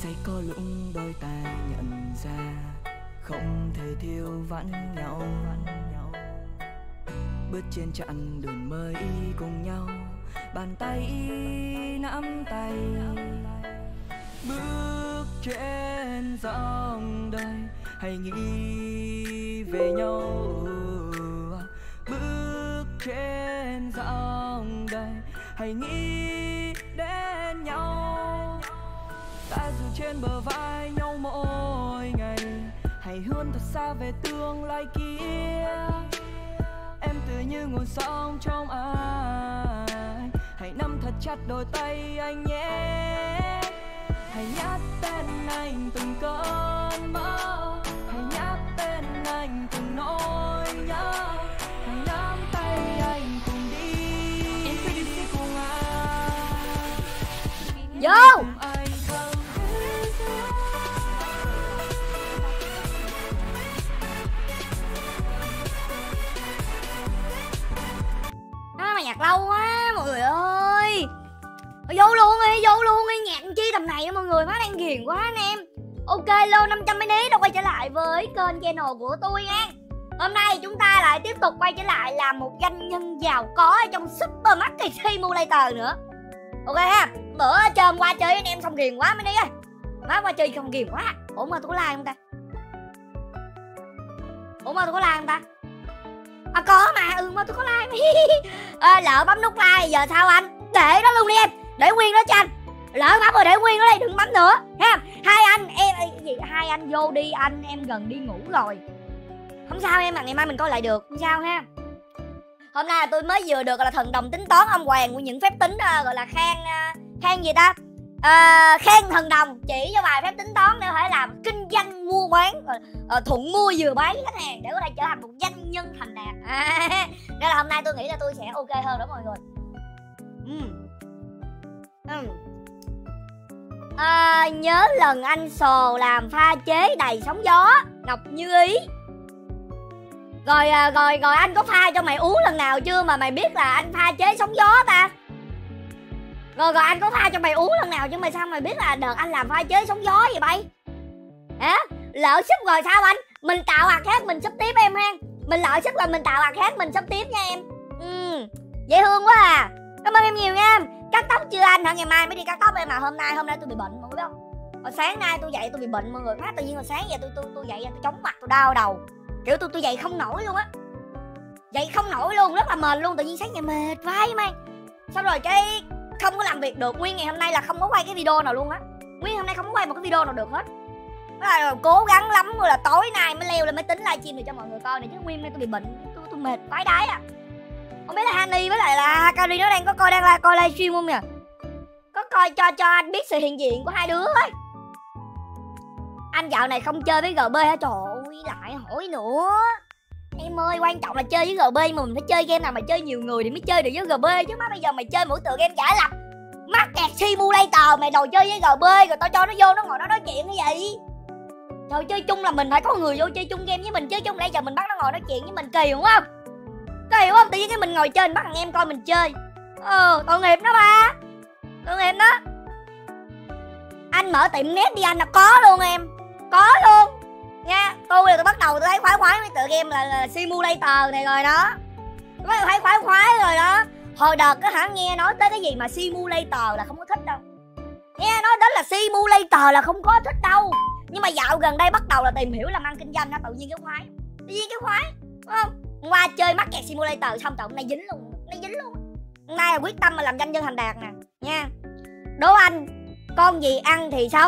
Sẽ có lúc đôi ta nhận ra không thể thiếu vắng nhau. Bước trên chặng đường mới cùng nhau, bàn tay nắm tay. Bước trên dòng đời hãy nghĩ về nhau. Bước trên dòng đời hãy nghĩ đến nhau. Ta dù trên bờ vai nhau mỗi ngày, hãy hướng thật xa về tương lai kia. Em tựa như nguồn sống trong ai, hãy nắm thật chặt đôi tay anh nhé. Hãy nhắc tên anh từng cơn mơ, hãy nhắc tên anh từng nỗi nhớ. Hãy nắm tay anh cùng đi cùng anh. Vô mà nhạc lâu quá mọi người ơi. Vô luôn đi, nhạc chi tầm này đó mọi người, má đang ghiền quá anh em. Ok, lô 500 mấy ní đã quay trở lại với kênh channel của tôi nha. Hôm nay chúng ta lại tiếp tục quay trở lại làm một doanh nhân giàu có ở trong Supermarket Simulator nữa. Ok ha, bữa chơi qua chơi với anh em xong ghiền quá mới đi ơi. Má qua chơi không ghiền quá. Ủa mà tôi có like không ta? À có mà, mà tôi có like mà. Lỡ bấm nút like giờ sao anh? Để đó luôn đi em, để nguyên đó cho anh. Lỡ bấm rồi để nguyên đó đây, đừng bấm nữa ha. Hai anh vô đi anh, em gần đi ngủ rồi. Không sao em, mà ngày mai mình coi lại được, không sao ha. Hôm nay là tôi mới vừa được là thần đồng tính toán ông hoàng của những phép tính gọi là khen gì ta? Khen thần đồng chỉ cho vài phép tính toán để có thể làm kinh doanh mua bán, thuận mua vừa bán với khách hàng để có thể trở thành một doanh nhân thành đạt. Nên là hôm nay tôi nghĩ là tôi sẽ ok hơn đó mọi người. Nhớ lần anh sồ làm pha chế đầy sóng gió, Ngọc Như Ý. Rồi anh có pha cho mày uống lần nào chưa mà mày biết là anh pha chế sóng gió ta? Rồi anh có pha cho mày uống lần nào chứ mày sao mày biết là đợt anh làm pha chế sóng gió vậy bay? Hả? Lỡ sức rồi sao anh? Mình tạo hạt khác mình sắp tiếp em ha. Mình lỡ sức là mình tạo hạt khác mình sắp tiếp nha em. Dễ thương quá à. Cảm ơn em nhiều nha. Cắt tóc chưa anh hả? Ngày mai mới đi cắt tóc em mà hôm nay tôi bị bệnh mọi người biết không? Hồi sáng nay tôi dậy tôi bị bệnh mọi người. Phát tự nhiên hồi sáng giờ tôi dậy tôi chóng mặt tôi đau đầu. Kiểu tôi dậy không nổi luôn á. Dậy không nổi luôn, rất là mệt luôn, tự nhiên sáng ngày mệt vai mày. Xong rồi cái không có làm việc được, nguyên ngày hôm nay là không có quay cái video nào luôn á. Nguyên hôm nay không có quay một cái video nào được hết. Rồi cố gắng lắm rồi là tối nay mới leo lên máy tính livestream để cho mọi người coi này chứ nguyên hôm nay tôi bị bệnh, tôi mệt vãi đái à. Không biết là Hani với lại là Hakari nó đang có coi livestream không nhỉ? Có coi cho anh biết sự hiện diện của hai đứa ấy. Anh dạo này không chơi với GB hả? Trời ơi, lại hỏi nữa. Em ơi, quan trọng là chơi với GB mà mình phải chơi game nào mà chơi nhiều người thì mới chơi được với GB chứ má. Bây giờ mày chơi mỗi tựa game giả lập Market Simulator, mày đòi chơi với GB rồi tao cho nó vô nó ngồi nó nói chuyện cái gì? Trời, chơi chung là mình phải có người vô chơi chung game với mình chứ chung nãy giờ mình bắt nó ngồi nói chuyện với mình kỳ đúng không? Kỳ đúng không? Tự nhiên cái mình ngồi chơi mình bắt thằng em coi mình chơi. Tội nghiệp đó ba. Tội nghiệp đó. Anh mở tiệm net đi anh, là có luôn em. Có luôn nha. Tôi bắt đầu tôi thấy khoái mấy tựa game là simulator này rồi đó. Tôi thấy khoái rồi đó. Hồi đợt á hả, nghe nói tới cái gì mà simulator là không có thích đâu. Nghe nói đến là simulator là không có thích đâu. Nhưng mà dạo gần đây bắt đầu là tìm hiểu làm ăn kinh doanh đó, tự nhiên cái khoái. Đúng không? Hôm qua chơi Market Simulator xong tự nay dính luôn. Hôm nay là quyết tâm mà làm doanh nhân thành đạt nè nha. Đố anh, con gì ăn thì sống?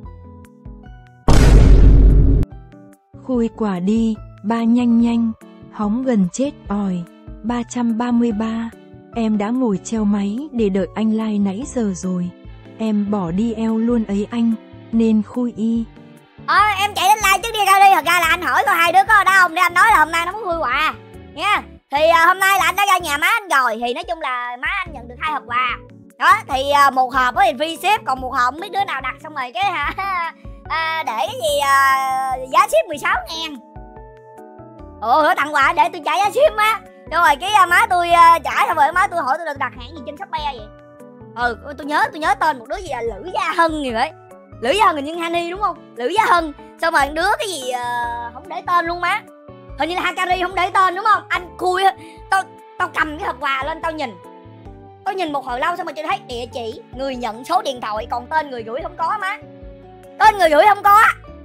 Khui quả đi, ba nhanh, hóng gần chết ỏi. 333, em đã ngồi treo máy để đợi anh like nãy giờ rồi. Em bỏ đi eo luôn ấy anh, nên khui y. Em chạy đến like trước đi ra đi. Thật ra là anh hỏi coi hai đứa có ở đó không để anh nói là hôm nay nó muốn khui quà nha. Thì hôm nay là anh đã ra nhà má anh rồi. Thì nói chung là má anh nhận được 2 hộp quà. Đó thì một hộp thì free ship, còn một hộp không biết đứa nào đặt xong rồi cái để cái gì giá ship 16.000. Hứa tặng quà để tôi trả giá ship á. Rồi cái má tôi trả xong rồi má tôi hỏi tôi đặt hàng gì trên Shopee vậy. Tôi nhớ tên một đứa gì là Lữ Gia Hân gì vậy. Lữ Gia Hân hình như Hani đúng không? Lữ Gia Hân. Xong rồi đứa cái gì không để tên luôn má. Hình như là Hakari không để tên đúng không? Anh khui. Tao cầm cái hộp quà lên tao nhìn một hồi lâu, xong rồi tôi thấy địa chỉ, người nhận, số điện thoại, còn tên người gửi không có má. Tên người gửi không có.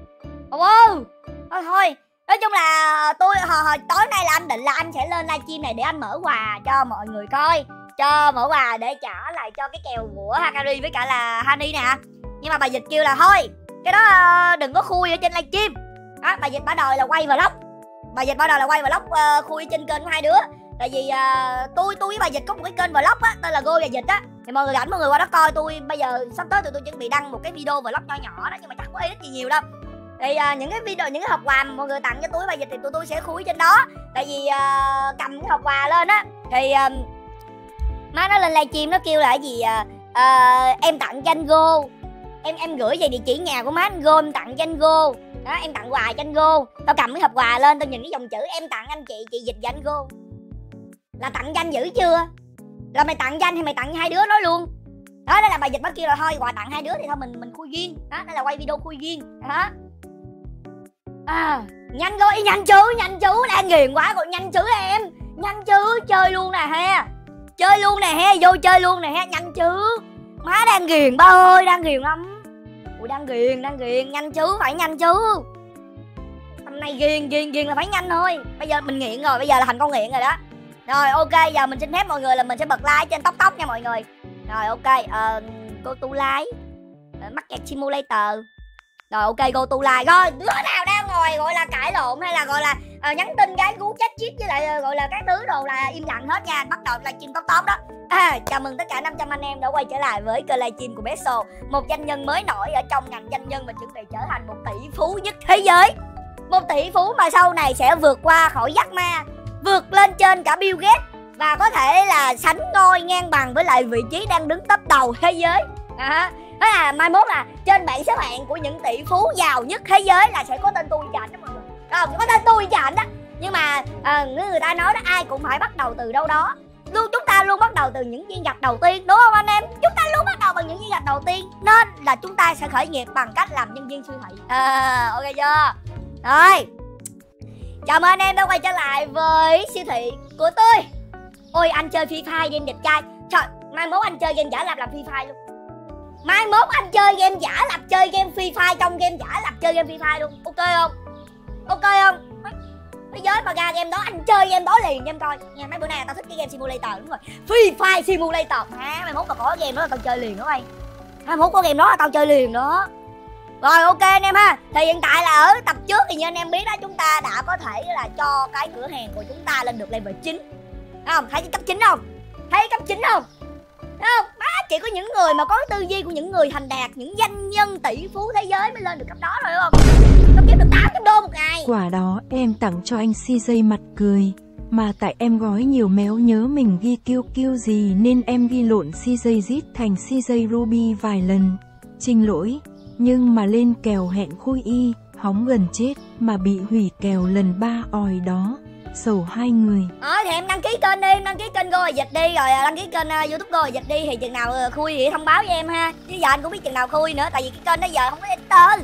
Thôi nói chung là tôi hồi tối nay là anh định là anh sẽ lên livestream này để anh mở quà cho mọi người coi, cho mở quà để trả lại cho cái kèo của Hakari với cả là Hani nè. Nhưng mà bà Dịch kêu là thôi cái đó đừng có khui ở trên livestream. Bà Dịch bà đòi là quay vlog, khui trên kênh của hai đứa. Tại vì tôi với bà Dịch có một cái kênh vlog á, tên là Gôi và Dịch á, thì mọi người rảnh mọi người qua đó coi. Tôi bây giờ sắp tới tụi tôi chuẩn bị đăng một cái video vlog nho nhỏ đó, nhưng mà chắc có edit gì nhiều đâu. Thì những cái video, những cái hộp quà mà mọi người tặng cho tôi với bà Dịch thì tụi tôi sẽ khui trên đó. Tại vì cầm cái hộp quà lên á thì má nó lên livestream nó kêu là cái gì em tặng cho anh Go, em gửi về địa chỉ nhà của má anh Go, em tặng cho anh Go đó, em tặng quà cho anh Go. Tao cầm cái hộp quà lên, tao nhìn cái dòng chữ em tặng anh chị Dịch và anh Go. Là tặng cho anh dữ chưa? Là mày tặng cho anh hay mày tặng cho hai đứa nói luôn? Đó là bà Dịch bắt kêu là thôi quà tặng hai đứa thì thôi mình khui riêng. Đó, đây là quay video khui riêng. Đó. Nhanh rồi, nhanh chứ, đang nghiền quá rồi, nhanh chứ em. Nhanh chứ, chơi luôn nè ha. Vô chơi luôn nè ha, nhanh chứ. Má đang nghiền ba ơi, đang nghiền lắm. Ui đang nghiền, nhanh chứ, phải nhanh chứ. Tầm này ghiền là phải nhanh thôi. Bây giờ mình nghiện rồi, bây giờ là thành con nghiện rồi đó. Rồi ok, giờ mình xin phép mọi người là mình sẽ bật like trên tóc nha mọi người. Rồi ok, go to like Market Simulator. Rồi ok, go to like. Rồi đứa nào đang ngồi gọi là cãi lộn hay là gọi là nhắn tin cái cú chat chip với lại gọi là cái thứ đồ là im lặng hết nha. Bắt đầu livestream top đó. Chào mừng tất cả 500 anh em đã quay trở lại với kênh livestream của Beso, một doanh nhân mới nổi ở trong ngành doanh nhân và chuẩn bị trở thành một tỷ phú nhất thế giới. Một tỷ phú mà sau này sẽ vượt qua khỏi Jack Ma, vượt lên trên cả Bill Gates và có thể là sánh ngôi ngang bằng với lại vị trí đang đứng top đầu thế giới. Đó là mai mốt là trên bảng xếp hạng của những tỷ phú giàu nhất thế giới là sẽ có tên tôi cho anh đó mọi người. Có tên tôi cho anh đó. Nhưng mà người ta nói đó, ai cũng phải bắt đầu từ đâu đó. Chúng ta luôn bắt đầu từ những viên gạch đầu tiên, đúng không anh em? Chúng ta luôn bắt đầu bằng những viên gạch đầu tiên, nên là chúng ta sẽ khởi nghiệp bằng cách làm nhân viên siêu thị. Ok chưa? Rồi, chào mừng anh em đã quay trở lại với siêu thị của tôi. Ôi anh chơi Free Fire game đẹp trai. Trời, mai mốt anh chơi game giả lập làm Free Fire luôn. Mai mốt anh chơi game giả lập chơi game Free Fire, trong game giả lập chơi game Free Fire luôn. Ok không? Ok không? Thế giới mà ra game đó anh chơi game đó liền cho em coi nha. Mấy bữa nay tao thích cái game simulator, đúng rồi, Free Fire Simulator. Mai mốt mà có game đó là tao chơi liền đó mày. Mai mốt có game đó là tao chơi liền đó. Rồi ok anh em ha. Thì hiện tại là ở tập trước thì như anh em biết đó, chúng ta đã có thể là cho cái cửa hàng của chúng ta lên được level 9. Thấy không? Thấy cấp 9 không? Thấy cấp 9 không? Thấy không? Má, chỉ có những người mà có tư duy của những người thành đạt, những doanh nhân tỷ phú thế giới mới lên được cấp đó rồi, đúng không? Nó kiếm được 800 đô một ngày. Quả đó em tặng cho anh CJ mặt cười. Mà tại em gói nhiều méo nhớ mình ghi kêu gì nên em ghi lộn CJ Zit thành CJ Ruby vài lần. Xin lỗi. Nhưng mà lên kèo hẹn khui y, hóng gần chết mà bị hủy kèo lần 3 ỏi đó. Sầu hai người. Thì em đăng ký kênh đi, em đăng ký kênh Go Dịch đi, rồi đăng ký kênh YouTube Go Dịch đi, thì chừng nào khui thì thông báo với em ha. Chứ giờ anh cũng biết chừng nào khui nữa, tại vì cái kênh đó giờ không có tên.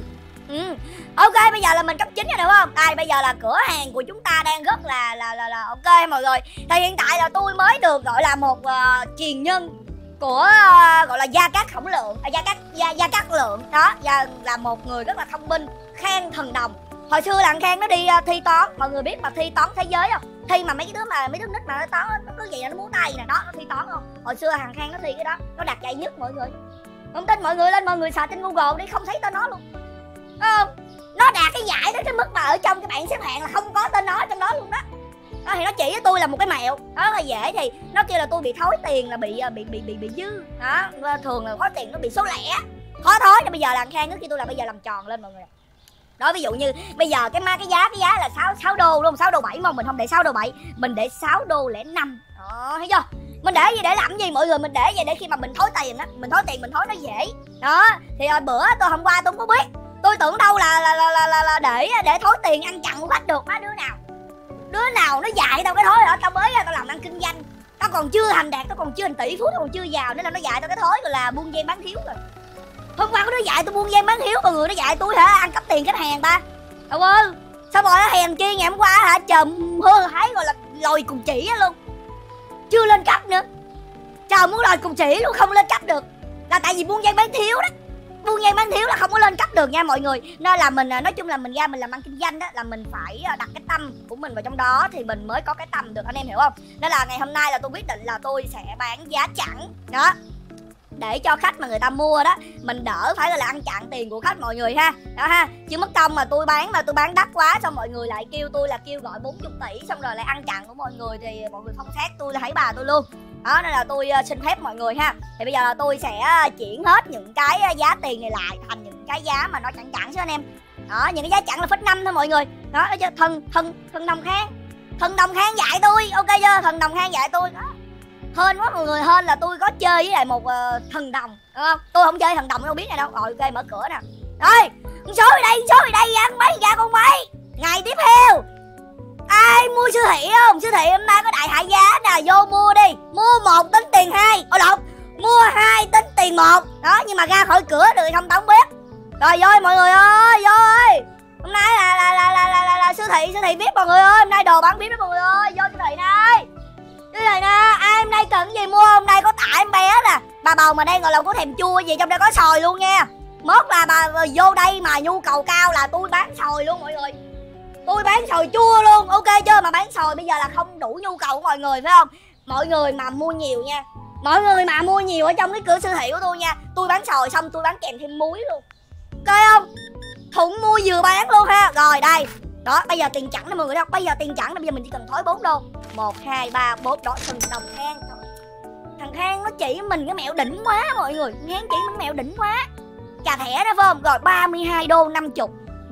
Ok, bây giờ là mình cấp 9 rồi đúng không? Đây bây giờ là cửa hàng của chúng ta đang rất là ok mọi người. Thì hiện tại là tôi mới được gọi là một truyền nhân của gọi là Gia Cát Khổng Lượng, Gia Cát Lượng đó, và là một người rất là thông minh, Khang thần đồng. Hồi xưa là Khang nó đi thi toán, mọi người biết mà thi toán thế giới không? Thi mà mấy đứa nít mà nó toán nó cứ vậy nó múa tay nè, đó nó thi toán không? Hồi xưa thằng Khang nó thi cái đó, nó đạt giải nhất mọi người. Không tin mọi người lên mọi người search trên Google đi, không thấy tên nó luôn. Không? Nó đạt cái giải đến cái mức mà ở trong cái bảng xếp hạng là không có tên nó trong đó luôn đó. Thì nó chỉ với tôi là một cái mẹo đó là dễ, thì nó kêu là tôi bị thối tiền, là bị dư đó, thường là thối tiền nó bị số lẻ khó thối, nên bây giờ là Khang nó kêu tôi là bây giờ làm tròn lên mọi người. Đó, ví dụ như bây giờ cái giá là 6 đô luôn, 6 đô 7 mà mình không để 6 đô 7, mình để 6 đô 05. Đó, thấy chưa? Mình để gì để làm gì mọi người, mình để vậy để khi mà mình thối tiền á, mình thối nó dễ. Đó, thì bữa tôi hôm qua tôi không có biết. Tôi tưởng đâu là để thối tiền ăn chặn của khách được. Má đứa nào nó dạy tao cái thối rồi, tao mới tao làm ăn kinh doanh, tao còn chưa thành đạt, tao còn chưa thành tỷ phú, tao còn chưa giàu, nên là nó dạy tao cái thối gọi là buôn dây bán thiếu rồi. Hôm qua có đứa dạy tôi buôn gian bán hiếu, mọi người nó dạy tôi hả ăn cắp tiền khách hàng ta. Đâu ơi, sao rồi nó hèn chi ngày hôm qua hả trời mưa hái gọi là lòi cùng chỉ luôn. Chưa lên cấp nữa. Trời muốn lòi cùng chỉ luôn không lên cấp được. Là tại vì buôn gian bán thiếu đó. Buôn gian bán thiếu là không có lên cấp được nha mọi người. Nên là mình nói chung là mình ra mình làm ăn kinh doanh đó là mình phải đặt cái tâm của mình vào trong đó thì mình mới có cái tâm được, anh em hiểu không? Nên là ngày hôm nay là tôi quyết định là tôi sẽ bán giá chẵn đó, để cho khách mà người ta mua đó mình đỡ phải là ăn chặn tiền của khách mọi người ha. Đó ha, chứ mất công mà tôi bán đắt quá xong mọi người lại kêu tôi là kêu gọi 40 tỷ xong rồi lại ăn chặn của mọi người thì mọi người không xét tôi là thấy bà tôi luôn. Đó nên là tôi xin phép mọi người ha. Thì bây giờ là tôi sẽ chuyển hết những cái giá tiền này lại thành những cái giá mà nó chặn chặn chứ anh em. Đó, những cái giá chặn là phết 5 thôi mọi người. Đó, thần đồng khang. Thần đồng khang dạy tôi, ok chưa? Thần đồng khang dạy tôi. Đó. Hên quá mọi người, hên là tôi có chơi với lại một thần đồng, đúng không? Tôi không chơi thần đồng đâu biết này đâu. Rồi ok mở cửa nè. Rồi, con số ở đây ăn mấy ra con mấy. Ngày tiếp theo. Ai mua siêu thị không? Siêu thị hôm nay có đại hạ giá nè, vô mua đi. Mua 1 tính tiền 2. Ôi lộn, mua 2 tính tiền 1. Đó, nhưng mà ra khỏi cửa được không tao không biết. Rồi vô mọi người ơi, vô ơi. Hôm nay là siêu thị VIP mọi người ơi, hôm nay đồ bán VIP đó mọi người ơi, vô siêu thị này. Cái này nè, ai hôm nay cần gì mua, hôm nay có tải em bé nè. Bà bầu mà đang gọi là có thèm chua gì trong đây có xoài luôn nha. Mốt là bà vô đây mà nhu cầu cao là tôi bán xoài luôn mọi người. Tôi bán xoài chua luôn, ok chưa? Mà bán xoài bây giờ là không đủ nhu cầu của mọi người phải không? Mọi người mà mua nhiều nha. Mọi người mà mua nhiều ở trong cái cửa siêu thị của tôi nha. Tôi bán xoài xong tôi bán kèm thêm muối luôn. Ok không? Thùng mua vừa bán luôn ha. Rồi đây. Đó, bây giờ tiền chẵn đó mọi người đâu. Bây giờ tiền chẵn là bây giờ mình chỉ cần thối 4 đô. 1, 2, 3, 4 đó. Thần đồng khang. Thằng Khang nó chỉ mình cái mẹo đỉnh quá mọi người. Khang chỉ mình mẹo đỉnh quá. Cà thẻ đó phải không? Rồi 32 đô 50.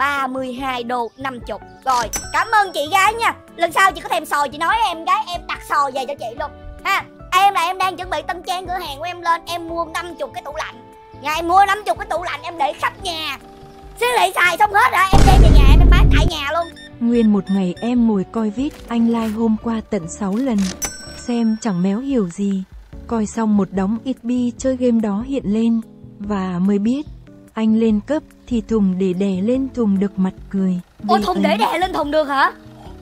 32 đô 50. Rồi cảm ơn chị gái nha. Lần sau chị có thèm xoài chị nói em gái em đặt xoài về cho chị luôn ha. Em là em đang chuẩn bị tân trang cửa hàng của em lên. Em mua 50 cái tủ lạnh. Nhà em mua 50 cái tủ lạnh em để khắp nhà. Siêu thị xài xong hết hả? Em đem về nhà em bán tại nhà luôn. Nguyên một ngày em ngồi coi viết anh like hôm qua tận 6 lần. Xem chẳng méo hiểu gì. Coi xong một đống ít bi chơi game đó hiện lên. Và mới biết anh lên cấp thì thùng để đè lên thùng được mặt cười. Ôi thùng để đè lên thùng được hả?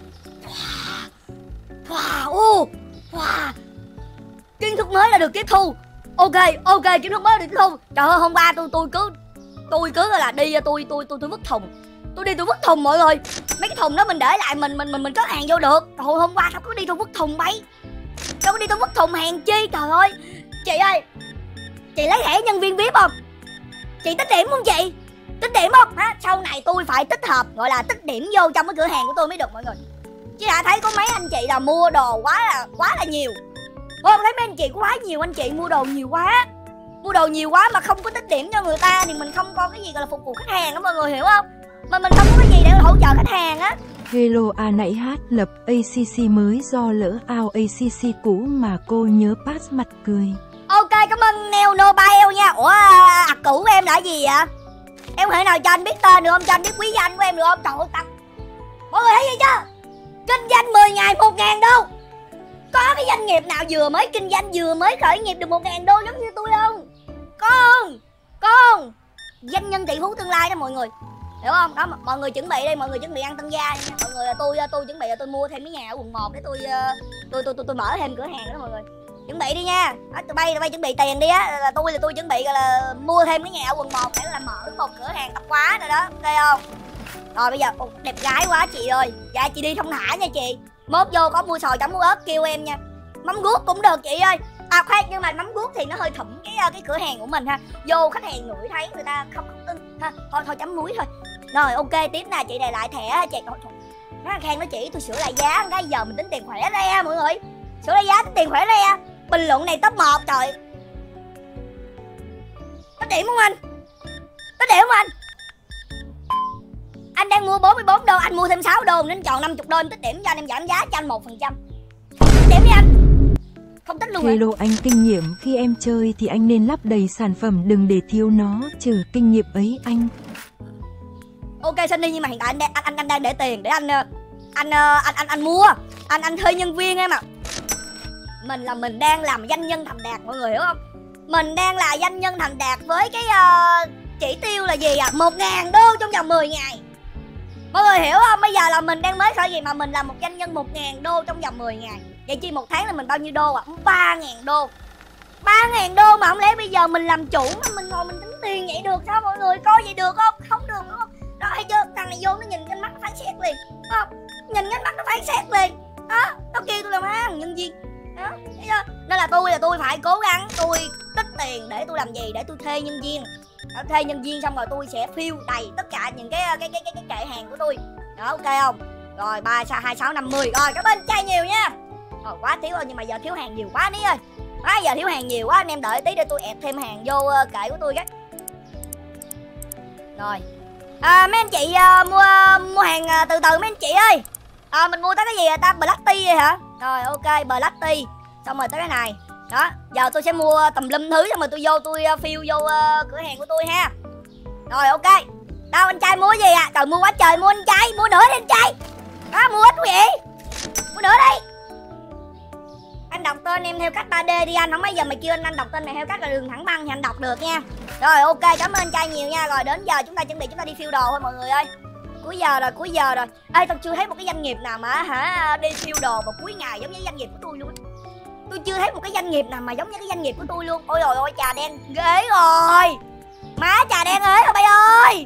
Wow, kiến thức mới là được tiếp thu. Ok, kiến thức mới được tiếp thu. Trời ơi hôm qua tôi cứ là đi tôi vứt thùng. Tôi đi tôi vứt thùng mọi người. Mấy cái thùng đó mình để lại mình cất hàng vô được. Trời ơi hôm qua sao có đi tôi vứt thùng bay. Sao có đi tôi vứt thùng hàng chi trời ơi. Chị ơi, chị lấy thẻ nhân viên VIP không? Chị tích điểm không chị? Tích điểm không? Ha? Sau này tôi phải tích hợp gọi là tích điểm vô trong cái cửa hàng của tôi mới được mọi người. Chứ đã thấy có mấy anh chị là mua đồ quá là nhiều. Thấy mấy anh chị có quá nhiều anh chị mua đồ nhiều quá. Mua đồ nhiều quá mà không có tích điểm cho người ta thì mình không có cái gì gọi là phục vụ khách hàng đó mọi người hiểu không? Mà mình không có cái gì để hỗ trợ khách hàng á. Hello nãy hát lập ACC mới do lỡ out ACC cũ mà cô nhớ pass mặt cười. Ok cảm ơn Neo Nobile nha. Ủa cũ của em là gì vậy? Em có thể nào cho anh biết tên được không? Cho anh biết quý danh của em được không? Trời ơi tao. Mọi người thấy gì chưa? Kinh doanh 10 ngày 1.000 đô. Có cái doanh nghiệp nào vừa mới kinh doanh vừa mới khởi nghiệp được 1.000 đô giống như tôi không? Có không? Doanh nhân tỷ phú tương lai đó mọi người. Hiểu không? Đó mọi người chuẩn bị đi, mọi người chuẩn bị ăn tân gia nha. Mọi người tôi chuẩn bị là tôi mua thêm cái nhà ở quận 1 để tôi mở thêm cửa hàng đó mọi người. Chuẩn bị đi nha. Tụi bay chuẩn bị tiền đi á. Là tôi chuẩn bị là mua thêm cái nhà ở quận 1 để là mở một cửa hàng tạp hóa rồi đó. Ok không? Rồi bây giờ đẹp gái quá chị ơi. Dạ chị đi thông thả nha chị. Mốt vô có mua xoài chấm muối ớt kêu em nha. Mắm guốc cũng được chị ơi. À khoan nhưng mà mắm guốc thì nó hơi thụm cái cửa hàng của mình ha. Vô khách hàng ngửi thấy người ta không ưng ha. Thôi chấm muối thôi. Rồi ok tiếp nè chị này lại thẻ chị. Nó Khang nó chỉ tôi sửa lại giá cái giờ mình tính tiền khỏe ra mọi người. Sửa lại giá tính tiền khỏe ra. Bình luận này top 1 trời. Có điểm không anh? Có điểm không anh? Anh đang mua 44 đô, anh mua thêm 6 đô nên chọn 50 đô em tích điểm cho anh, em giảm giá cho anh 1%. Tích điểm đi anh. Không tích luôn. Hello anh kinh nghiệm khi em chơi thì anh nên lắp đầy sản phẩm đừng để thiếu nó, trừ kinh nghiệm ấy anh. Ok Sunny nhưng mà hiện tại anh đang để tiền để anh mua. Anh thuê nhân viên em ạ. Mình đang làm doanh nhân thành đạt mọi người hiểu không? Mình đang là doanh nhân thành đạt với cái chỉ tiêu là gì 1.000 đô trong vòng 10 ngày. Mọi người hiểu không? Bây giờ là mình đang mới khởi nghiệp mà mình là một doanh nhân 1.000 đô trong vòng 10 ngày. Vậy chi một tháng là mình bao nhiêu đô 3.000 đô. 3.000 đô mà không lẽ bây giờ mình làm chủ mà mình ngồi mình tính tiền vậy được sao mọi người? Coi vậy được không? Không được đúng không? Đó thấy chưa? Thằng này vô nó nhìn cái mắt nó phán xét liền, đúng không? Nhìn cái mắt nó phán xét liền. Đó, nó kêu tôi làm hàng nhân viên. Đó, thấy chưa? Nên là tôi phải cố gắng, tôi tích tiền để tôi làm gì? Để tôi thuê nhân viên. Đó, thuê nhân viên xong rồi tôi sẽ fill đầy tất cả những cái kệ hàng của tôi. Đó, ok không? Rồi 3, 2, 6, 50. Rồi cảm ơn trai nhiều nha. Rồi quá thiếu rồi nhưng mà giờ thiếu hàng nhiều quá ní ơi. Giờ thiếu hàng nhiều quá, anh em đợi tí để tôi ẹp thêm hàng vô kệ của tôi cái. Rồi mấy anh chị mua hàng từ từ mấy anh chị ơi. Mình mua tới cái gì ta? Black tea vậy hả? Rồi ok, Black tea. Xong rồi tới cái này. Đó, giờ tôi sẽ mua tùm lum thứ xong rồi tôi vô tôi fill vô cửa hàng của tôi ha. Rồi ok. Đâu anh trai mua gì Trời mua quá trời, mua anh trai, mua nữa đi anh trai. Đó, mua ít quá vậy. Mua nữa đi. Anh đọc tên em theo cách 3D đi anh. Không mấy giờ mày kêu anh đọc tên mày theo cách là đường thẳng băng thì anh đọc được nha. Rồi ok, cảm ơn anh trai nhiều nha. Rồi đến giờ chúng ta chuẩn bị chúng ta đi fill đồ thôi mọi người ơi. Cuối giờ rồi. Ê tao chưa thấy một cái doanh nghiệp nào mà đi fill đồ vào cuối ngày giống như doanh nghiệp của tôi luôn. Tôi chưa thấy một cái doanh nghiệp nào mà giống như cái doanh nghiệp của tôi luôn. Ôi trời ơi, trà đen ghế rồi. Má trà đen ế rồi bay ơi.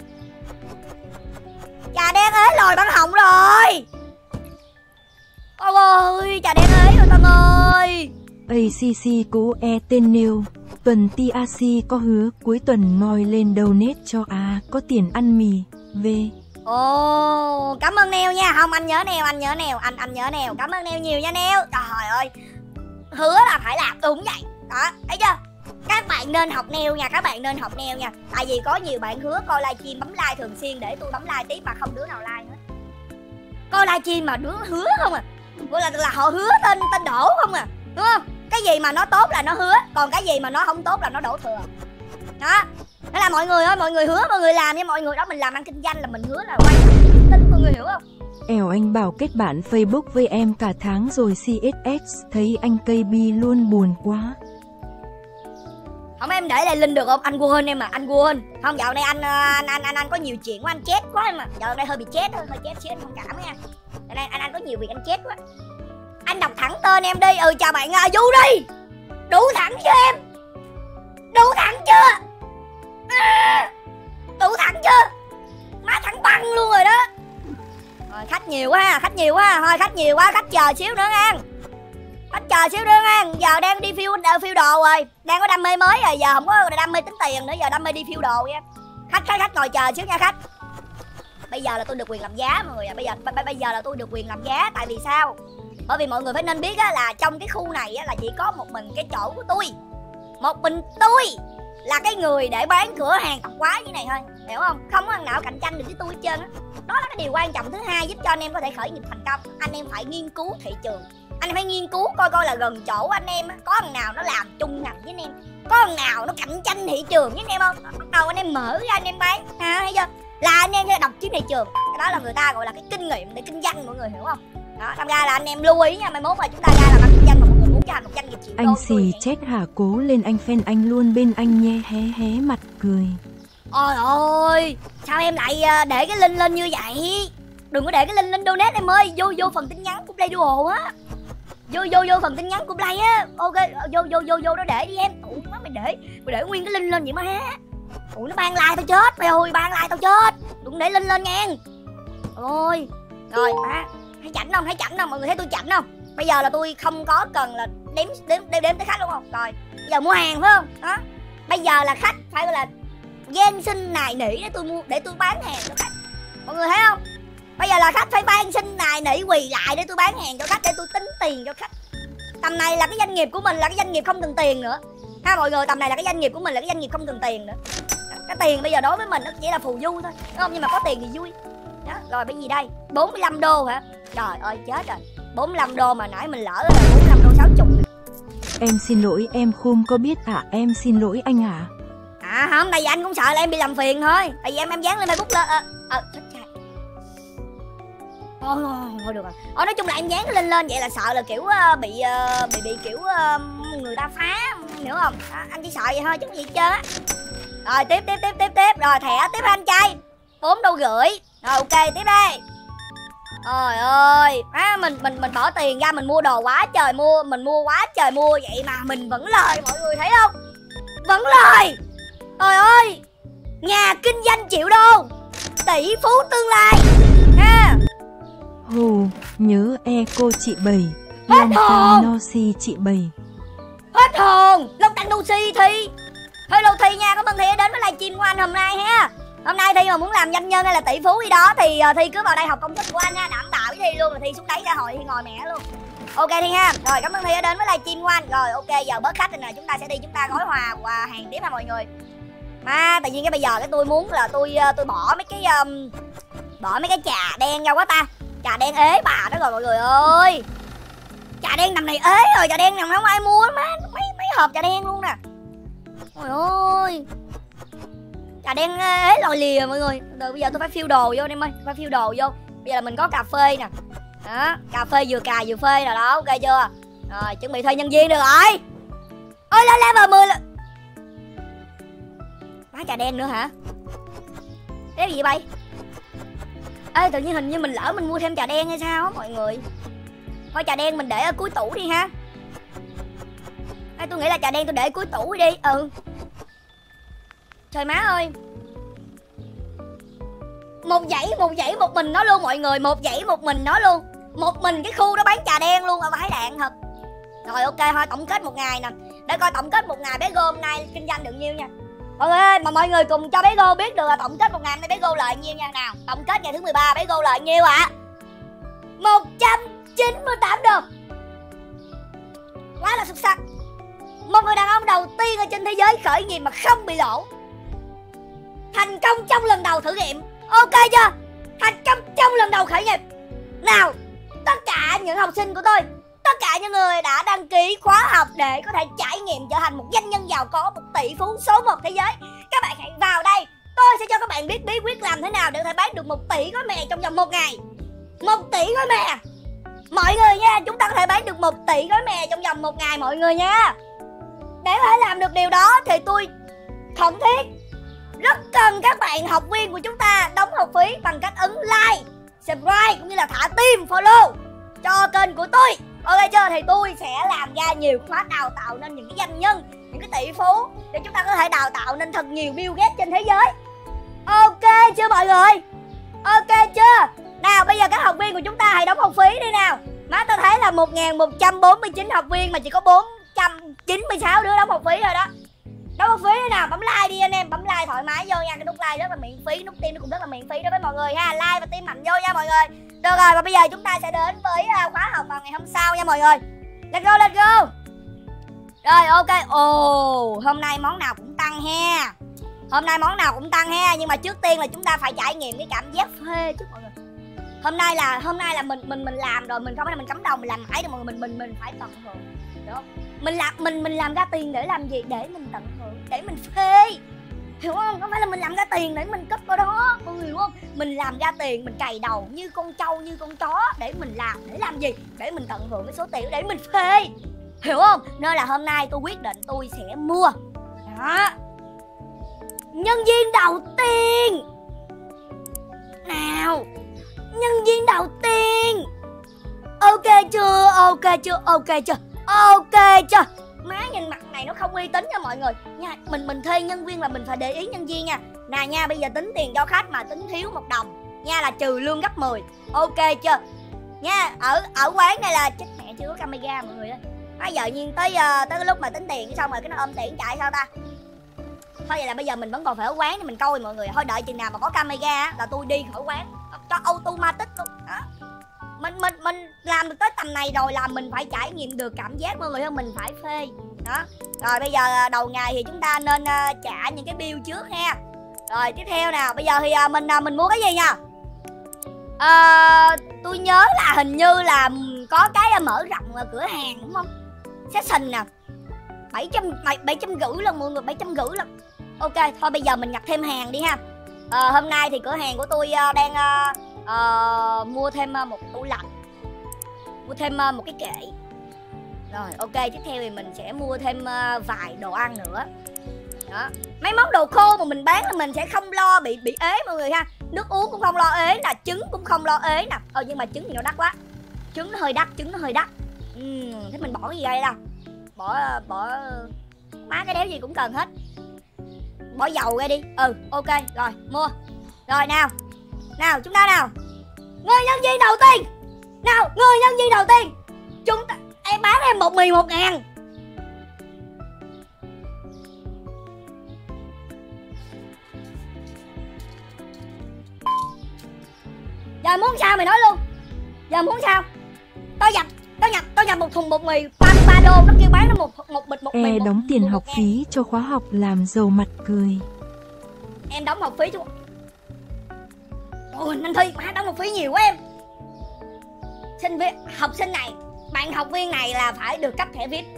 Trà đen ế lòi băng họng rồi. Ôi ơi, trà đen ế rồi Tân ơi. ACC cũ tên nêu. Tuần TAC có hứa cuối tuần moi lên donate cho có tiền ăn mì. V. Ồ, cảm ơn Neo nha. Không, anh nhớ Neo, anh nhớ Neo. Cảm ơn Neo nhiều nha Neo. Trời ơi, hứa là phải làm đúng vậy. Đó, thấy chưa? Các bạn nên học Neo nha, Tại vì có nhiều bạn hứa coi livestream bấm like thường xuyên để tôi bấm like tí mà không đứa nào like hết. Coi livestream mà đứa hứa không gọi là họ hứa tên đổ không đúng không? Cái gì mà nó tốt là nó hứa, còn cái gì mà nó không tốt là nó đổ thừa. Đó, thế là mọi người ơi, mọi người hứa, mọi người làm nha mọi người. Đó, mình làm ăn kinh doanh là mình hứa là quan trọng tính, mọi người hiểu không? Anh bảo kết bạn Facebook với em cả tháng rồi CSX, thấy anh KB luôn buồn quá. Không, em để lại link được không? Anh quên em anh quên. Không, dạo này anh có nhiều chuyện quá, anh chết quá em Dạo này hơi bị chết, hơi chết thông cảm nha. Dạo này anh có nhiều việc anh chết quá. Anh đọc thẳng tên em đi. Chào bạn Du đi. Đủ thẳng chưa em? Đủ thẳng chưa? Đủ thẳng chưa? Má thẳng băng luôn rồi đó. Rồi khách nhiều quá. Thôi khách nhiều quá, khách chờ xíu nữa nha. Giờ đang đi phiêu đồ rồi. Đang có đam mê mới rồi, giờ không có đam mê tính tiền nữa, giờ đam mê đi phiêu đồ nha. Khách ngồi chờ xíu nha khách. Bây giờ là tôi được quyền làm giá mọi người ạ. Bây giờ là tôi được quyền làm giá. Tại vì sao? Bởi vì mọi người phải nên biết là trong cái khu này là chỉ có một mình cái chỗ của tôi. Một mình tôi là cái người để bán cửa hàng tạp hóa như này thôi, hiểu không? Không có thằng nào cạnh tranh được với tôi hết trơn á. Đó là cái điều quan trọng thứ hai giúp cho anh em có thể khởi nghiệp thành công. Anh em phải nghiên cứu thị trường, anh em phải nghiên cứu coi là gần chỗ anh em có thằng nào nó làm chung ngành với anh em, có thằng nào nó cạnh tranh thị trường với anh em không. Bắt đầu anh em mở ra anh em bán thấy chưa? Là anh em sẽ đọc chiếm thị trường. Cái đó là người ta gọi là cái kinh nghiệm để kinh doanh, mọi người hiểu không? Đó, đâm ra là anh em lưu ý nha, mai mốt mà chúng ta ra làm ăn kinh doanh mà mọi người muốn cho thành một doanh nghiệp triệu đô. Anh xì chết hả? Cố lên anh fan anh luôn bên anh nhé, hé mặt cười. Ôi ôi, sao em lại để cái link lên như vậy? Đừng có để cái link lên donate em ơi. Vô phần tin nhắn của Play Duo á. Vô phần tin nhắn của Play á. Ok, vô đó để đi em. Ủa má mày để nguyên cái link lên vậy má. Ủa nó ban like tao chết. Mày ơi, ban like tao chết. Đừng để link lên nha. Ôi. Rồi má, thấy chảnh không? Mọi người thấy tôi chảnh không? Bây giờ là tôi không có cần là đếm tới khách đúng không? Rồi, bây giờ mua hàng phải không? Đó. Bây giờ là khách phải gọi là van xin nài nỉ để tôi bán hàng cho khách. Mọi người thấy không? Bây giờ là khách phải van xin nài nỉ quỳ lại để tôi bán hàng cho khách, để tôi tính tiền cho khách. Tầm này là cái doanh nghiệp của mình là cái doanh nghiệp không cần tiền nữa. Ha mọi người, tầm này là cái doanh nghiệp của mình là cái doanh nghiệp không cần tiền nữa. Cái tiền bây giờ đối với mình nó chỉ là phù du thôi, đúng không? Nhưng mà có tiền thì vui. Đó, rồi cái gì đây? 45 đô hả? Trời ơi chết rồi. 45 đô mà nãy mình lỡ là 45 đô 60. Em xin lỗi, em không có biết em xin lỗi anh hả? Không, tại vì anh cũng sợ là em bị làm phiền thôi. Tại vì em dán lên Facebook lên. Thôi được rồi. Nói chung là em dán lên vậy là sợ là kiểu bị kiểu người ta phá, hiểu không? Anh chỉ sợ vậy thôi chứ không gì hết trơn á. Rồi tiếp. Rồi thẻ tiếp anh trai. 4 đô rưỡi. Rồi ok tiếp đây. Trời ơi, mình bỏ tiền ra mình mua đồ quá trời mua, mình mua quá trời mua vậy mà mình vẫn lời, mọi người thấy không? Vẫn lời. Trời ơi, nhà kinh doanh triệu đô, tỷ phú tương lai ha. Hù, nhớ eco chị Bảy, Hết Long hồn. Tăng Nosi chị Bảy. Hết hồn, Long Tăng Lucy Thi. Hello Thi nha, cảm ơn Thi đã đến với livestream của anh hôm nay ha. Hôm nay Thi mà muốn làm doanh nhân hay là tỷ phú gì đó thì Thi cứ vào đây học công thức của anh ha, đảm bảo với Thi luôn là Thi xuống đáy xã hội Thi ngồi mẹ luôn. Ok Thi ha. Rồi cảm ơn Thi đã đến với livestream của anh. Rồi ok, giờ bớt khách rồi nè, chúng ta sẽ đi, chúng ta gói quà hàng tiếp ha mọi người. Mà tự nhiên cái bây giờ cái tôi muốn là tôi bỏ mấy cái trà đen ra quá ta. Trà đen ế bà đó rồi mọi người ơi. Trà đen tầm này ế rồi, trà đen nào không ai mua má, mấy hộp trà đen luôn nè. Ôi ơi, trà đen ế lòi lìa mọi người. Rồi bây giờ tôi phải phiêu đồ vô em ơi, phải phiêu đồ vô. Bây giờ là mình có cà phê nè. Đó, cà phê vừa cà vừa phê rồi đó, ok chưa? Rồi chuẩn bị thuê nhân viên được rồi. Ôi lên level 10 là má trà đen nữa hả? Cái gì bay? Ê tự nhiên hình như mình lỡ mình mua thêm trà đen hay sao á mọi người. Thôi trà đen mình để ở cuối tủ đi ha. Ê tôi nghĩ là trà đen tôi để cuối tủ đi. Trời má ơi. Một dãy một mình nó luôn mọi người, một dãy một mình nó luôn. Một mình cái khu đó bán trà đen luôn, vãi đạn thật. Rồi ok thôi tổng kết một ngày nè. Để coi tổng kết một ngày bé Gô hôm nay kinh doanh được nhiêu nha. Mọi người ơi, mà mọi người cùng cho bé Gô biết được là tổng kết một ngày nay bé Gô lợi nhiêu nha. Nào, tổng kết ngày thứ 13 bé Gô lợi nhiêu ạ? 198 đô. Quá là xuất sắc. Một người đàn ông đầu tiên ở trên thế giới khởi nghiệp mà không bị lỗ. Thành công trong lần đầu thử nghiệm. Ok chưa? Thành công trong lần đầu khởi nghiệp. Nào, tất cả những học sinh của tôi, tất cả những người đã đăng ký khóa học để có thể trải nghiệm trở thành một doanh nhân giàu có, một tỷ phú số 1 thế giới, các bạn hãy vào đây. Tôi sẽ cho các bạn biết bí quyết làm thế nào để có thể bán được 1 tỷ gói mè trong vòng 1 ngày. 1 tỷ gói mè mọi người nha, chúng ta có thể bán được 1 tỷ gói mè trong vòng 1 ngày mọi người nha. Để có thể làm được điều đó thì tôi khẩn thiết rất cần các bạn học viên của chúng ta đóng học phí bằng cách ấn like, subscribe cũng như là thả tim follow cho kênh của tôi. Ok chưa? Thì tôi sẽ làm ra nhiều khóa đào tạo nên những cái doanh nhân, những cái tỷ phú để chúng ta có thể đào tạo nên thật nhiều Bill Gates trên thế giới. Ok chưa mọi người? Ok chưa? Nào bây giờ các học viên của chúng ta hãy đóng học phí đi nào. Má tôi thấy là 1149 học viên mà chỉ có 496 đứa đóng học phí rồi đó. Đóng học phí đi nào, bấm like đi anh em, bấm like thoải mái vô nha, cái nút like rất là miễn phí, nút tim nó cũng rất là miễn phí đối với mọi người ha, like và tim mạnh vô nha mọi người. Được rồi, và bây giờ chúng ta sẽ đến với khóa học vào ngày hôm sau nha mọi người. Let's go, let's go. Rồi ok, hôm nay món nào cũng tăng ha. Hôm nay món nào cũng tăng ha, nhưng mà trước tiên là chúng ta phải trải nghiệm cái cảm giác phê chứ mọi người. Hôm nay là mình làm rồi, mình không phải là mình cắm đầu mình làm mãi đâu mọi người, mình phải tận hưởng. Được không? Mình làm ra tiền để làm gì? Để mình tận hưởng, để mình phê. Hiểu không? Không phải là mình làm ra tiền để mình cất vào đó, mọi người hiểu không? Mình làm ra tiền, mình cày đầu như con trâu, như con chó để mình làm gì? Để mình tận hưởng cái số tiền để mình phê. Hiểu không? Nên là hôm nay tôi quyết định tôi sẽ mua. Đó. Nhân viên đầu tiên. Nào. Nhân viên đầu tiên. Ok chưa? Ok chưa? Ok chưa? Ok chưa? Má nhìn mặt này nó không uy tín nha mọi người nha. Mình thuê nhân viên là mình phải để ý nhân viên nha. Nè nha, bây giờ tính tiền cho khách mà tính thiếu 1 đồng nha là trừ lương gấp 10. Ok chưa? Nha, ở quán này là chết mẹ chưa có camera mọi người ơi. Bây giờ nhiên tới cái lúc mà tính tiền xong rồi cái nó ôm tiền chạy sao ta? Thôi vậy là bây giờ mình vẫn còn phải ở quán để mình coi mọi người. Thôi đợi chừng nào mà có camera là tôi đi khỏi quán cho automatic luôn. Đó. Mình làm được tới tầm này rồi là mình phải trải nghiệm được cảm giác mọi người hơn, mình phải phê. Đó. Rồi bây giờ đầu ngày thì chúng ta nên trả những cái bill trước ha. Rồi tiếp theo nào, bây giờ thì mình mua cái gì nha? Tôi nhớ là hình như là có cái mở rộng cửa hàng đúng không? Session nè. 750 lần mọi người, 750 lần. Ok, thôi bây giờ mình nhập thêm hàng đi ha. Hôm nay thì cửa hàng của tôi đang Mua thêm một tủ lạnh, mua thêm một cái kệ. Rồi ok, tiếp theo thì mình sẽ mua thêm vài đồ ăn nữa. Đó, mấy món đồ khô mà mình bán là mình sẽ không lo bị ế mọi người ha. Nước uống cũng không lo ế nè, trứng cũng không lo ế nè. Nhưng mà trứng thì nó đắt quá, trứng nó hơi đắt. Thế mình bỏ gì đây đâu, bỏ má cái đéo gì cũng cần hết, bỏ dầu ra đi. Ok rồi, mua rồi. Nào chúng ta nào, người nhân viên đầu tiên nào, người nhân viên đầu tiên chúng ta, em bán em bột mì 1.000. Giờ muốn sao mày nói luôn, giờ muốn sao? Tao nhập một thùng bột mì 33 đô, nó kêu bán nó một bịch bột mì. Đóng tiền học phí cho khóa học làm giàu mặt cười. Em đóng học phí chứ? Ôi anh Thi, má đóng học phí nhiều quá em. Học sinh này, bạn học viên này là phải được cấp thẻ VIP.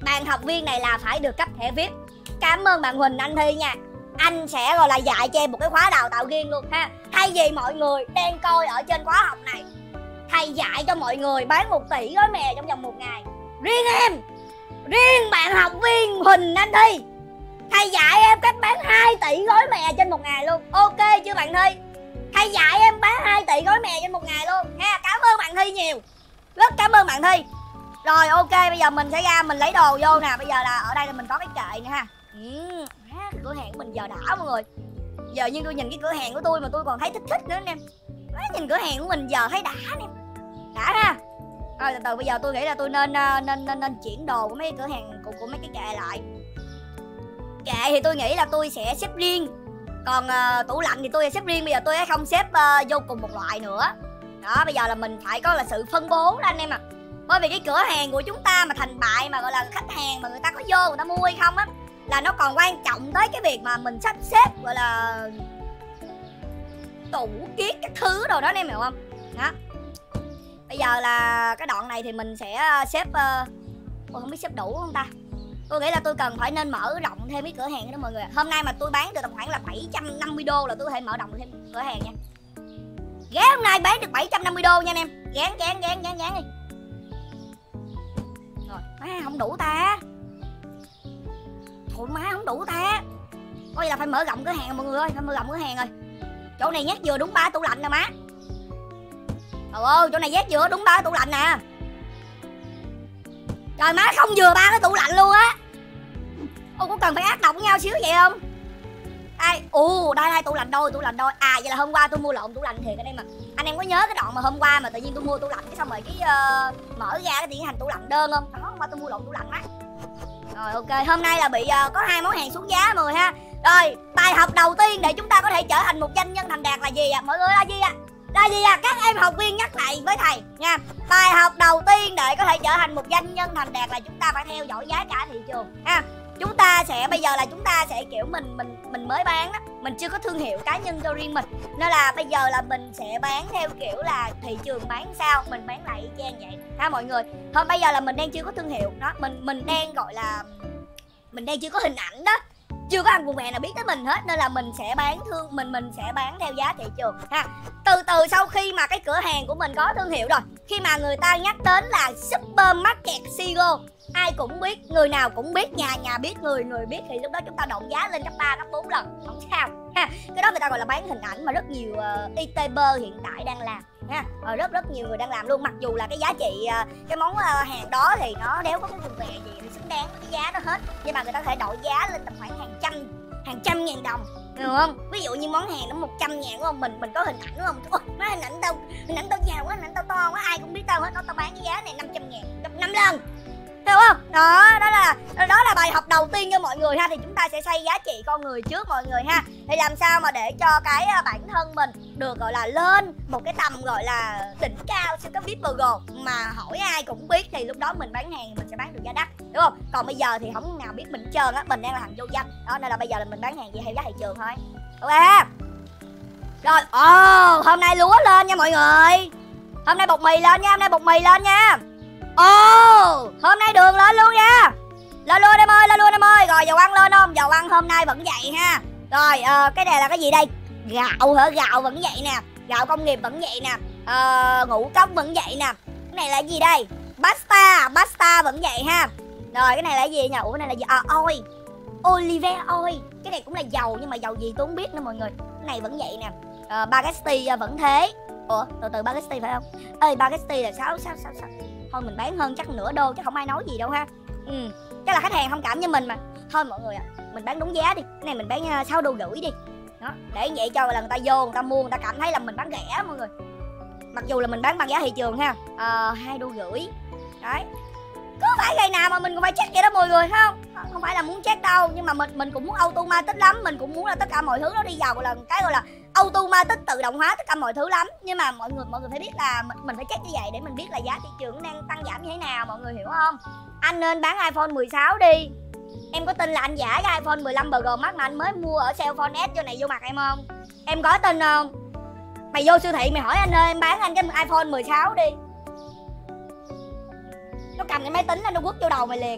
Cảm ơn bạn Huỳnh, anh Thi nha. Anh sẽ gọi là dạy cho em một cái khóa đào tạo riêng luôn ha. Thay vì mọi người đang coi ở trên khóa học này, thầy dạy cho mọi người bán 1 tỷ gói mè trong vòng 1 ngày. Riêng bạn học viên Huỳnh, anh Thi, thầy dạy em cách bán 2 tỷ gói mè trên 1 ngày luôn. Ok chưa bạn Thi? Thầy dạy em bán 2 tỷ gói mè trên 1 ngày luôn ha. Cảm ơn bạn Thi nhiều, rất cảm ơn bạn Thi. Rồi ok, bây giờ mình sẽ ra mình lấy đồ vô nè. Bây giờ là ở đây là mình có cái kệ nữa ha. Cửa hàng của mình giờ đã mọi người. Giờ như tôi nhìn cái cửa hàng của tôi mà tôi còn thấy thích nữa anh em. Nhìn cửa hàng của mình giờ thấy đã anh em, đã ha. Rồi từ từ bây giờ tôi nghĩ là tôi nên chuyển đồ của mấy cái cửa hàng của mấy cái kệ lại. Kệ thì tôi nghĩ là tôi sẽ xếp riêng, còn tủ lạnh thì tôi sẽ xếp riêng. Bây giờ tôi sẽ không xếp vô cùng một loại nữa. Đó, bây giờ là mình phải có là sự phân bố đó anh em ạ. Bởi vì cái cửa hàng của chúng ta mà thành bại mà gọi là khách hàng mà người ta có vô người ta mua hay không á, là nó còn quan trọng tới cái việc mà mình sắp xếp gọi là tủ kiết các thứ đồ đó anh em hiểu không? Đó. Bây giờ là cái đoạn này thì mình sẽ xếp không biết xếp đủ không ta. Tôi nghĩ là tôi cần phải nên mở rộng thêm cái cửa hàng đó mọi người. Hôm nay mà tôi bán được tầm khoảng là 750 đô là tôi có thể mở rộng thêm cửa hàng nha. Ghé hôm nay bán được 750 đô nha anh em. Gán đi. Rồi, má không đủ ta. Thôi má không đủ ta. Coi là phải mở rộng cửa hàng mọi người ơi, phải mở rộng cửa hàng rồi. Chỗ này nhét vừa đúng 3 tủ lạnh nè má. Trời ơi, chỗ này nhét vừa đúng 3 tủ lạnh nè. Trời má, không vừa 3 cái tủ lạnh luôn á. Ô, có cần phải ác độc với nhau xíu vậy không? Đây tủ lạnh đôi. À vậy là hôm qua tôi mua lộn tủ lạnh thiệt anh em. Anh em có nhớ cái đoạn mà hôm qua mà tự nhiên tôi mua tủ lạnh cái xong rồi cái mở ra cái tiến hành tủ lạnh đơn không? Đó, hôm qua tôi mua lộn tủ lạnh á. Rồi ok, hôm nay là bị có 2 món hàng xuống giá mọi người ha. Rồi, bài học đầu tiên để chúng ta có thể trở thành một doanh nhân thành đạt là gì ạ? Mọi người là gì ạ? Các em học viên nhắc lại với thầy nha. Bài học đầu tiên để có thể trở thành một doanh nhân thành đạt là chúng ta phải theo dõi giá cả thị trường ha. Chúng ta sẽ bây giờ là chúng ta sẽ kiểu mình mới bán đó, mình chưa có thương hiệu cá nhân cho riêng mình, nên là bây giờ là mình sẽ bán theo kiểu là thị trường bán sao mình bán lại y chang vậy ha mọi người. Thôi bây giờ là mình đang chưa có thương hiệu đó, mình đang gọi là mình đang chưa có hình ảnh đó, chưa có anh cùng mẹ nào biết tới mình hết, nên là mình sẽ bán mình sẽ bán theo giá thị trường ha. Từ từ sau khi mà cái cửa hàng của mình có thương hiệu rồi, khi mà người ta nhắc đến là Supermarket Sigo, ai cũng biết, người nào cũng biết, nhà biết, người biết, thì lúc đó chúng ta động giá lên gấp 3 gấp 4 lần không sao ha. Cái đó người ta gọi là bán hình ảnh mà rất nhiều YouTuber hiện tại đang làm ha. Rất nhiều người đang làm luôn, mặc dù là cái giá trị cái món hàng đó thì nó đéo có cái vùng vẻ gì thì xứng đáng với cái giá đó hết, nhưng mà người ta có thể đổi giá lên tầm khoảng hàng trăm ngàn đồng, hiểu không? Ví dụ như món hàng nó 100 ngàn đúng không, mình có hình ảnh đúng không? Ôi, má hình ảnh tao giàu quá, hình ảnh tao to quá, ai cũng biết tao hết, tao bán cái giá này 500 ngàn gấp 5 lần, hiểu không? Đó là bài học đầu tiên cho mọi người ha. Thì chúng ta sẽ xây giá trị con người trước mọi người ha. Thì làm sao mà để cho cái bản thân mình được gọi là lên một cái tầm gọi là đỉnh cao, siêu cấp VIP Virgo mà hỏi ai cũng biết, thì lúc đó mình bán hàng mình sẽ bán được giá đắt, đúng không? Còn bây giờ thì không nào biết mình hết trơn á, mình đang là hàng vô danh đó, nên là bây giờ là mình bán hàng gì theo giá thị trường thôi. Ok rồi. Hôm nay lúa lên nha mọi người, hôm nay bột mì lên nha, hôm nay đường lên luôn nha. Lên luôn em ơi. Rồi dầu ăn lên không? Dầu ăn hôm nay vẫn vậy ha. Rồi cái này là cái gì đây? Gạo hả? Gạo vẫn vậy nè. Gạo công nghiệp vẫn vậy nè. Ngũ cốc vẫn vậy nè. Cái này là gì đây? Pasta vẫn vậy ha. Rồi cái này là gì nhỉ? Ủa cái này là gì? Oil, olive oil. Cái này cũng là dầu nhưng mà dầu gì tôi không biết nữa mọi người. Cái này vẫn vậy nè. Baguette vẫn thế. Ủa từ baguette phải không? Ê baguette là sao? Thôi mình bán hơn chắc nửa đô chứ không ai nói gì đâu ha. Chắc là khách hàng thông cảm với mình mà. Thôi mọi người mình bán đúng giá đi. Cái này mình bán 6,5 đô đi. Đó, để vậy cho là người ta vô, người ta mua, người ta cảm thấy là mình bán rẻ mọi người. Mặc dù là mình bán bằng giá thị trường ha. 2,5 đô. Đấy. Có phải ngày nào mà mình cũng phải check vậy đó mọi người không? Không phải là muốn check đâu, nhưng mà mình cũng muốn automatic lắm, mình cũng muốn là tất cả mọi thứ nó đi vào là cái gọi là automatic, tự động hóa tất cả mọi thứ lắm. Nhưng mà mọi người phải biết là mình phải check như vậy để mình biết là giá thị trường đang tăng giảm như thế nào, mọi người hiểu không? Anh nên bán iPhone 16 đi. Em có tin là anh giả cái iPhone 15 Pro Max mà anh mới mua ở Cellphone S vô này vô mặt em không? Em có tin không? Mày vô siêu thị mày hỏi anh ơi em bán anh cái iPhone 16 đi. Nó cầm cái máy tính nó quất vô đầu mày liền.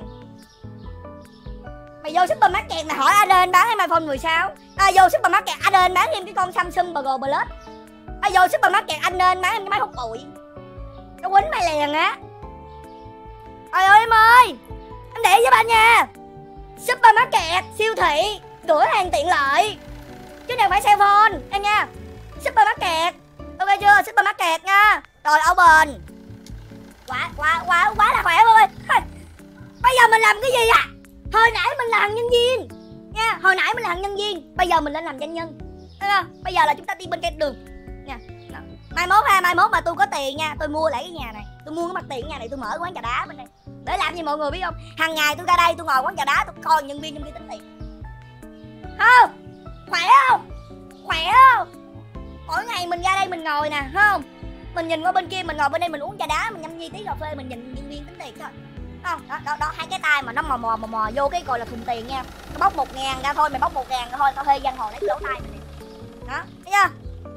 Mày vô supermarket mày hỏi anh ơi anh bán em iPhone 16. Vô supermarket anh ơi anh bán em cái con Samsung Pro Plus. Vô supermarket anh ơi anh bán em cái máy hút bụi. Nó quýnh mày liền á. Trời ơi em ơi, em để giúp anh nha. Supermarket, siêu thị, cửa hàng tiện lợi, chứ nào phải Cellphone em nha. Supermarket, ok chưa? Supermarket nha. Rồi open. Quá là khỏe mọi người. Bây giờ mình làm cái gì à? Hồi nãy mình là thằng nhân viên nha. Hồi nãy mình là thằng nhân viên, bây giờ mình lên làm doanh nhân. Thấy không? Bây giờ là chúng ta đi bên cái đường nha. Mai mốt mà tôi có tiền nha, tôi mua lại cái nhà này, tôi mua cái mặt tiền nhà này, tôi mở quán trà đá bên đây. Để làm gì mọi người biết không? Hàng ngày tôi ra đây tôi ngồi quán trà đá tôi coi nhân viên tính tiền. Không? Khỏe không? Khỏe không? Mỗi ngày mình ra đây mình ngồi nè, không? Mình nhìn qua bên kia, mình ngồi bên đây mình uống trà đá, mình nhâm nhi tí cà phê, mình nhìn nhân viên tính tiền thôi. Không? Đó hai cái tay mà nó mò vô cái gọi là thùng tiền nha. Nó bóc 1.000 ra thôi, mày bóc 1.000 ra thôi, tao thuê văn hồ lấy cái lỗ tay mình. Đó, thấy chưa?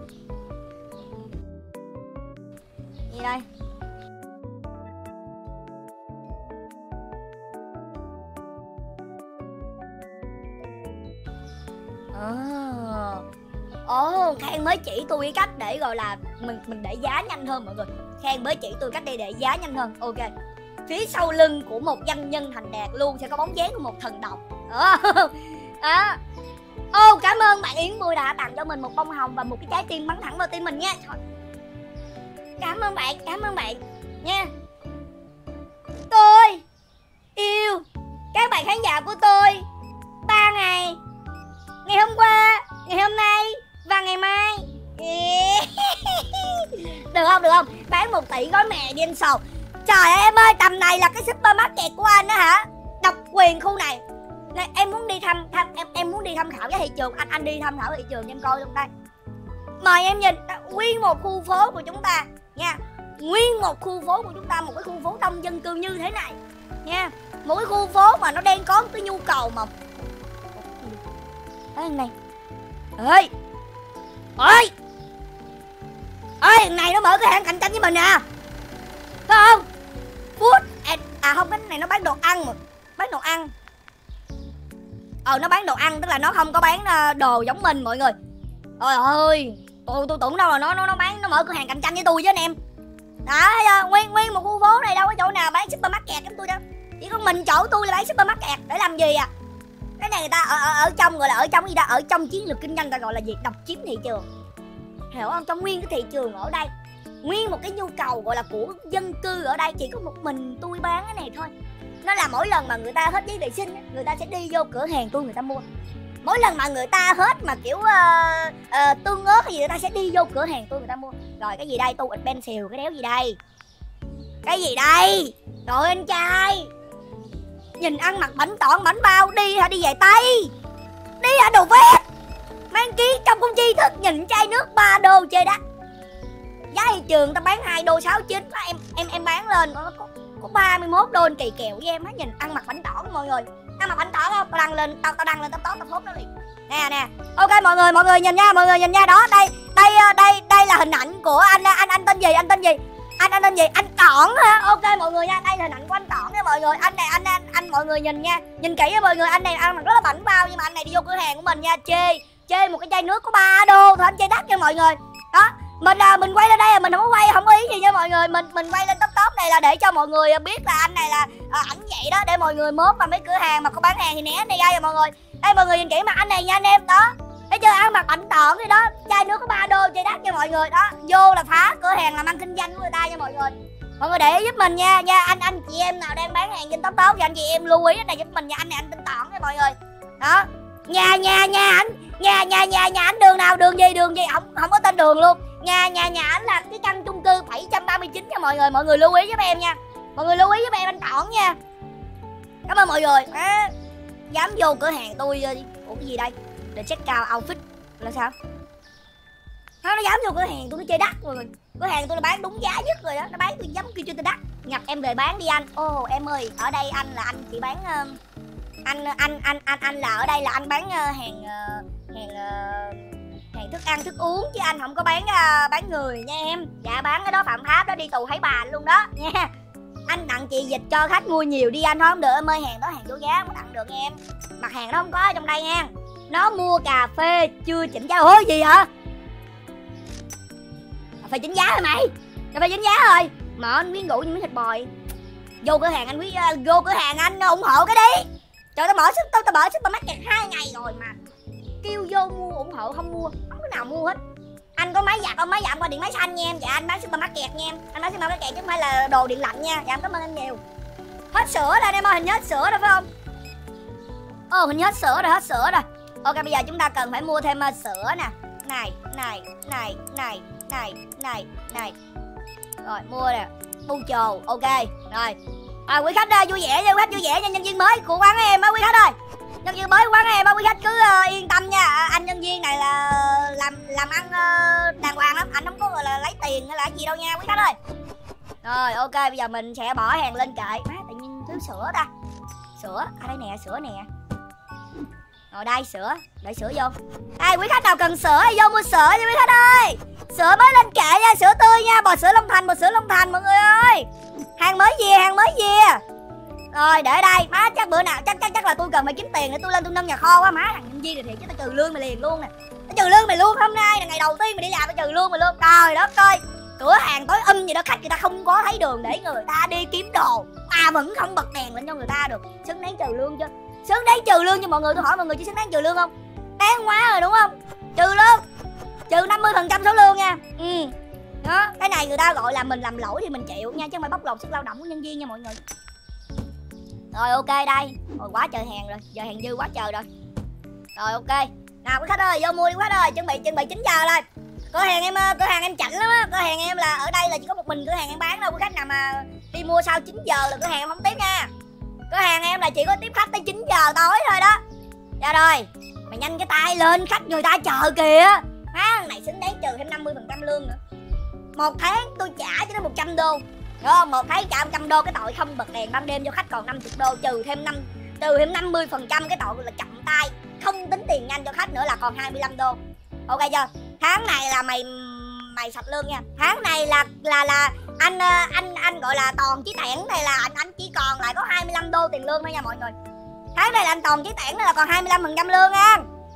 Gì đây? Khang mới chỉ tôi cái cách để gọi là mình để giá nhanh hơn mọi người. Khang mới chỉ tôi cách để giá nhanh hơn. Ok. Phía sau lưng của một doanh nhân thành đạt luôn sẽ có bóng dáng của một thần độc. Cảm ơn bạn Yến Mười đã tặng cho mình một bông hồng và một cái trái tim bắn thẳng vào tim mình nha. Cảm ơn bạn nha. Tôi yêu các bạn khán giả của tôi 3 ngày. Ngày hôm qua, ngày hôm nay và ngày mai. Được không? Bán 1 tỷ gói mè đi anh sầu. Trời ơi em ơi, tầm này là cái supermarket của anh đó hả? Độc quyền khu này. Em muốn đi em muốn đi tham khảo cái thị trường. Anh đi tham khảo thị trường cho em coi trong đây. Mời em nhìn nguyên một khu phố của chúng ta nha. Nguyên một khu phố của chúng ta, một cái khu phố đông dân cư như thế này nha. Một cái khu phố mà nó đang có cái nhu cầu mà. Thấy này. Ơi, thằng này nó mở cửa hàng cạnh tranh với mình à? Phải không? Food không, cái này nó bán đồ ăn mà. Bán đồ ăn. Nó bán đồ ăn, tức là nó không có bán đồ giống mình mọi người. Trời ơi, tôi tưởng đâu là nó bán, nó mở cửa hàng cạnh tranh với tôi chứ anh em. Đó, thấy chưa? Nguyên một khu phố này đâu có chỗ nào bán supermarket giống tôi đâu. Chỉ có mình chỗ tôi là bán supermarket để làm gì à? Cái này người ta ở trong gọi là ở trong gì đó, ở trong chiến lược kinh doanh ta gọi là việc độc chiếm thị trường. Hiểu không? Trong nguyên cái thị trường ở đây, nguyên một cái nhu cầu gọi là của dân cư ở đây chỉ có một mình tôi bán cái này thôi. Nó là mỗi lần mà người ta hết giấy vệ sinh, người ta sẽ đi vô cửa hàng tôi người ta mua. Mỗi lần mà người ta hết mà kiểu tương ớt hay gì người ta sẽ đi vô cửa hàng tôi người ta mua. Rồi cái gì đây? Tu ịch pencil, cái đéo gì đây? Cái gì đây? Trời anh trai, nhìn ăn mặc bảnh tỏn bảnh bao, đi hả? Đi về Tây, đi hả? Đồ vét mang ký trong công tri thức, nhìn chai nước 3 đô chơi đắt. Giá thị trường ta bán 2 đô 69, em bán lên có 31 đô kỳ kèo với em á. Nhìn ăn mặc bảnh tỏn mọi người, ăn mặc bảnh tỏn không? Tao đăng lên tao phốt nó liền. Nè. Ok mọi người nhìn nha, đó. Đây là hình ảnh của anh tên gì? Anh tên gì? Anh Tỏn ha. Ok mọi người nha, đây là hình ảnh của anh Tỏn nha mọi người. Anh này anh mọi người nhìn nha. Nhìn kỹ nha mọi người, anh này ăn mặc rất là bảnh bao nhưng mà anh này đi vô cửa hàng của mình nha, chê một cái chai nước có 3 đô thôi, anh chê đắt cho mọi người. Đó, Mình quay lên đây là mình không có ý gì nha mọi người. Mình quay lên top này là để cho mọi người biết là anh này là ảnh vậy đó, để mọi người mốt mà mấy cửa hàng mà có bán hàng thì né này ra rồi mọi người. Đây mọi người nhìn kỹ mặt anh này nha anh em, đó thấy chưa, ăn mặc bảnh tỏn đi đó, chai nước có 3 đô chai đắt nha mọi người. Đó vô là phá cửa hàng làm ăn kinh doanh của người ta nha mọi người. Mọi người để ý giúp mình nha anh chị em nào đang bán hàng trên top thì anh chị em lưu ý cái này giúp mình nha. Anh này anh tin tỏn nha mọi người. Đó nhà anh đường nào, đường gì không có tên đường luôn. Nhà anh là cái căn chung cư 739 nha mọi người. Mọi người lưu ý giúp em nha, mọi người lưu ý giúp em anh Tỏn nha. Cảm ơn mọi người. Dám vô cửa hàng tôi. Ủa cái gì đây, để check out outfit là sao? Nó dám vô cửa hàng tôi, nó chơi đắt mọi người. Cửa hàng tôi là bán đúng giá nhất rồi đó, nó bán tôi dám kêu chưa tôi đắt. Nhập em về bán đi anh. Ồ em ơi, ở đây anh là anh chỉ bán anh là ở đây là anh bán hàng thức ăn thức uống chứ anh không có bán người nha em. Dạ bán cái đó phạm pháp đó, đi tù thấy bà luôn đó nha. Anh tặng chị dịch cho khách mua nhiều đi anh, thôi không được em ơi, hàng đó hàng vô giá không tặng được nha em. Mặt hàng đó không có ở trong đây nha. Nó mua cà phê chưa chỉnh giá. Ủa gì hả? Cà phê chỉnh giá rồi mày, cà phê chỉnh giá rồi. Mở anh quyến rũ như miếng thịt bò. Vô cửa hàng anh vô cửa hàng anh ủng hộ cái đi. Trời, tao mở supermarket 2 ngày rồi mà kêu vô mua ủng hộ không mua, không có nào mua hết. Anh có máy giặt không? Máy giặt qua điện máy xanh nha em. Dạ anh bán supermarket nha em. Anh bán supermarket chứ không phải là đồ điện lạnh nha. Dạ em cảm ơn anh nhiều. Hết sữa rồi em ơi, hình như hết sữa rồi phải không? Ồ hình như hết sữa rồi. Ok bây giờ chúng ta cần phải mua thêm sữa nè. Này. Rồi mua nè. Bu trồ, ok. Rồi. Quý khách ơi vui vẻ nha, nhân viên mới của quán em á quý khách ơi. Nhân viên mới quán em á quý khách cứ yên tâm nha. Anh nhân viên này là làm ăn đàng hoàng lắm, anh không có gọi là lấy tiền hay là gì đâu nha quý khách ơi. Rồi ok bây giờ mình sẽ bỏ hàng lên kệ. Má tự nhiên thiếu sữa ta. Sữa, đây nè, sữa nè. Rồi đây sữa, để sữa vô. Đây quý khách nào cần sữa thì vô mua sữa nha quý khách ơi. Sữa mới lên kệ nha, sữa tươi nha, bò sữa Long Thành mọi người ơi. Hàng mới về. Rồi để đây, má chắc bữa nào chắc là tôi cần phải kiếm tiền để tôi lên tôi nâng nhà kho quá má. Thằng nhân viên này thiệt chứ tao trừ lương mày liền luôn nè. Tao trừ lương mày luôn, hôm nay là ngày đầu tiên mày đi làm tao trừ lương mày luôn. Trời đất ơi, cửa hàng tối vậy đó, khách người ta không có thấy đường để người ta đi kiếm đồ mà vẫn không bật đèn lên cho người ta được. Xứng đáng trừ lương chưa? Xứng đáng trừ lương cho mọi người, tôi hỏi mọi người chứ xứng đáng trừ lương không? Đáng quá rồi đúng không? Trừ lương, trừ 50% số lương nha. Đó, cái này người ta gọi là mình làm lỗi thì mình chịu nha, chứ không phải bóc lột sức lao động của nhân viên nha mọi người. Rồi ok đây, rồi quá trời hàng rồi, giờ hàng dư quá trời rồi. Rồi ok, nào quý khách ơi vô mua đi quý khách ơi, chuẩn bị 9 giờ rồi. Cửa hàng em chảnh lắm á, cửa hàng em là ở đây là chỉ có một mình cửa hàng em bán đâu. Quý khách nào mà đi mua sau 9 giờ là cửa hàng em không tiếp nha. Cửa hàng em là chỉ có tiếp khách tới 9 giờ tối thôi đó. Dạ rồi, mày nhanh cái tay lên, khách người ta chờ kìa. Má này xứng đáng trừ thêm 50% lương nữa. Một tháng tôi trả cho nó 100 đô. Đúng không? Một tháng trả 100 đô, cái tội không bật đèn ban đêm cho khách còn 50 đô, trừ thêm 50% cái tội là chậm tay, không tính tiền nhanh cho khách nữa là còn 25 đô. Ok chưa? Tháng này là mày sạch lương nha. Tháng này là anh gọi là toàn chí tẻn này là anh chỉ còn lại có 25 đô tiền lương thôi nha mọi người. Tháng này là anh toàn chí tẻn là còn 25% lương nha.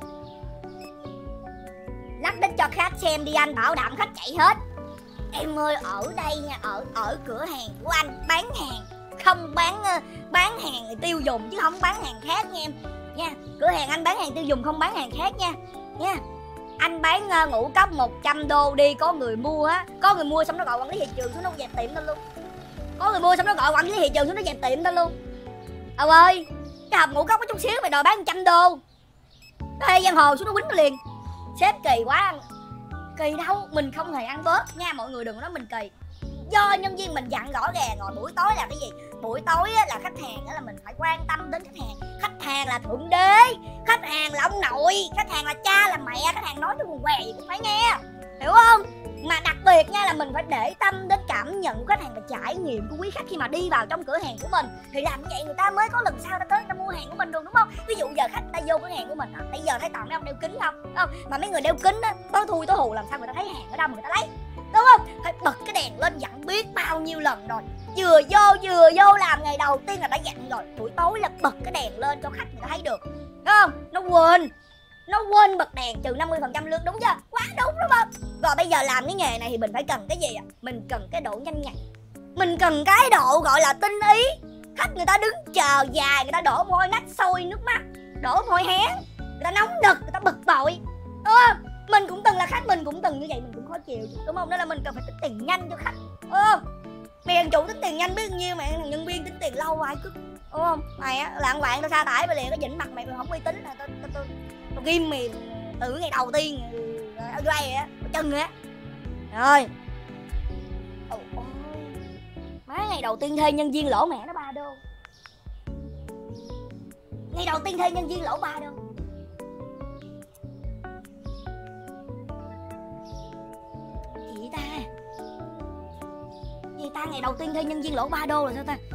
Lắp đích cho khách xem đi anh, bảo đảm khách chạy hết. Em ơi ở đây nha, ở cửa hàng của anh bán hàng không bán hàng tiêu dùng chứ không bán hàng khác nha em nha. Cửa hàng anh bán hàng tiêu dùng không bán hàng khác nha. Anh bán ngũ cốc 100 đô đi, có người mua á, có người mua xong nó gọi quản lý thị trường xuống nó dẹp tiệm tao luôn. Có người mua xong nó gọi quản lý thị trường xuống nó dẹp tiệm tao luôn. Ông ơi, cái hộp ngũ cốc có chút xíu mày đòi bán 100 đô. Nó hay giang hồ xuống nó quýnh nó liền. Sếp kỳ quá. Kỳ đâu, mình không hề ăn bớt nha mọi người, đừng có nói mình kỳ. Do nhân viên mình dặn rõ ràng rồi, buổi tối là cái gì? Buổi tối là khách hàng, đó là mình phải quan tâm đến khách hàng. Khách hàng là thượng đế, khách hàng là ông nội, khách hàng là cha là mẹ, khách hàng nói nó buồn què gì cũng phải nghe, hiểu không? Mà đặc biệt nha là mình phải để tâm đến cảm nhận của khách hàng và trải nghiệm của quý khách khi mà đi vào trong cửa hàng của mình. Thì làm như vậy người ta mới có lần sau ta tới ta mua hàng của mình được, đúng không? Ví dụ giờ khách ta vô cửa hàng của mình, bây giờ thấy toàn mấy ông đeo kính không? Mà mấy người đeo kính á, tối thui tối hù làm sao người ta thấy hàng ở đâu mà người ta lấy, đúng không? Phải bật cái đèn lên dặn biết bao nhiêu lần rồi. Vừa vô làm ngày đầu tiên là đã dặn rồi, buổi tối là bật cái đèn lên cho khách người ta thấy được, đúng không? Nó quên bật đèn, trừ 50% lương, đúng chưa? Quá đúng không? Rồi bây giờ làm cái nghề này thì mình phải cần cái gì ạ? Mình cần cái độ nhanh nhạy, mình cần cái độ gọi là tinh ý. Khách người ta đứng chờ dài, người ta đổ môi nách sôi nước mắt, đổ môi hén, người ta nóng nực, người ta bực bội. Mình cũng từng là khách, mình cũng từng như vậy, mình cũng khó chịu đúng không? Đó là mình cần phải tính tiền nhanh cho khách. Mày thằng chủ tính tiền nhanh biết nhiêu, mày thằng nhân viên tính tiền lâu ai cứ đúng không? Mày á lạng quạng tao sa thải mày liền, cái dĩnh mặt mày không uy tín là tao ghim mày từ ngày đầu tiên áo dây á, chân á. Rồi. Má ngày đầu tiên thuê nhân viên lỗ mẹ nó 3 đô. Ngày đầu tiên thuê nhân viên lỗ 3 đô. Gì ta? Gì ta, ngày đầu tiên thuê nhân viên lỗ 3 đô rồi sao ta?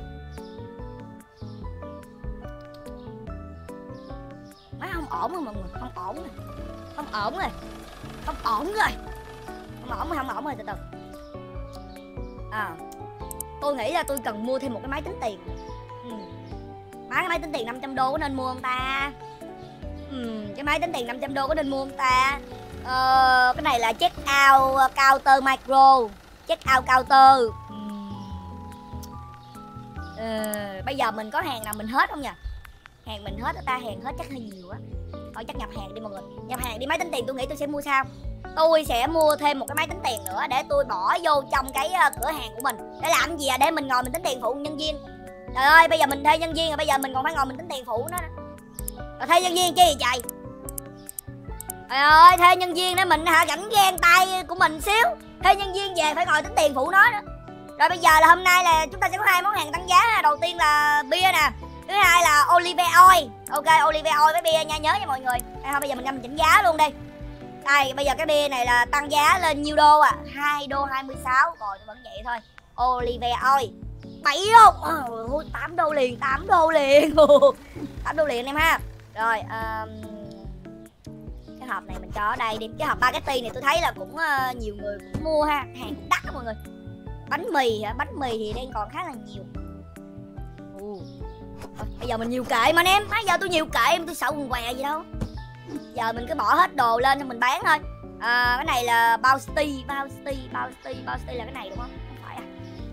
Má không ổn rồi mọi người, không ổn rồi. Không ổn rồi. Không ổn rồi. Không ổn rồi, từ từ. Tôi nghĩ là tôi cần mua thêm một cái máy tính tiền. Cái máy tính tiền 500 đô có nên mua không ta? Cái máy tính tiền 500 đô có nên mua không ta? Cái này là check out counter micro. Check out counter. Bây giờ mình có hàng nào mình hết không nhỉ? Hàng mình hết ta, hàng hết chắc hơi nhiều á. Thôi chắc nhập hàng đi mọi người. Nhập hàng đi, máy tính tiền tôi nghĩ tôi sẽ mua sao? Tôi sẽ mua thêm một cái máy tính tiền nữa để tôi bỏ vô trong cái cửa hàng của mình. Để làm gì à? Để mình ngồi mình tính tiền phụ nhân viên. Trời ơi, bây giờ mình thuê nhân viên rồi, bây giờ mình còn phải ngồi mình tính tiền phụ nó. Rồi thuê nhân viên chi vậy trời? Trời ơi, thuê nhân viên để mình rảnh ghen tay của mình xíu. Thuê nhân viên về phải ngồi tính tiền phụ nó nữa. Rồi bây giờ là hôm nay là chúng ta sẽ có 2 món hàng tăng giá. Đầu tiên là bia nè, thứ hai là Olive Oil. Ok, Olive Oil với bia nha, nhớ nha mọi người. Thôi bây giờ mình chỉnh giá luôn đi. Đây, bây giờ cái bia này là tăng giá lên nhiêu đô à? 2 đô 26. Rồi vẫn vậy thôi. Olive Oil 7 đô. 8 đô liền, 8 đô liền. 8 đô liền em ha. Rồi cái hộp này mình cho ở đây đi. Cái hộp spaghetti này tôi thấy là cũng nhiều người cũng mua ha. Hàng cũng đắt đó mọi người. Bánh mì hả? Bánh mì thì đang còn khá là nhiều. Bây giờ mình nhiều kệ mà anh em. Bây giờ tôi nhiều kệ tôi sợ quần què gì đâu. Giờ mình cứ bỏ hết đồ lên cho mình bán thôi. Cái này là Bounty là cái này đúng không? Không phải à?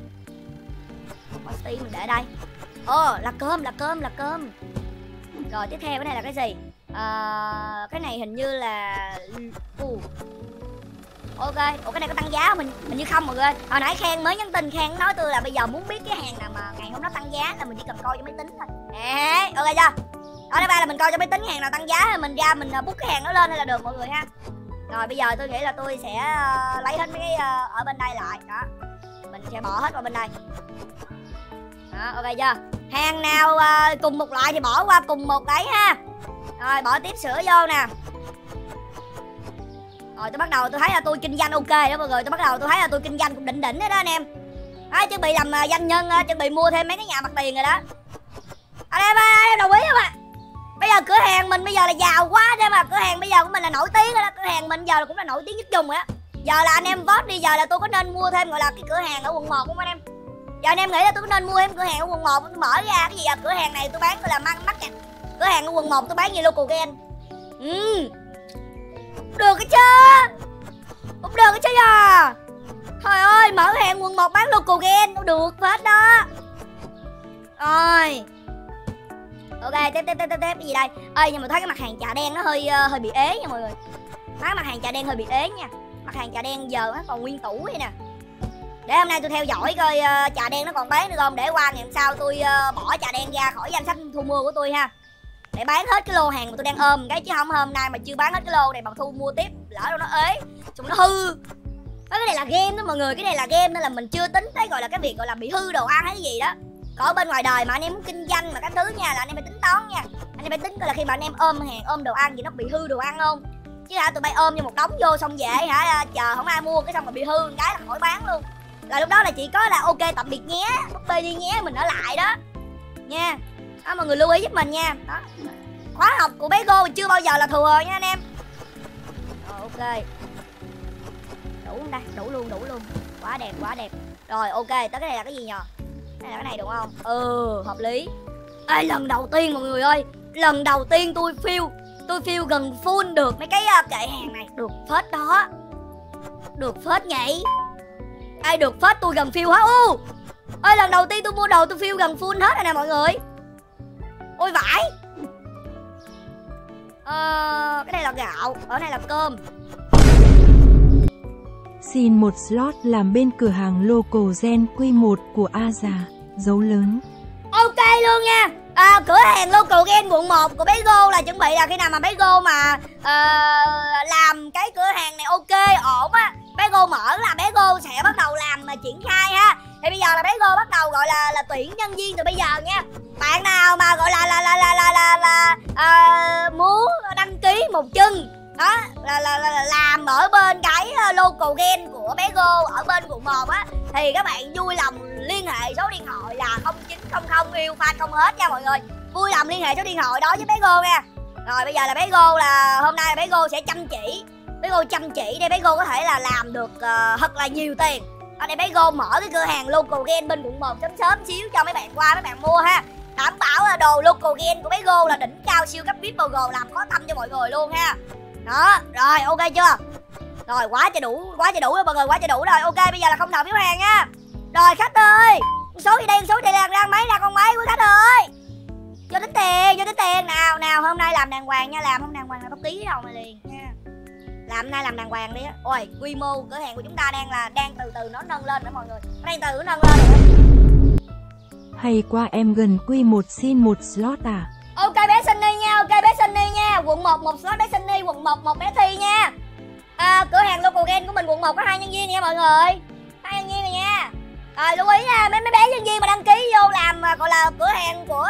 Bounty mình để đây. Là cơm. Rồi tiếp theo cái này là cái gì? Cái này hình như là ok. Ủa cái này có tăng giá không? Mình như không mọi người. Hồi nãy Khang mới nhắn tin, Khang nói tôi là bây giờ muốn biết cái hàng nào mà ngày hôm đó tăng giá là mình chỉ cần coi cho máy tính thôi. Ok chưa? Ở đây ba là mình coi cho máy tính hàng nào tăng giá thì mình ra mình book cái hàng đó lên hay là được mọi người ha. Rồi bây giờ tôi nghĩ là tôi sẽ lấy hết mấy cái ở bên đây lại đó. Mình sẽ bỏ hết vào bên đây. Đó, ok chưa? Hàng nào cùng một loại thì bỏ qua cùng một đấy ha. Rồi bỏ tiếp sữa vô nè. Rồi tôi bắt đầu tôi thấy là tôi kinh doanh ok đó mọi người. Tôi thấy là tôi kinh doanh cũng đỉnh đó anh em. Đó, chuẩn bị làm doanh nhân, chuẩn bị mua thêm mấy cái nhà mặt tiền rồi đó. Anh em đồng ý không ạ? Bây giờ cửa hàng mình bây giờ là giàu quá chứ mà. Cửa hàng bây giờ của mình là nổi tiếng rồi đó. Cửa hàng mình giờ cũng là nổi tiếng nhất vùng rồi đó. Giờ là anh em vote đi, giờ là tôi có nên mua thêm gọi là cái cửa hàng ở quận 1 không anh em? Giờ anh em nghĩ là tôi có nên mua thêm cửa hàng ở quận 1, tôi mở ra cái gì à? Cửa hàng này tôi bán tôi là mắc nè. Cửa hàng ở quận 1 tôi bán như local game. Được cái chứ. Cũng được cái chứ à. Trời ơi, mở hàng quận 1 bán local game cũng được hết đó. Rồi. Ok, tiếp cái gì đây? Ê, nhưng mà thấy cái mặt hàng trà đen nó hơi bị ế nha mọi người. Má mặt hàng trà đen hơi bị ế nha. Mặt hàng trà đen giờ nó còn nguyên tủ vậy nè. Để hôm nay tôi theo dõi coi trà đen nó còn bán được không. Để qua ngày hôm sau tôi bỏ trà đen ra khỏi danh sách thu mua của tôi ha. Để bán hết cái lô hàng mà tôi đang ôm cái, chứ không hôm nay mà chưa bán hết cái lô này mà thu mua tiếp lỡ đâu nó ế chúng nó hư. Cái này là game đó mọi người, cái này là game nên là mình chưa tính tới gọi là cái việc gọi là bị hư đồ ăn hay cái gì đó. Còn ở bên ngoài đời mà anh em muốn kinh doanh mà các thứ nha là anh em phải tính toán nha. Anh em phải tính coi là khi mà anh em ôm hàng ôm đồ ăn gì nó bị hư đồ ăn không. Chứ hả tụi bay ôm như một đống vô xong về hả chờ không ai mua cái xong mà bị hư cái là khỏi bán luôn. Là lúc đó là chỉ có là ok tạm biệt nhé, búp bê đi nhé, mình ở lại đó nha. Đó, mọi người lưu ý giúp mình nha. Đó. Khóa học của bé Go chưa bao giờ là thừa nha anh em. Rồi ok. Đủ không ta? Đủ luôn. Quá đẹp. Rồi ok, tới cái này là cái gì nhờ? Đây là cái này đúng không? Hợp lý. Ê, lần đầu tiên mọi người ơi, lần đầu tiên tôi feel gần full được mấy cái kệ hàng này, được phết đó. Được phết nhỉ. Ai được phết, tôi gần fill hết. Ơi lần đầu tiên tôi mua đồ tôi fill gần full hết rồi nè mọi người. Ôi vãi. Cái này là gạo, ở này là cơm. Xin một slot làm bên cửa hàng Local Gen Q1 của A Già, dấu lớn. Ok luôn nha. Cửa hàng Local Gen quận 1 của bé Go là chuẩn bị là khi nào mà bé Go mà làm cái cửa hàng này ok ổn á, bé Go mở là bé Go sẽ bắt đầu làm mà triển khai ha. Thì bây giờ là bé Go bắt đầu gọi là tuyển nhân viên từ bây giờ nha. Bạn nào mà gọi là muốn đăng ký một chân đó là làm ở bên cái Local Gen của bé Go ở bên quận 1 á, thì các bạn vui lòng liên hệ số điện thoại là 0900 yêu fan không hết nha mọi người. Vui lòng liên hệ số điện thoại đó với bé Go nha. Rồi bây giờ là bé Go là hôm nay là bé Go sẽ chăm chỉ. Bé Go chăm chỉ để bé Go có thể là làm được thật là nhiều tiền. Để bé Go mở cái cửa hàng Local Gen bên quận 1 sớm xíu cho mấy bạn qua mấy bạn mua ha. Đảm bảo là đồ Local Gen của bé Go là đỉnh cao siêu cấp VIP Go làm khó tâm cho mọi người luôn ha. Đó, rồi ok chưa? Rồi quá trời đủ rồi mọi người, quá trời đủ rồi. Ok bây giờ là không nợ phiếu hàng nha. Rồi khách ơi, số gì đây ra máy ra con máy của khách ơi. Vô tính tiền nào hôm nay làm đàng hoàng nha, làm không đàng hoàng là tao ký đầu mày liền nha. Làm hôm nay làm đàng hoàng đi á. Ôi quy mô cửa hàng của chúng ta đang từ từ nó nâng lên nữa mọi người. Nó đang từ từ nâng lên rồi. Hay qua em gần Q1 xin một slot à? Ok bé Sunny nha, ok bé Sunny nha. Quận 1 một slot bé Sunny, quận 1 một bé Thi nha. Cửa hàng Local Gen của mình quận 1 có 2 nhân viên nha mọi người. 2 nhân viên này nha. Lưu ý nha, mấy bé nhân viên mà đăng ký vô làm gọi là cửa hàng của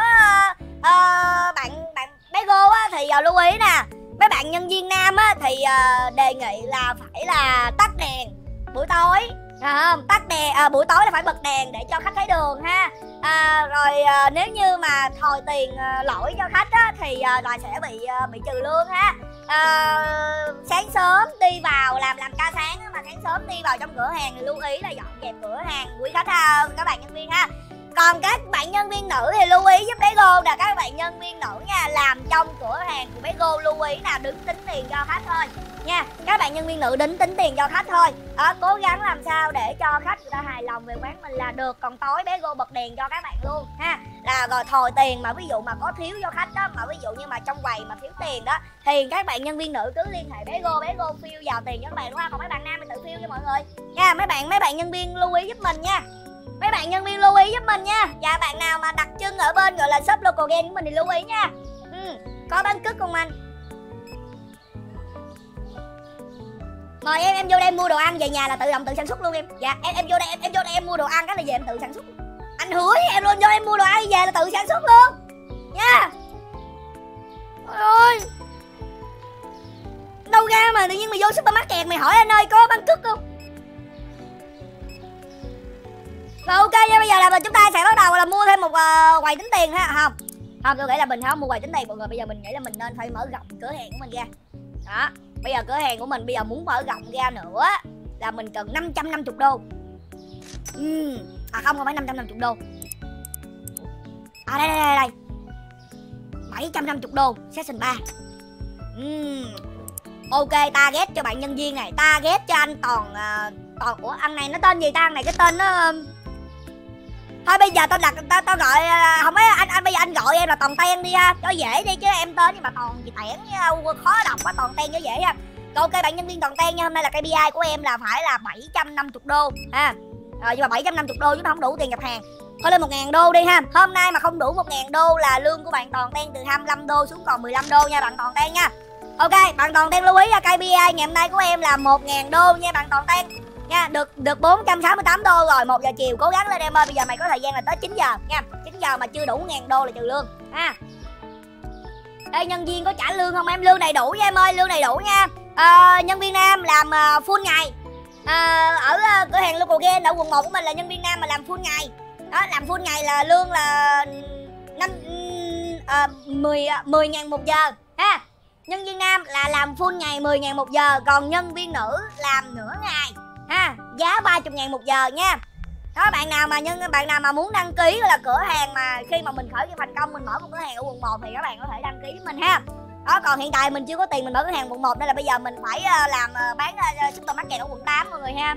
bạn bé Go á thì lưu ý nè. Mấy bạn nhân viên nam á thì đề nghị là phải là tắt đèn buổi tối. Tắt đèn buổi tối là phải bật đèn để cho khách thấy đường ha. Rồi nếu như mà thòi tiền lỗi cho khách á thì là sẽ bị trừ lương ha. Sáng sớm đi vào làm ca sáng á, mà sáng sớm đi vào trong cửa hàng thì lưu ý là dọn dẹp cửa hàng quý khách ha, các bạn nhân viên ha. Còn các bạn nhân viên nữ thì lưu ý giúp bé Go là các bạn nhân viên nữ nha, làm trong cửa hàng của bé Go lưu ý là đứng tính tiền cho khách thôi nha. Các bạn nhân viên nữ tính tiền cho khách thôi. Cố gắng làm sao để cho khách người ta hài lòng về quán mình là được. Còn tối bé Go bật đèn cho các bạn luôn ha. Là rồi thòi tiền mà ví dụ mà có thiếu cho khách đó, mà ví dụ như mà trong quầy mà thiếu tiền đó thì các bạn nhân viên nữ cứ liên hệ bé Go phill vào tiền cho các bạn đúng không? Còn mấy bạn nam thì tự phill cho mọi người nha. Mấy bạn nhân viên lưu ý giúp mình nha. Mấy bạn nhân viên lưu ý giúp mình nha. Và bạn nào mà đặt chân ở bên gọi là shop Local Gen của mình thì lưu ý nha. Có bán cứt không anh? Mời em vô đây em mua đồ ăn, về nhà là tự động tự sản xuất luôn em. Dạ em vô đây em mua đồ ăn cái là về em tự sản xuất. Anh hứa với em luôn, vô em mua đồ ăn về là tự sản xuất luôn nha. Trời ơi, đâu ra mà tự nhiên mày vô supermarket mày hỏi anh ơi có bán cứt không? Rồi ok nha, bây giờ là chúng ta sẽ bắt đầu là mua thêm một quầy tính tiền ha. Không tôi nghĩ là mình không mua quầy tính tiền mọi người. Bây giờ mình nghĩ là mình nên phải mở rộng cửa hàng của mình ra. Đó, bây giờ cửa hàng của mình bây giờ muốn mở rộng ra nữa là mình cần 550 đô. Không phải 550 đô. Đây 750 đô Season 3. Ok, target cho bạn nhân viên này, target cho anh Toàn. Ủa ăn này nó tên gì ta? Ăn này cái tên nó thôi bây giờ tao gọi không mấy anh bây giờ anh gọi em là Toàn Ten đi ha, cho dễ đi chứ em tên nhưng mà Toàn gì Tẻn khó đọc quá, Toàn Ten cho dễ ha. Ok bạn nhân viên Toàn Ten nha, hôm nay là KPI của em là phải là 750 đô ha. Rồi nhưng mà 750 đô chúng ta không đủ tiền nhập hàng. Thôi lên 1.000 đô đi ha. Hôm nay mà không đủ 1.000 đô là lương của bạn Toàn Ten từ 25 đô xuống còn 15 đô nha bạn Toàn Ten nha. Ok, bạn Toàn Ten lưu ý là KPI ngày hôm nay của em là 1.000 đô nha bạn Toàn Ten nha, được 468 đô rồi. 1 giờ chiều cố gắng lên em ơi, bây giờ mày có thời gian là tới 9 giờ nha. 9 giờ mà chưa đủ 1.000 đô là trừ lương ha. Ê nhân viên có trả lương không em? Lương đầy đủ nha em ơi, lương đầy đủ nha. Nhân viên nam làm full ngày. Ở cửa hàng Local Gen ở quận 1 của mình là nhân viên nam mà làm full ngày. Đó, làm full ngày là lương là 10.000 một giờ ha. Nhân viên nam là làm full ngày 10.000 một giờ, còn nhân viên nữ làm nửa ngày ha, giá 30.000 một giờ nha. Đó, bạn nào mà muốn đăng ký là cửa hàng mà khi mà mình khởi nghiệp thành công mình mở một cửa hàng ở quận 1 thì các bạn có thể đăng ký với mình ha. Đó, còn hiện tại mình chưa có tiền mình mở cửa hàng quận 1 nên là bây giờ mình phải làm bán supermarket ở quận 8 mọi người ha.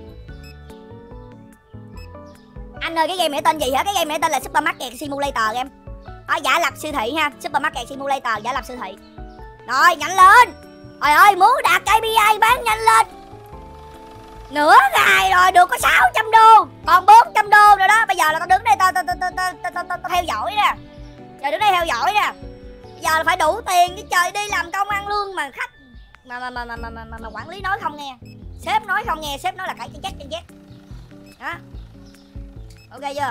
Anh ơi, cái game này tên gì hả? Cái game này tên là Supermarket Simulator em. Đó, giả lập siêu thị ha, Supermarket Simulator giả lập siêu thị. Rồi, nhanh lên. Trời ơi, muốn đạt KPI bán nhanh lên. Nửa ngày rồi được có 600 đô, còn 400 đô rồi đó. Bây giờ là tao đứng đây tao theo dõi nè. Giờ đứng đây theo dõi nè. Bây giờ là phải đủ tiền chứ trời, đi làm công ăn lương mà khách mà quản lý nói không nghe. Sếp nói không nghe, sếp nói là phải chân chết. Đó. Ok chưa?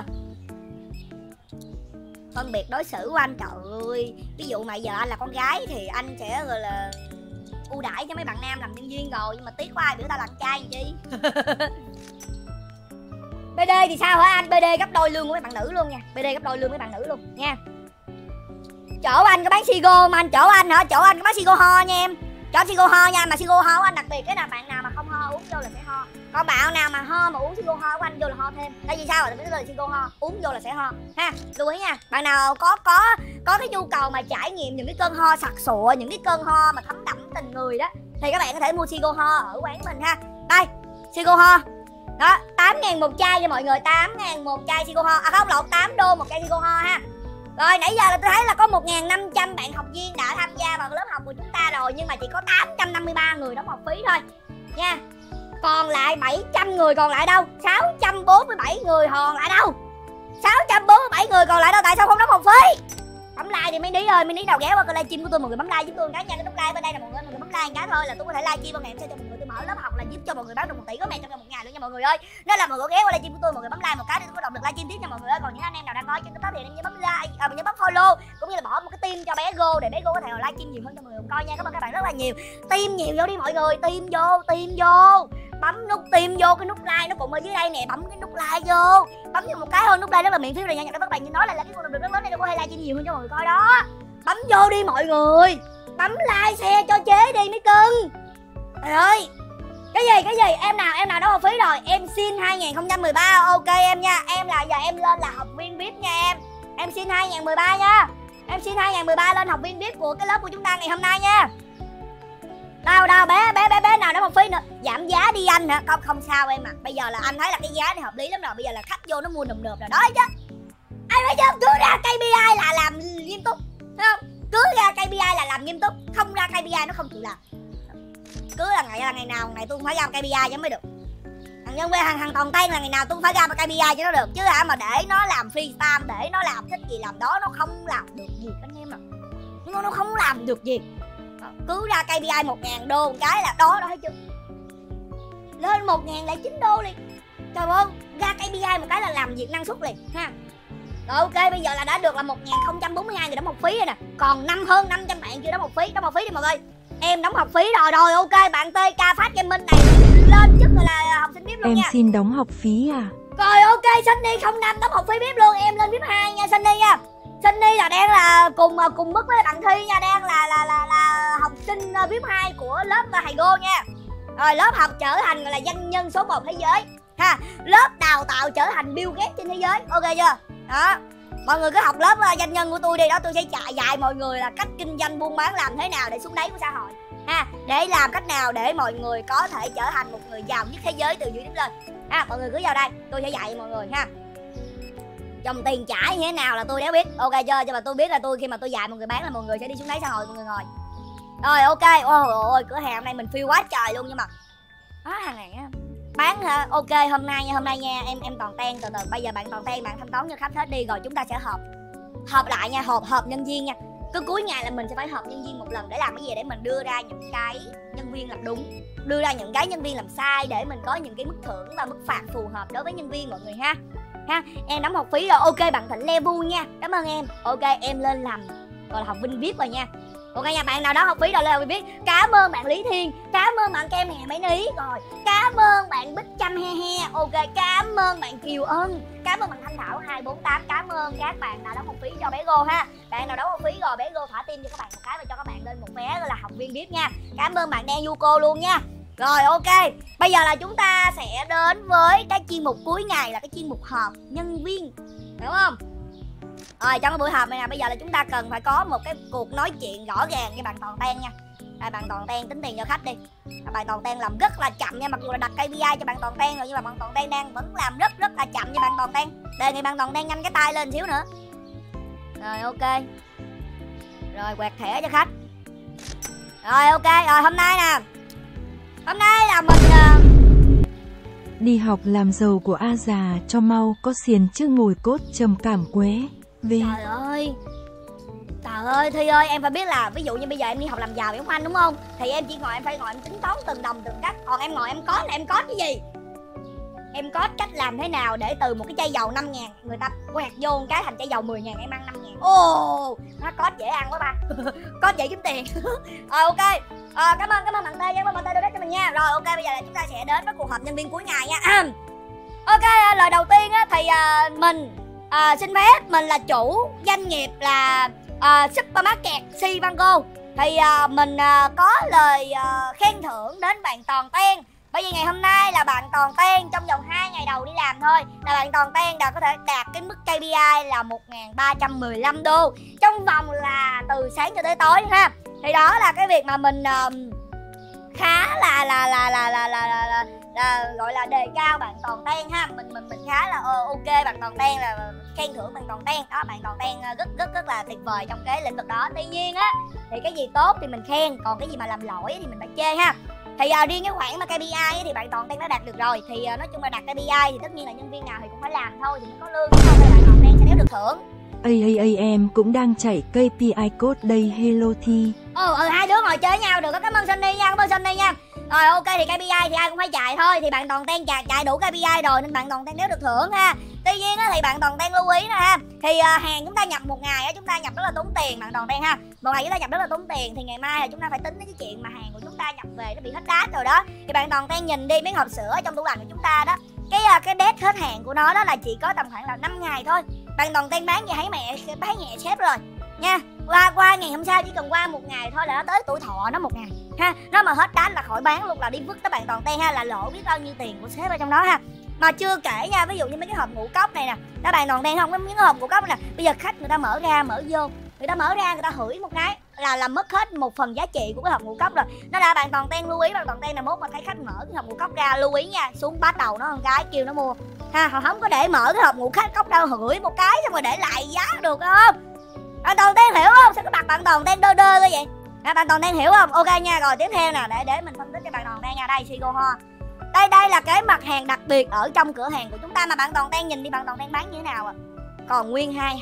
Phân biệt đối xử của anh, trời ơi. Ví dụ mà giờ anh là con gái thì anh sẽ gọi là ưu đãi cho mấy bạn nam làm nhân viên rồi, nhưng mà tiếc quá ai biểu tao làm trai làm chi. BD thì sao hả anh? BD gấp đôi lương của mấy bạn nữ luôn nha. BD gấp đôi lương mấy bạn nữ luôn nha. Chỗ anh có bán Sigo mà anh chỗ anh hả? Chỗ anh có bán Sigo ho nha em. Chỗ Sigo ho nha, mà Sigo ho của anh đặc biệt cái là bạn nào mà không ho uống vô là sẽ ho. Còn bạn nào mà ho mà uống Sigo ho của anh vô là ho thêm. Tại vì sao? Tại vì nó là Sigo ho, uống vô là sẽ ho. Ha, lưu ý nha. Bạn nào có cái nhu cầu mà trải nghiệm những cái cơn ho sặc sụa, những cái cơn ho mà thấm đẫm tình người đó thì các bạn có thể mua Sigo ho ở quán mình ha. Đây, Sigo ho. Đó, 8.000 một chai nha mọi người, 8.000 một chai Sigo ho. À không, lộn, 8 đô một chai Sigo ho ha. Rồi nãy giờ là tôi thấy là có 1.500 bạn học viên đã tham gia vào lớp học của chúng ta rồi, nhưng mà chỉ có 853 người đóng học phí thôi nha. Còn lại 700 người còn lại đâu? 647 người còn lại đâu? 647 người còn lại đâu? Tại sao không đóng học phí? Bấm like thì mấy đí ơi, mấy đí nào ghé qua kênh livestream của tôi, mọi người bấm like giúp tôi cái nha. Cái nút like bên đây là mọi người bấm like cái thôi là tôi có thể livestream vào ngày em sẽ cho mọi người tôi mở lớp học là giúp cho mọi người bán được 1 tỷ có mẹ trong vòng 1 ngày luôn nha mọi người ơi. Nên là mọi người ghé qua livestream của tôi, mọi người bấm like một cái để tôi có động lực livestream tiếp nha mọi người ơi. Còn những anh em nào đang coi trên TikTok thì nhớ bấm like, nhớ bấm follow cũng như là bỏ một cái tim cho bé Go để bé Go có thể livestream nhiều hơn cho mọi người coi nha. Cảm ơn các bạn rất là nhiều. Tim nhiều vô đi mọi người, tim vô. Bấm nút tim vô, cái nút like nó cũng ở dưới đây nè, bấm cái nút like vô. Bấm vô một cái thôi, nút like rất là miễn phí rồi nha. Các bạn như nói là cái con động lực rất lớn này tôi có thể livestream nhiều hơn cho mọi người coi đó. Bấm vô đi mọi người. Bấm like share cho chế đi mấy cưng. Trời ơi. Cái gì? Em nào đóng học phí rồi? Em xin 2013. Ok em nha. Em là giờ em lên là học viên VIP nha em. Em xin 2013 nha. Em xin 2013 lên học viên VIP của cái lớp của chúng ta ngày hôm nay nha. Đâu bé nào đóng học phí nữa. Giảm giá đi anh hả? Không sao em ạ. Bây giờ là anh thấy là cái giá này hợp lý lắm rồi. Bây giờ là khách vô nó mua nùm nượp rồi đó chứ. Ai phải chứ cứ ra KPI là làm nghiêm túc. Thấy không? Cứ ra KPI là làm nghiêm túc, không ra KPI nó không chịu làm. Cứ là ngày nào ngày tôi cũng phải ra KPI cho mới được. Thằng nhân viên thằng toàn tan là ngày nào tôi cũng phải ra KPI cho nó được chứ hả, mà để nó làm freestyle, để nó làm thích gì làm đó, nó không làm được gì anh em ạ. Nó không làm được gì. Cứ ra KPI 1.000 đô một cái là đó thấy chưa? Lên 1.009 đô liền. Trời ơi, ra KPI một cái là làm việc năng suất liền ha. Rồi ok, bây giờ là đã được là 1.042 người đóng học phí rồi nè. Còn hơn 500 bạn chưa đóng học phí. Đóng học phí đi mọi người. Em đóng học phí rồi ok, bạn TK Phát Gaming này lên chức rồi là học sinh VIP luôn em nha. Em xin đóng học phí à? Rồi ok, Sunny 05 đóng học phí VIP luôn, em lên VIP 2 nha Sunny nha. Sunny là đang là cùng mức với bạn Thi nha, đang là học sinh VIP 2 của lớp thầy Go nha. Rồi lớp học trở thành gọi là doanh nhân số 1 thế giới ha. Lớp đào tạo trở thành Bill Gates trên thế giới. Ok chưa? Đó. Mọi người cứ học lớp doanh nhân của tôi đi đó, tôi sẽ dạy mọi người là cách kinh doanh buôn bán làm thế nào để xuống đáy của xã hội ha, để làm cách nào để mọi người có thể trở thành một người giàu nhất thế giới từ dưới đến lên ha. Mọi người cứ vào đây, tôi sẽ dạy mọi người ha. Dòng tiền trả như thế nào là tôi đéo biết. Ok chưa? Nhưng mà tôi biết là khi mà tôi dạy mọi người bán là mọi người sẽ đi xuống đáy xã hội mọi người ngồi. Rồi ok. Ôi cửa hàng hôm nay mình phiêu quá trời luôn, nhưng mà hàng này á bán hả? Ok, hôm nay nha em toàn ten từ bây giờ bạn toàn ten, bạn thanh toán cho khách hết đi rồi chúng ta sẽ họp lại nha, họp nhân viên nha. Cứ cuối ngày là mình sẽ phải họp nhân viên một lần để làm cái gì, để mình đưa ra những cái nhân viên làm đúng, đưa ra những cái nhân viên làm sai để mình có những cái mức thưởng và mức phạt phù hợp đối với nhân viên mọi người ha. Em đóng học phí rồi. Ok bạn Thịnh Level nha, cảm ơn em. Ok em lên làm gọi là học viên VIP rồi nha. Ok nha, bạn nào đó học phí rồi lên học viên VIP. Cảm ơn bạn Lý Thiên, cảm ơn bạn Kem Hè Mấy Ní, rồi cảm ơn bạn Bích Trâm he. Ok, cảm ơn bạn Kiều Ân, cảm ơn bạn Thanh Thảo 248. Cảm ơn các bạn nào đóng học phí cho bé Go ha. Bạn nào đóng học phí rồi bé Go thả tim cho các bạn một cái và cho các bạn lên một vé là học viên VIP nha. Cảm ơn bạn Đen Yuko luôn nha. Rồi ok, bây giờ là chúng ta sẽ đến với cái chuyên mục cuối ngày là cái chuyên mục họp nhân viên, hiểu không? Rồi trong cái buổi họp này nè, bây giờ là chúng ta cần phải có một cái cuộc nói chuyện rõ ràng với bạn Toàn Ten nha. Bạn Toàn Ten tính tiền cho khách đi. Bạn Toàn Ten làm rất là chậm nha, mặc dù là đặt KPI cho bạn Toàn Ten rồi nhưng mà bạn Toàn Ten đang vẫn làm rất là chậm nha bạn Toàn Ten. Đề nghị bạn Toàn Ten nhanh cái tay lên xíu nữa. Rồi ok. Rồi quẹt thẻ cho khách. Rồi ok, rồi hôm nay nè. Hôm nay là mình đi học làm giàu của A già cho mau, có xiền chứ ngồi cốt trầm cảm quế. Vì Trời ơi Thi ơi, em phải biết là ví dụ như bây giờ em đi học làm giàu giống anh đúng không? Thì em chỉ ngồi em phải ngồi em tính toán từng đồng từng cắt. Còn em ngồi em có là em có cái gì? Em có cách làm thế nào để từ một cái chai dầu 5.000 người ta quẹt vô một cái thành chai dầu 10.000 em ăn 5.000. Ồ, nó có dễ ăn quá ba. Có dễ kiếm tiền. Rồi ok. Cảm ơn bạn Tê, cảm ơn bạn Tê donate cho mình nha. Rồi ok, bây giờ là chúng ta sẽ đến với cuộc họp nhân viên cuối ngày nha. Ok, lời đầu tiên á thì mình xin phép, mình là chủ doanh nghiệp là Supermarket Sivango. Thì mình có lời khen thưởng đến bạn Toàn Ten. Bởi vì ngày hôm nay là bạn Toàn Ten trong vòng 2 ngày đầu đi làm thôi là bạn Toàn Ten đã có thể đạt cái mức KPI là 1.315 đô trong vòng là từ sáng cho tới tối ha. Thì đó là cái việc mà mình khá là gọi là đề cao bạn Toàn Ten ha. Mình khá là ok bạn Toàn Ten, là khen thưởng bạn Toàn Ten đó. Bạn Toàn Ten rất là tuyệt vời trong cái lĩnh vực đó. Tuy nhiên á thì cái gì tốt thì mình khen, còn cái gì mà làm lỗi thì mình phải chê ha. Thì riêng cái khoản mà KPI ấy, thì bạn Toàn Ten đã đạt được rồi. Thì nói chung là đạt KPI thì tất nhiên là nhân viên nào thì cũng phải làm thôi thì mới có lương, chứ không phải bạn Toàn Ten sẽ nếu được thưởng. em cũng đang chạy KPI code đây, hello Thi. Hai đứa ngồi chơi với nhau được. Cảm ơn Sunny nha, cảm ơn Sunny nha. Rồi ok, thì KPI thì ai cũng phải chạy thôi. Thì bạn Toàn Ten chạy đủ KPI rồi nên bạn Toàn Ten nếu được thưởng ha. Tuy nhiên á, thì bạn Toàn Ten lưu ý nè ha. Thì hàng chúng ta nhập một ngày á, chúng ta nhập rất là tốn tiền bạn Toàn Ten ha. Một ngày chúng ta nhập rất là tốn tiền thì ngày mai là chúng ta phải tính đến cái chuyện mà hàng của chúng ta nhập về nó bị hết đát rồi đó. Thì bạn Toàn Ten nhìn đi mấy hộp sữa trong tủ lạnh của chúng ta đó, cái date hết hạn của nó đó là chỉ có tầm khoảng là 5 ngày thôi. Bạn Toàn Ten bán gì thấy mẹ bán nhẹ sếp rồi nha. Qua ngày hôm sau chỉ cần qua một ngày thôi là nó tới tuổi thọ nó một ngày ha. Nó mà hết đát là khỏi bán luôn, là đi vứt tới bạn Toàn Ten ha, là lỗ biết bao nhiêu tiền của sếp ở trong đó ha. Mà chưa kể nha, ví dụ như mấy cái hộp ngũ cốc này nè, các bạn Toàn Ten không có những cái hộp ngũ cốc này nè, bây giờ khách người ta mở ra mở vô, người ta mở ra người ta hửi một cái là mất hết một phần giá trị của cái hộp ngũ cốc rồi. Nó là bạn Toàn Ten lưu ý, bạn Toàn Ten là mốt mà thấy khách mở cái hộp ngũ cốc ra lưu ý nha, xuống bắt đầu nó một cái kêu nó mua ha. Họ không có để mở cái hộp ngũ cốc đâu, hửi một cái xong rồi để lại giá được không? Bạn Toàn Ten hiểu không? Sao cái mặt bạn Toàn Ten đơ cái vậy? Bạn Toàn Ten hiểu không? Ok nha. Rồi tiếp theo nè, để mình phân tích cho bạn Toàn Ten nha. Đây Sigo Ho. Đây là cái mặt hàng đặc biệt ở trong cửa hàng của chúng ta mà bạn Toàn Ten nhìn đi, bạn Toàn Ten bán như thế nào còn nguyên hai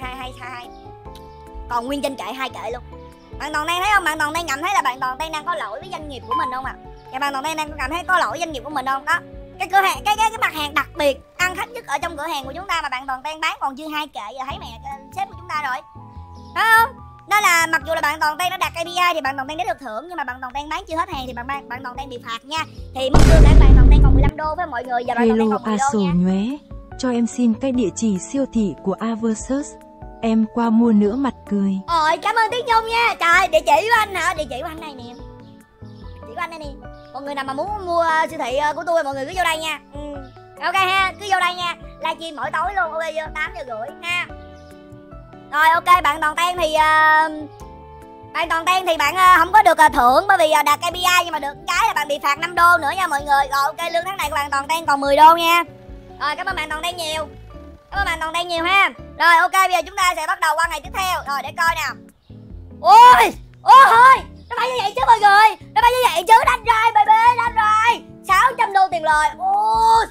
còn nguyên trên kệ 2 kệ luôn. Bạn Toàn Ten thấy không? Bạn Toàn Ten cảm thấy là bạn Toàn Ten đang có lỗi với doanh nghiệp của mình không ạ? Và bạn Toàn Ten đang cảm thấy có lỗi với doanh nghiệp của mình không? Đó. Cái cửa hàng cái mặt hàng đặc biệt ăn khách nhất ở trong cửa hàng của chúng ta mà bạn Toàn Ten bán còn dư 2 kệ, giờ thấy mẹ sếp của chúng ta rồi. Thấy không? Đó là mặc dù là bạn Toàn Ten đã đạt KPI thì bạn Toàn Ten đã được thưởng, nhưng mà bạn Toàn Ten bán chưa hết hàng thì bạn Toàn Ten bị phạt nha. Thì mức lương của bạn Toàn Ten còn 15 đô với mọi người, giờ bạn Toàn Ten còn 10 đô nha. Nhoé. Cho em xin cái địa chỉ siêu thị của Aversus. Em qua mua nữa mặt cười. Ôi cảm ơn Tiến Nhung nha. Trời, địa chỉ của anh hả? Địa chỉ của anh này nè. Địa chỉ của anh đây nè. Mọi người nào mà muốn mua siêu thị của tôi mọi người cứ vô đây nha. Ok ha, cứ vô đây nha. Livestream mỗi tối luôn, ok chưa? 8:30 ha. Rồi ok, bạn Toàn Ten thì bạn không có được thưởng bởi vì đạt KPI, nhưng mà được cái là bạn bị phạt 5 đô nữa nha mọi người. Rồi ok, lương tháng này của bạn Toàn Ten còn 10 đô nha. Rồi cảm ơn bạn Toàn Ten nhiều. Cảm ơn bạn Toàn Ten nhiều ha. Rồi ok, bây giờ chúng ta sẽ bắt đầu qua ngày tiếp theo. Rồi để coi nào. Ôi thôi, nó phải như vậy chứ mọi người. Nó phải như vậy chứ, đánh rồi baby, đánh rồi. 600 đô tiền lời. Ôi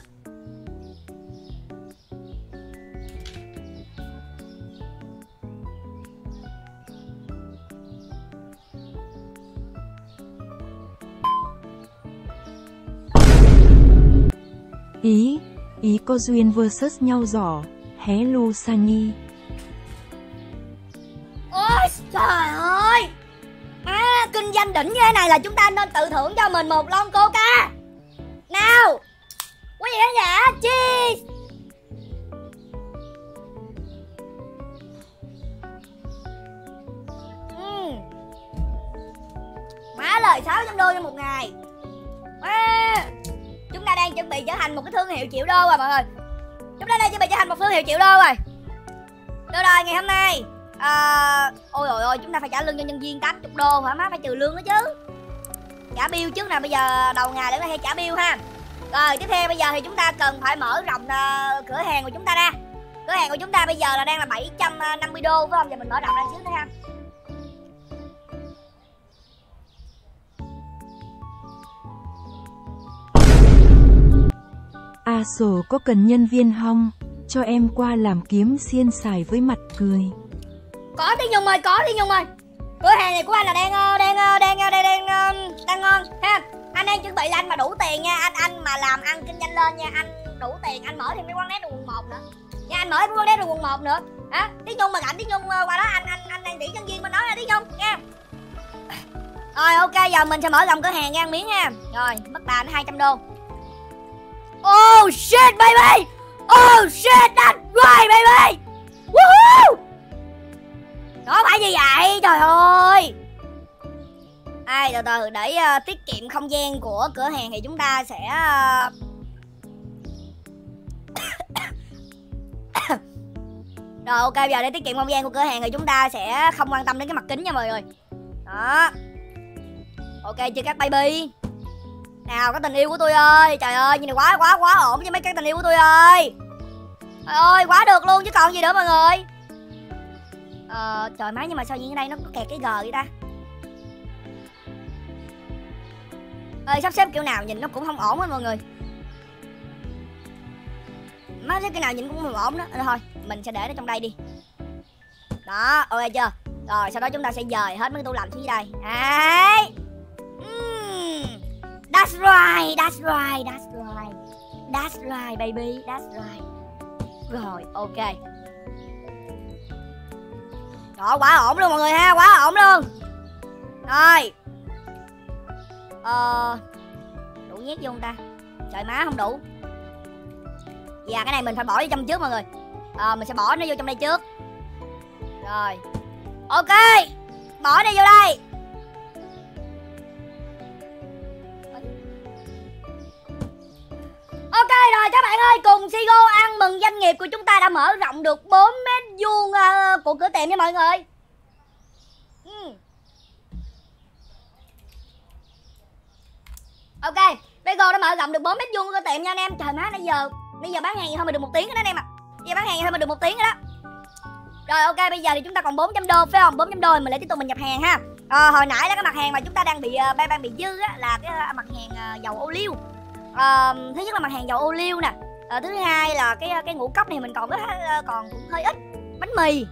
Ý có duyên versus nhau giỏ. Hello Sunny. ôi trời ơi, kinh doanh đỉnh như thế này là chúng ta nên tự thưởng cho mình một lon Coca nào. Quý vị khán giả, cheers. Má lời 600 đô cho một ngày. Chúng ta đang chuẩn bị trở thành một cái thương hiệu triệu đô rồi mọi người. Chúng ta đang chuẩn bị trở thành một thương hiệu triệu đô rồi. Được rồi, ngày hôm nay ôi ôi ôi, chúng ta phải trả lương cho nhân viên 80 đô hả má, phải trừ lương đó chứ. Trả bill trước nè, bây giờ đầu ngày để hay trả bill ha. Rồi tiếp theo bây giờ thì chúng ta cần phải mở rộng cửa hàng của chúng ta ra. Cửa hàng của chúng ta bây giờ là đang là 750 đô phải không? Giờ mình mở rộng ra xíu nữa ha. Sổ có cần nhân viên không? Cho em qua làm kiếm xiên xài với mặt cười. Có Tí Nhung ơi, có Tí Nhung ơi. Cửa hàng này của anh là đang ngon ha. Anh đang chuẩn bị là anh mà đủ tiền nha, anh mà làm ăn kinh doanh lên nha, anh đủ tiền anh mở thêm cái quán net ở quận 1 nữa. Nha, anh mở cái quán net ở quận 1 nữa. Hả? Tí Nhung mà rảnh Tí Nhung qua đó anh đang chỉ nhân viên bên đó nha Tí Nhung nha. Rồi ok, giờ mình sẽ mở rộng cửa hàng nha, ăn miếng ha. Rồi, mất đà 200 đô. Oh shit baby. Oh shit, that's right baby. Woohoo. Đó phải gì vậy? Trời ơi. Từ từ để tiết kiệm không gian của cửa hàng thì chúng ta sẽ rồi ok, giờ để tiết kiệm không gian của cửa hàng thì chúng ta sẽ không quan tâm đến cái mặt kính nha mọi người. Đó. Ok chưa các baby? Nào có tình yêu của tôi ơi. Trời ơi, như này quá ổn với mấy cái tình yêu của tôi ơi. Trời ơi, quá được luôn chứ còn gì nữa mọi người. Trời má, nhưng mà sao nhiên ở đây nó có kẹt cái G vậy ta? Sắp xếp kiểu nào nhìn nó cũng không ổn hết mọi người. Má xếp kiểu nào nhìn cũng không ổn đó. Thôi, mình sẽ để nó trong đây đi. Đó, ok chưa? Rồi sau đó chúng ta sẽ dời hết mấy cái tủ lạnh xuống dưới đây. Đấy. That's right, that's right, that's right. That's right baby, that's right. Rồi, ok. Đó, quá ổn luôn mọi người ha, quá ổn luôn. Rồi. Đủ nhét vô không ta? Trời má, không đủ. Dạ cái này mình phải bỏ vô trong trước mọi người. Mình sẽ bỏ nó vô trong đây trước. Rồi. Ok. Bỏ đi vô đây. Ok rồi các bạn ơi, cùng Sigo ăn mừng doanh nghiệp của chúng ta đã mở rộng được 4 mét vuông của cửa tiệm nha mọi người. Ok, Bego đã mở rộng được 4 mét vuông của cửa tiệm nha anh em. Trời má, nãy giờ bán hàng thôi mà được 1 tiếng rồi đó anh em ạ. Bây giờ bán hàng thôi mà được 1 tiếng rồi đó. Rồi ok, bây giờ thì chúng ta còn 400 đô phải không? 400 đô mình lại tiếp tục mình nhập hàng ha. Hồi nãy là cái mặt hàng mà chúng ta đang bị dư á, là cái mặt hàng dầu ô liu. Thứ nhất là mặt hàng dầu ô liu nè. Thứ hai là cái ngũ cốc này mình còn cũng hơi ít. Bánh mì.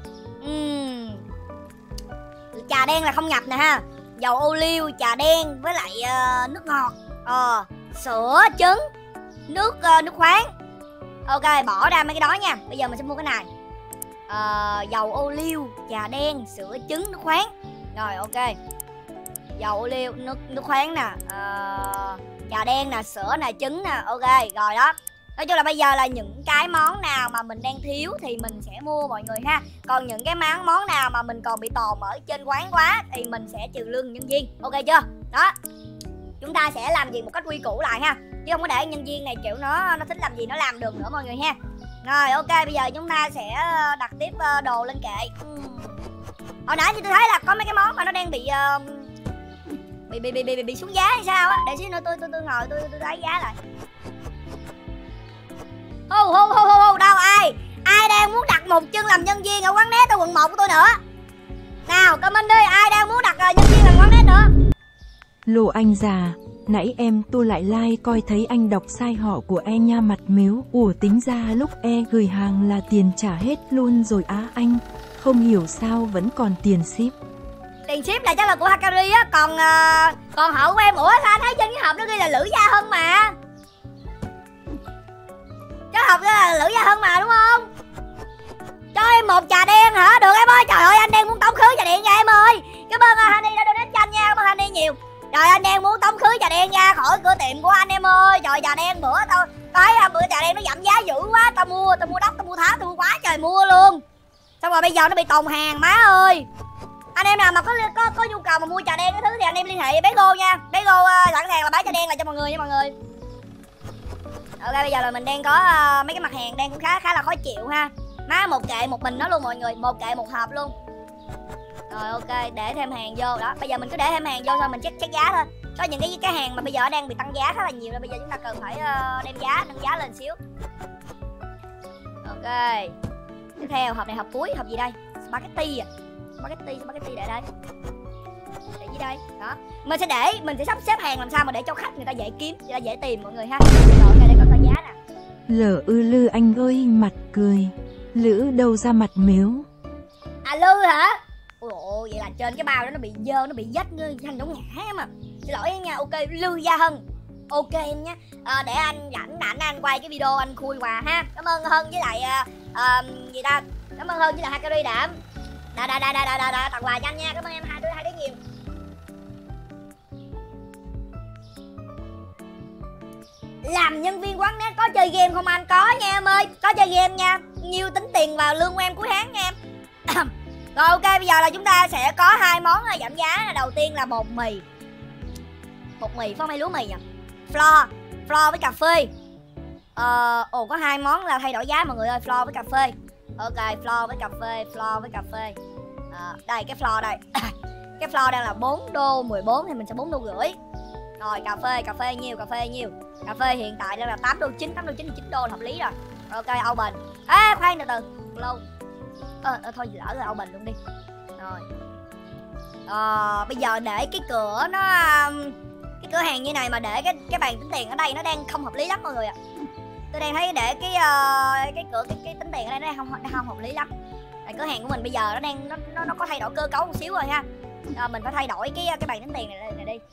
Trà đen là không nhập nè ha. Dầu ô liu, trà đen với lại nước ngọt. Sữa, trứng, nước khoáng. Ok, bỏ ra mấy cái đó nha. Bây giờ mình sẽ mua cái này. Dầu ô liu, trà đen, sữa, trứng, nước khoáng. Rồi ok. Dầu ô liu, nước khoáng nè, trà đen nè, sữa nè, trứng nè. Ok, rồi đó. Nói chung là bây giờ là những cái món nào mà mình đang thiếu thì mình sẽ mua mọi người ha. Còn những cái món nào mà mình còn bị tồn ở trên quán quá thì mình sẽ trừ lương nhân viên. Ok chưa? Đó. Chúng ta sẽ làm việc một cách quy củ lại ha. Chứ không có để nhân viên này kiểu nó thích làm gì nó làm được nữa mọi người ha. Rồi ok, bây giờ chúng ta sẽ đặt tiếp đồ lên kệ. Hồi nãy thì tôi thấy là có mấy cái món mà nó đang bị xuống giá hay sao á. Để xíu nữa tôi ngồi tôi lấy giá lại. Đâu ai đang muốn đặt một chân làm nhân viên ở quán net ở quận 1 của tôi nữa? Nào comment đi, ai đang muốn đặt nhân viên làm quán net nữa? Lô anh già, nãy em tôi lại like coi thấy anh đọc sai họ của e nha mặt mếu. Ủa tính ra lúc e gửi hàng là tiền trả hết luôn rồi á anh. Không hiểu sao vẫn còn tiền ship. Tiền ship là chắc là của Hakari á, còn họ của em. Ủa sao anh thấy trên cái hộp nó ghi là Lữ Gia Hân mà. Cái hộp đó là Lữ Gia Hân mà đúng không? Cho em một trà đen hả? Được em ơi, trời ơi anh đang muốn tống khứ trà đen nha em ơi. Cảm ơn Hani đã donate cho anh nha, cảm ơn Hani nhiều. Trời anh đang muốn tống khứ trà đen nha khỏi cửa tiệm của anh em ơi. Trời trà đen bữa tao thấy bữa trà đen nó giảm giá dữ quá, tao mua đốc, tao mua tháo, tao mua quá trời mua luôn. Xong rồi bây giờ nó bị tồn hàng má ơi. Anh em nào mà có nhu cầu mà mua trà đen cái thứ thì anh em liên hệ với Bego nha. Bego sẵn sàng là bán trà đen lại cho mọi người nha mọi người. Ok bây giờ là mình đang có mấy cái mặt hàng đang cũng khá là khó chịu ha. Má một kệ một mình nó luôn mọi người, một kệ một hộp luôn. Rồi ok, để thêm hàng vô đó. Bây giờ mình cứ để thêm hàng vô thôi, mình check giá thôi. Có những cái hàng mà bây giờ đang bị tăng giá khá là nhiều, nên bây giờ chúng ta cần phải đem nâng giá lên xíu. Ok. Tiếp theo hộp này hộp cuối, hộp gì đây? Spaghetti à? Spaghetti để đây. Để dưới đây, đó. Mình sẽ sắp xếp hàng làm sao mà để cho khách người ta dễ kiếm, người ta dễ tìm mọi người ha. Rồi ok, để coi giá nè. Lư anh ơi mặt cười, lữ đâu ra mặt mếu. À Lư hả? Ồ, vậy là trên cái bao đó nó bị dơ, nó bị dách thành giống ngã em à. Xin lỗi em nha. Ok, Lư Gia Hân. Ok em nhé. Để anh rảnh anh quay cái video anh khui quà ha. Cảm ơn Hân với lại gì ta? Cảm ơn Hân với lại Hakari Đảm. Đã tặng quà cho anh nha. Cảm ơn em hai đứa nhiều. Làm nhân viên quán net có chơi game không anh? Có nha em ơi, có chơi game nha. Nhiêu tính tiền vào lương của em cuối tháng nha em. Rồi ok, bây giờ là chúng ta sẽ có 2 món giảm giá. Đầu tiên là bột mì. Bột mì phải không hay lúa mì nhỉ? Flour với cà phê. Có 2 món là thay đổi giá mọi người ơi, flour với cà phê. Ok, flour với cà phê. Đây cái flour đây. Cái flour đang là 4 đô 14 thì mình sẽ 4 đô rưỡi. Rồi cà phê nhiêu? Cà phê hiện tại đang là 8 đô 9 thì 9 đô là hợp lý rồi. Ok, open. Khoan từ lâu. Thôi lỡ rồi open luôn đi. Rồi. Bây giờ để cái cửa nó cái cửa hàng như này mà để cái bàn tính tiền ở đây nó đang không hợp lý lắm mọi người ạ. Tôi đang thấy để cái cửa cái tính tiền ở đây nó đang không hợp lý lắm. Tại cửa hàng của mình bây giờ nó có thay đổi cơ cấu một xíu rồi ha. Mình phải thay đổi cái bàn tính tiền này đi.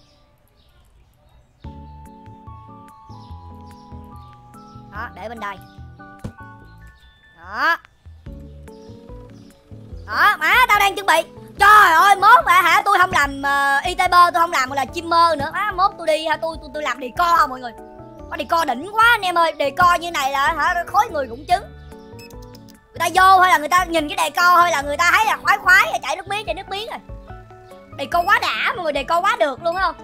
Đó, để bên đây. Đó, má tao đang chuẩn bị. Trời ơi, mốt mà hả, tôi không làm ITB, tôi không làm là chimmer nữa. Má mốt tôi đi ha, tôi làm decor mọi người. Có decor đỉnh quá anh em ơi, decor như này là hả khối người cũng trứng. Người ta vô hay là người ta nhìn cái decor thôi là người ta thấy là khoái chảy nước miếng rồi. Decor quá đã mọi người, decor quá được luôn không?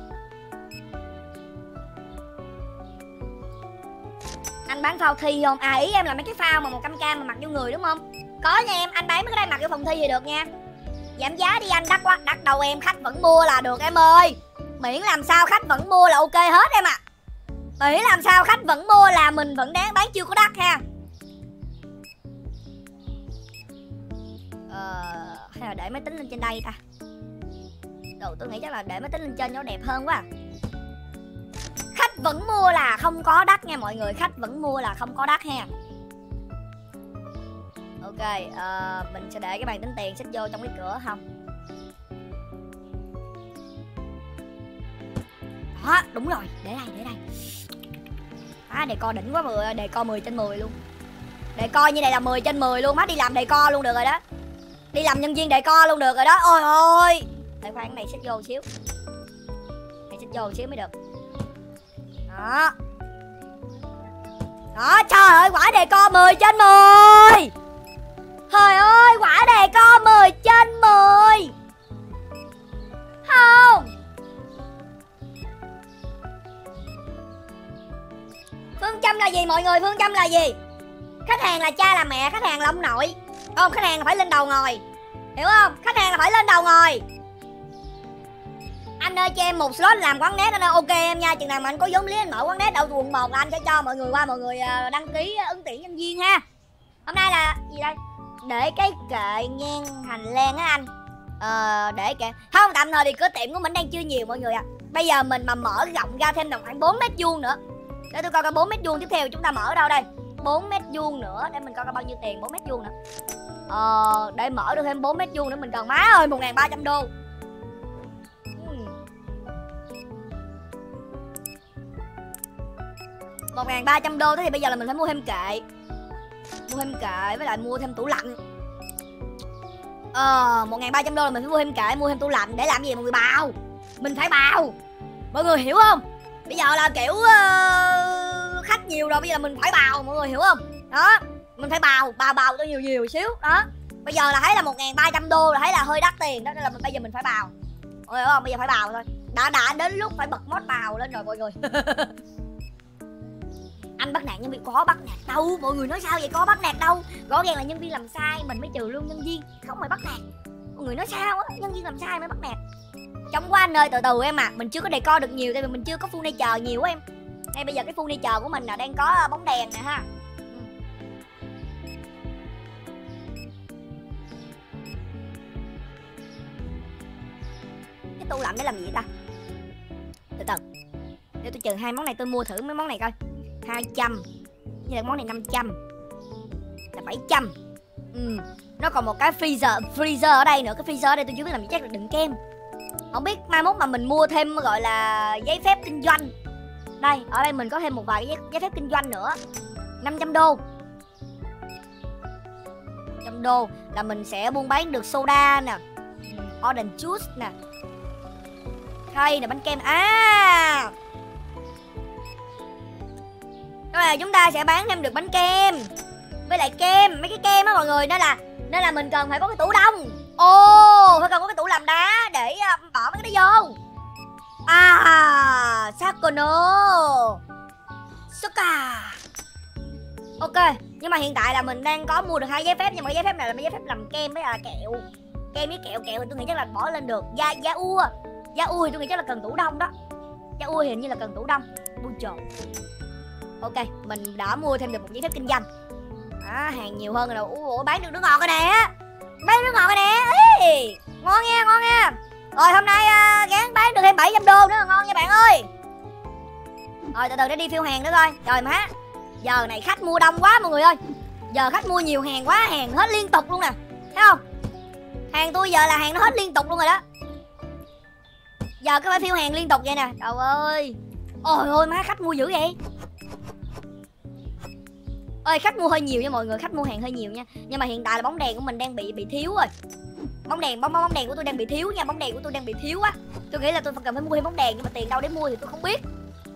Anh bán phao thi không? Ý em là mấy cái phao mà 100k mà mặc vô người đúng không? Có nha em, anh bán mấy cái đây mặc vô phòng thi thì được nha. Giảm giá đi anh, đắt quá, đắt đầu em, khách vẫn mua là được em ơi. Miễn làm sao khách vẫn mua là ok hết em ạ. Miễn làm sao khách vẫn mua là mình vẫn đáng bán, chưa có đắt ha. Hay là để máy tính lên trên đây ta? Đồ tôi nghĩ chắc là để máy tính lên trên nó đẹp hơn quá. Khách vẫn mua là không có đắt nha mọi người, khách vẫn mua là không có đắt ha. Ok, mình sẽ để cái bàn tính tiền xích vô trong cái cửa không? Đó, đúng rồi, để đây. Decor đỉnh quá mọi người, decor 10/10 luôn. Decor như này là 10/10 luôn, má đi làm decor luôn được rồi đó. Đi làm nhân viên decor luôn được rồi đó. Ôi ôi. Để khoan cái này xích vô xíu. Mới được. Đó. Đó, trời ơi, quả decor 10/10. Trời ơi, quả decor 10/10. Không. Phương châm là gì mọi người? Phương châm là gì? Khách hàng là cha là mẹ, khách hàng là ông nội. Không, khách hàng là phải lên đầu ngồi. Hiểu không? Khách hàng là phải lên đầu ngồi. Anh ơi cho em một slot làm quán net anh ơi. Ok em nha, chừng nào mà anh có vốn liếng anh mở quán net đâu quận 1 là anh sẽ cho mọi người qua, mọi người đăng ký ứng tuyển nhân viên ha. Hôm nay là gì đây? Để cái kệ ngang hành lang á anh. Để kệ. Không, tạm thời thì cửa tiệm của mình đang chưa nhiều mọi người ạ. Bây giờ mình mà mở rộng ra thêm tầm khoảng 4m² nữa. Để tôi coi coi 4m² tiếp theo chúng ta mở ở đâu đây. 4m² nữa để mình coi coi bao nhiêu tiền 4m² nữa. Để mở được thêm 4m² nữa mình cần má ơi 1.300 đô. 1.300 đô thế thì bây giờ là mình phải mua thêm kệ. Với lại mua thêm tủ lạnh. 1.300 đô là mình phải mua thêm kệ, mua thêm tủ lạnh để làm gì mọi người? Bào. Mình phải bào. Mọi người hiểu không? Bây giờ là kiểu khách nhiều rồi, bây giờ mình phải bào mọi người hiểu không? Đó, mình phải bào cho nhiều xíu. Đó. Bây giờ là thấy là 1.300 đô là thấy là hơi đắt tiền đó, nên là bây giờ mình phải bào. Mọi người hiểu không? Bây giờ phải bào thôi. Đã đến lúc phải bật mod bào lên rồi mọi người. Anh bắt nạt nhân viên, có bắt nạt đâu, mọi người nói sao vậy, có bắt nạt đâu. Rõ ràng là nhân viên làm sai mình mới trừ lương nhân viên, không phải bắt nạt. Mọi người nói sao á, nhân viên làm sai mới bắt nạt. Chống quá anh ơi, từ từ em à, mình chưa có decor được nhiều tại vì mình chưa có full nature nhiều em. Ngay bây giờ cái full nature của mình là đang có bóng đèn nè ha. Cái tủ lạnh để làm gì vậy ta? Từ từ, để tôi trừ hai món này, tôi mua thử mấy món này coi. 200, như là món này 500 là 700. Nó còn một cái freezer ở đây nữa. Cái freezer ở đây tôi chưa biết làm gì, chắc là đựng kem. Không biết mai mốt mà mình mua thêm gọi là giấy phép kinh doanh. Đây, ở đây mình có thêm một vài cái giấy phép kinh doanh nữa. 500 đô. 500 đô là mình sẽ buôn bán được soda nè, orange juice nè, khay nè, bánh kem. Đó là chúng ta sẽ bán thêm được bánh kem với lại kem, mấy cái kem á mọi người. Nên là mình cần phải có cái tủ đông. Phải cần có cái tủ làm đá để bỏ mấy cái đó vô. Sakono Suka. Ok, nhưng mà hiện tại là mình đang có mua được 2 giấy phép, nhưng mà cái giấy phép này là giấy phép làm kem với là kẹo. Kem với kẹo thì tôi nghĩ chắc là bỏ lên được. Da ua thì tôi nghĩ chắc là cần tủ đông đó. Da ua thì hình như là cần tủ đông. Buôn trộn. Ok, mình đã mua thêm được một giấy phép kinh doanh. Hàng nhiều hơn rồi. Ủa, bán được nước ngọt rồi nè. Bán nước ngọt rồi nè. Ý, ngon nha. Rồi hôm nay gán bán được thêm 700 đô nữa, ngon nha bạn ơi. Rồi từ từ để đi phiêu hàng nữa coi. Trời má, giờ này khách mua đông quá mọi người ơi. Giờ khách mua nhiều hàng quá, hàng hết liên tục luôn nè. Thấy không? Hàng tôi giờ là hàng nó hết liên tục luôn rồi đó. Giờ cứ phải phiêu hàng liên tục vậy nè. Trời ơi. Ôi má, khách mua dữ vậy. Ơi, khách mua hơi nhiều nha mọi người, khách mua hàng hơi nhiều nha. Nhưng mà hiện tại là bóng đèn của mình đang bị thiếu rồi. Bóng đèn của tôi đang bị thiếu nha, bóng đèn của tôi đang bị thiếu á. Tôi nghĩ là tôi cần phải mua thêm bóng đèn, nhưng mà tiền đâu để mua thì tôi không biết.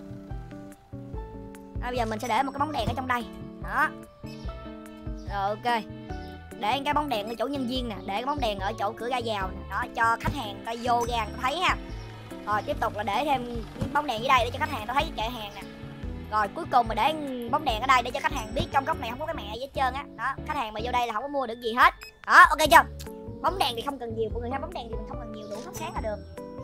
Bây giờ mình sẽ để một cái bóng đèn ở trong đây. Đó. Rồi ok. Để cái bóng đèn ở chỗ nhân viên nè, để cái bóng đèn ở chỗ cửa ra vào nè, đó, cho khách hàng ta vô ra ta thấy ha. Rồi tiếp tục là để thêm bóng đèn ở đây để cho khách hàng ta thấy cái kệ hàng nè. Rồi cuối cùng mà để bóng đèn ở đây để cho khách hàng biết trong góc này không có cái mẹ gì hết trơn á. Đó, khách hàng mà vô đây là không có mua được gì hết. Đó, ok chưa? Bóng đèn thì không cần nhiều mọi người ha, bóng đèn thì mình không cần nhiều, đủ thắp sáng là được.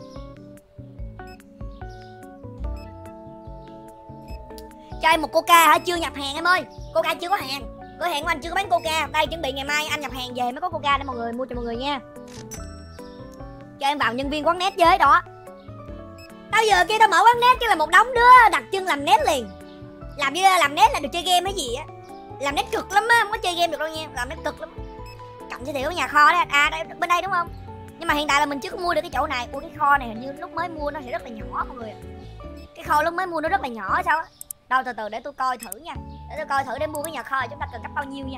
Cho em một coca hả? Chưa nhập hàng em ơi. Coca chưa có hàng. Cửa hàng của anh chưa có bán coca. Đây chuẩn bị ngày mai anh nhập hàng về mới có coca để mọi người mua cho mọi người nha. Cho em vào nhân viên quán net với đó. Tao giờ kia tao mở quán net chứ là một đống đứa đặt chân làm net liền. Làm như làm net là được chơi game hay gì á. Làm net cực lắm á, không có chơi game được đâu nha. Làm net cực lắm. Cạnh giới thiệu ở nhà kho đó. Đây, bên đây đúng không? Nhưng mà hiện tại là mình chưa có mua được cái chỗ này. Ủa cái kho này hình như lúc mới mua nó sẽ rất là nhỏ mọi người. Cái kho lúc mới mua nó rất là nhỏ sao á. Đâu từ từ để tôi coi thử nha. Để tôi coi thử để mua cái nhà kho chúng ta cần cấp bao nhiêu nha.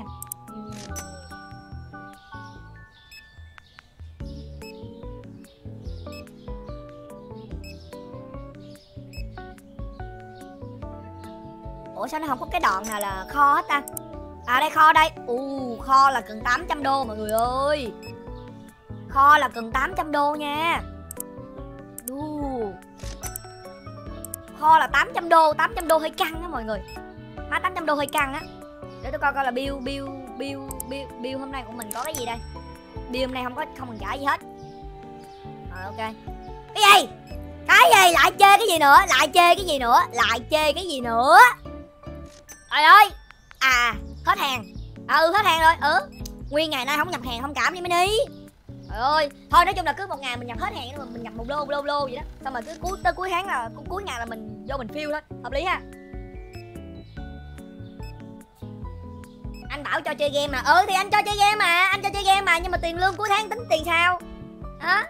Ủa sao nó không có cái đoạn nào là kho hết ta? Đây kho đây. Kho là cần 800 đô mọi người ơi. Kho là cần 800 đô nha. Kho là 800 đô. 800 đô hơi căng á mọi người. 800 đô hơi căng á. Để tôi coi coi là bill hôm nay của mình có cái gì đây. Bill hôm nay không cần trả gì hết. Rồi ok. Cái gì? Lại chê cái gì nữa? Trời ơi. Hết hàng. Hết hàng rồi. Nguyên ngày nay không nhập hàng không cảm gì mới đi. Trời ơi. Thôi nói chung là cứ một ngày mình nhập hết hàng mà mình nhập một lô vậy đó. Xong rồi cứ tới cuối tháng là cuối ngày là mình vô mình phiêu thôi. Hợp lý ha. Anh bảo cho chơi game mà. Thì anh cho chơi game mà. Nhưng mà tiền lương cuối tháng tính tiền sao? Đó.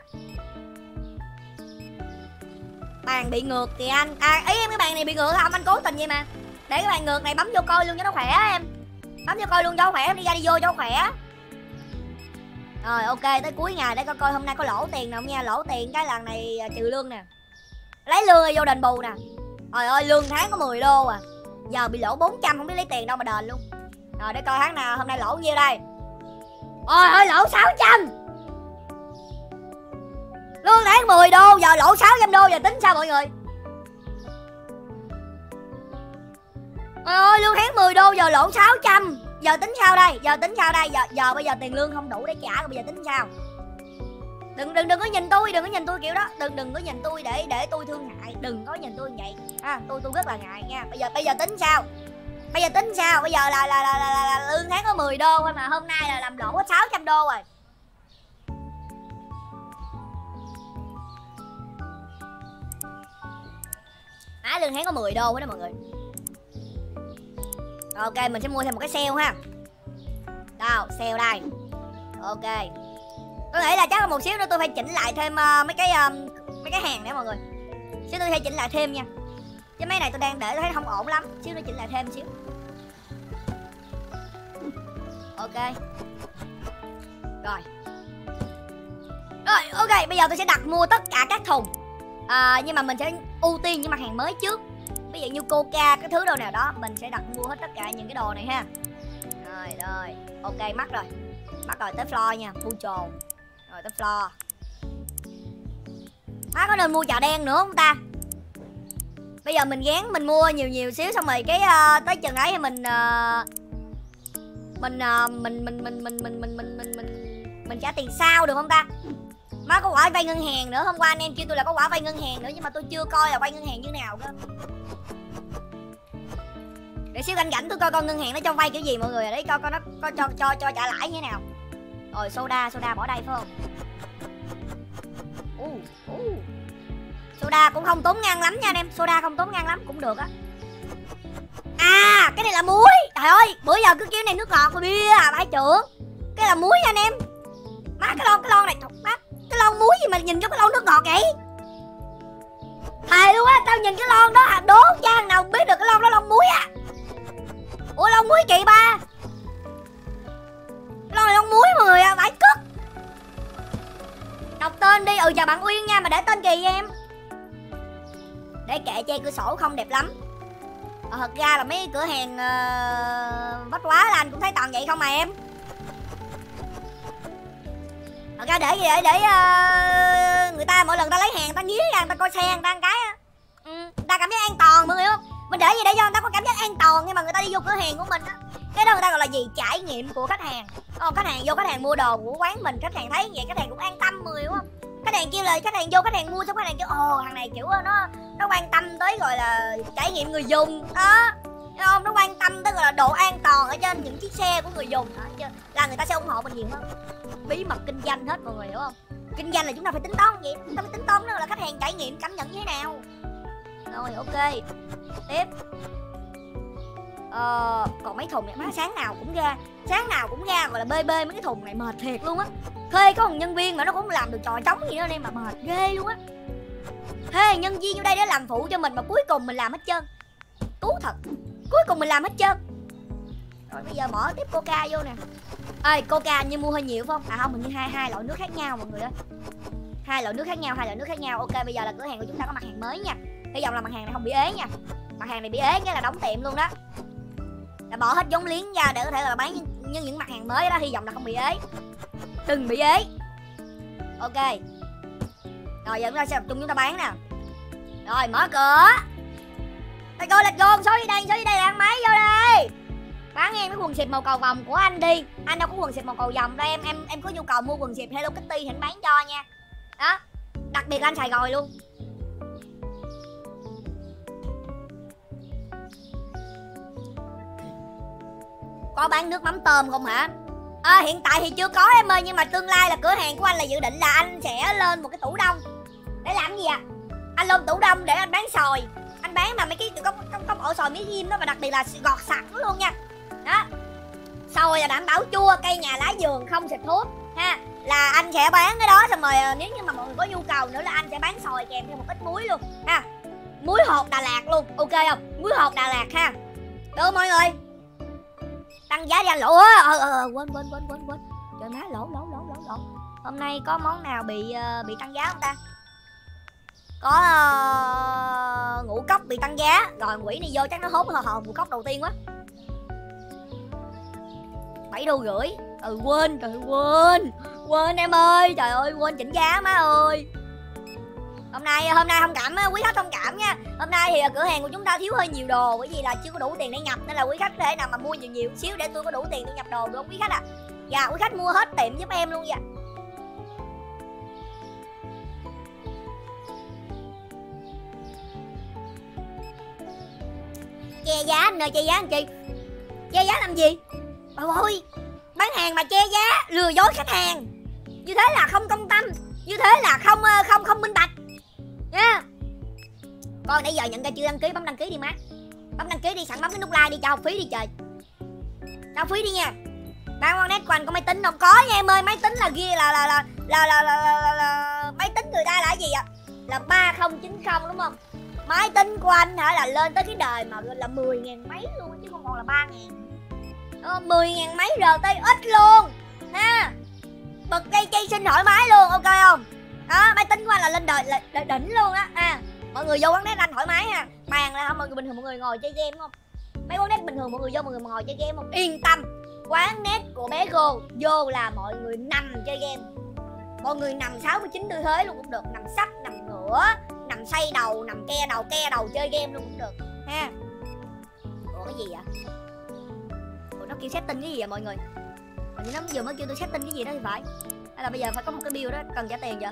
Bàn bị ngược kìa anh. Ý em cái bàn này bị ngược không? Anh cố tình vậy mà. Để cái bàn ngược này bấm vô coi luôn cho nó khỏe em. Bấm vô coi luôn cho khỏe, đi ra đi vô cho khỏe. Rồi ok, tới cuối ngày để coi hôm nay có lỗ tiền nào không nha. Lỗ tiền cái lần này trừ lương nè. Lấy lương vô đền bù nè. Trời ơi, lương tháng có 10 đô à. Giờ bị lỗ 400 không biết lấy tiền đâu mà đền luôn. Rồi để coi tháng nào hôm nay lỗ nhiêu đây. Ôi ơi, lỗ 600. Lương tháng 10 đô, giờ lỗ 600 đô, giờ tính sao mọi người? Ôi lương tháng 10 đô giờ lỗ 600. Giờ tính sao đây? Giờ bây giờ tiền lương không đủ để trả rồi, bây giờ tính sao? Đừng có nhìn tôi kiểu đó. Đừng có nhìn tôi để tôi thương hại. Đừng có nhìn tôi như vậy. Tôi rất là ngại nha. Bây giờ tính sao? Bây giờ là lương tháng có 10 đô thôi mà hôm nay là làm lỗ có 600 đô rồi. Lương tháng có 10 đô đó mọi người. Ok, mình sẽ mua thêm một cái sale ha. Đâu, sale đây. Ok. Tôi nghĩ là chắc là một xíu nữa tôi phải chỉnh lại thêm mấy cái hàng nữa mọi người. Xíu tôi phải chỉnh lại thêm nha. Chứ mấy này tôi đang để tôi thấy không ổn lắm. Xíu nữa chỉnh lại thêm xíu. Ok. Rồi, ok, bây giờ tôi sẽ đặt mua tất cả các thùng. Nhưng mà mình sẽ ưu tiên những mặt hàng mới trước. Ví dụ như Coca, cái thứ đồ nào đó mình sẽ đặt mua hết tất cả những cái đồ này ha. Rồi, ok, mắc rồi tới floor nha, mua trồn. Rồi tới floor. Có nên mua chợ đen nữa không ta? Bây giờ mình gán mình mua nhiều xíu xong rồi cái tới chừng ấy thì mình trả tiền sau được không ta? Má có quả vay ngân hàng nữa, hôm qua anh em kêu tôi là có quả vay ngân hàng nữa nhưng mà tôi chưa coi là vay ngân hàng như nào cơ. Để xíu rảnh tôi coi con ngân hàng nó cho vay kiểu gì mọi người, đấy coi nó có cho trả lãi như thế nào. Rồi soda bỏ đây phải không? Soda cũng không tốn ngang lắm nha anh em, soda không tốn ngang lắm cũng được á. Cái này là muối. Trời ơi, bữa giờ cứ kêu này nước ngọt mà bia bãi trưởng. Cái là muối nha anh em. Má cái lon này má, cái lon muối gì mà nhìn cho cái lon nước ngọt vậy? Thề luôn á, tao nhìn cái lon đó đố cha nào biết được cái lon đó lon muối á. Ủa lon muối chị ba. Lon này lon muối mọi người à, vãi cứt. Đọc tên đi, chào bạn Uyên nha, mà để tên kỳ em. Để kệ che cửa sổ không đẹp lắm. Thật ra là mấy cửa hàng bách hóa là anh cũng thấy toàn vậy không mà em. Thật ra để người ta mỗi lần ta lấy hàng người ta nghía ra, người ta coi xe người ta ăn cái người ta cảm giác an toàn mọi người không? Mình để gì để cho người ta có cảm giác an toàn nhưng mà người ta đi vô cửa hàng của mình á. Cái đó người ta gọi là gì? Trải nghiệm của khách hàng. Khách hàng mua đồ của quán mình, khách hàng thấy vậy khách hàng cũng an tâm người đúng không? Khách hàng kêu là khách hàng vô khách hàng mua xong khách hàng kêu thằng này kiểu nó quan tâm tới gọi là trải nghiệm người dùng đó. Thấy không? Nó quan tâm tới gọi là độ an toàn ở trên những chiếc xe của người dùng đó. Là người ta sẽ ủng hộ mình nhiều hơn. Bí mật kinh doanh hết mọi người hiểu không? Kinh doanh là chúng ta phải tính toán vậy. Chúng ta phải tính toán đó là khách hàng trải nghiệm cảm nhận như thế nào. Rồi ok. Tiếp. Còn mấy thùng này má sáng nào cũng ra gọi là bê mấy cái thùng này mệt thiệt luôn á. Thuê có một nhân viên mà nó cũng làm được trò trống gì đó nên mà mệt ghê luôn á. Thuê nhân viên vô đây để làm phụ cho mình mà cuối cùng mình làm hết trơn. Cứu thật. Cuối cùng mình làm hết trơn. Rồi bây giờ mở tiếp Coca vô nè. Coca như mua hơi nhiều phải không? Không, mình như hai loại nước khác nhau mọi người ơi. Hai loại nước khác nhau. Ok, bây giờ là cửa hàng của chúng ta có mặt hàng mới nha. Hy vọng là mặt hàng này không bị ế nha. Mặt hàng này bị ế nghĩa là đóng tiệm luôn đó. Là bỏ hết vốn liếng ra để có thể là bán những mặt hàng mới đó, hy vọng là không bị ế. Đừng bị ế. Ok. Rồi giờ chúng ta sẽ tập trung chúng ta bán nè. Rồi mở cửa. Let's go, số đi đây là ăn máy vô đây. Bán em cái quần xịp màu cầu vồng của anh đi. Anh đâu có quần xịp màu cầu vồng đây em có nhu cầu mua quần xịp Hello Kitty thì anh bán cho nha. Đó. Đặc biệt là anh xài rồi luôn. Có bán nước mắm tôm không hả? Hiện tại thì chưa có em ơi, nhưng mà tương lai là cửa hàng của anh là dự định là anh sẽ lên một cái tủ đông. Để làm gì à? Anh lên tủ đông để anh bán sòi. Anh bán mà mấy cái có ổ sòi miếng ghim đó, và đặc biệt là gọt sạch luôn nha. Đó. Sòi là đảm bảo chua, cây nhà lá vườn không xịt thuốc ha. Là anh sẽ bán cái đó, xong rồi nếu như mà mọi người có nhu cầu nữa là anh sẽ bán sòi kèm theo một ít muối luôn ha. Muối hột Đà Lạt luôn, ok không? Muối hột Đà Lạt ha. Được mọi người. Tăng giá đi anh lỗ á. Quên. Trời má lỗ. Hôm nay có món nào bị tăng giá không ta? Có ngũ cốc bị tăng giá. Rồi quỷ này vô chắc nó hốt ngũ cốc đầu tiên quá. 7,5 đô. Quên, trời ơi, quên em ơi. Trời ơi, quên chỉnh giá má ơi. Hôm nay thông cảm quý khách thông cảm nha. Hôm nay thì cửa hàng của chúng ta thiếu hơi nhiều đồ, bởi vì là chưa có đủ tiền để nhập, nên là quý khách có thể nào mà mua nhiều xíu để tôi có đủ tiền tôi nhập đồ được không quý khách ạ? Dạ, quý khách mua hết tiệm giúp em luôn dạ. Che giá anh ơi, che giá anh chị. Che giá làm gì? Ôi, bán hàng mà che giá, lừa dối khách hàng. Như thế là không công tâm, như thế là không minh bạch nha. Coi nãy giờ nhận ra chưa đăng ký, bấm đăng ký đi má. Bấm đăng ký đi, sẵn bấm cái nút like đi, cho học phí đi trời. Cho học phí đi nha. Ban quan net của anh có máy tính không? Có nha em ơi, máy tính là ghi là máy tính người ta là cái gì ạ? Là 3090 đúng không? Máy tính của anh hả là lên tới cái đời mà là 10.000 mấy luôn chứ không còn là 3.000. 10.000 mấy RTX luôn ha. Bật cây xin thoải mái luôn, ok không? Đó, máy tính của anh là lên đời là đỉnh luôn á. Mọi người vô quán net anh thoải mái ha. Bàn là không, mọi người bình thường mọi người ngồi chơi game không? Mấy quán net bình thường mọi người vô mọi người ngồi chơi game không? Yên tâm, quán net của bé Cô vô là mọi người nằm chơi game. Mọi người nằm 69 tư thế luôn cũng được, nằm sấp, nằm ngửa, nằm xoay đầu, nằm ke đầu chơi game luôn cũng được ha. Ủa cái gì vậy? Ủa nó kêu setting cái gì vậy mọi người? Hình như nó vừa mới kêu tôi setting cái gì đó thì phải. Hay là bây giờ phải có một cái bill đó cần trả tiền vậy?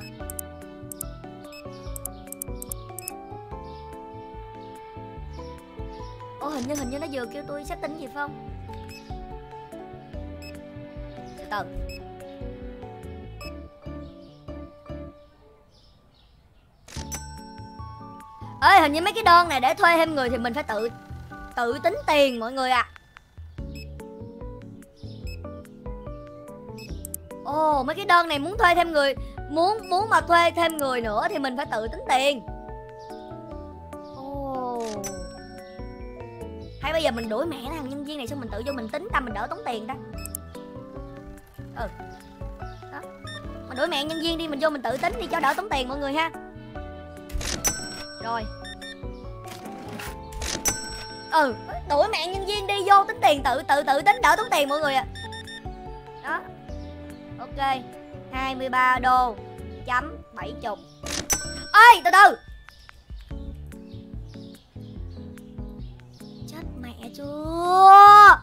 Ủa hình như nó vừa kêu tôi setting gì phải không? Từ từ. Ê, hình như mấy cái đơn này để thuê thêm người thì mình phải tự tính tiền mọi người ạ. Ồ, mấy cái đơn này muốn thuê thêm người, muốn mà thuê thêm người nữa thì mình phải tự tính tiền. Ồ. Hay bây giờ mình đuổi mẹ thằng nhân viên này xong mình tự vô mình tính ta, mình đỡ tốn tiền ta. Đó. Mình đuổi mẹ nhân viên đi, mình vô mình tự tính đi cho đỡ tốn tiền mọi người ha. Rồi. Đuổi mẹ nhân viên đi, vô tính tiền, tự tính đỡ tốn tiền mọi người ạ. Đó. Ok. 23 đô chấm 70. Ê, từ từ. Chết mẹ chưa.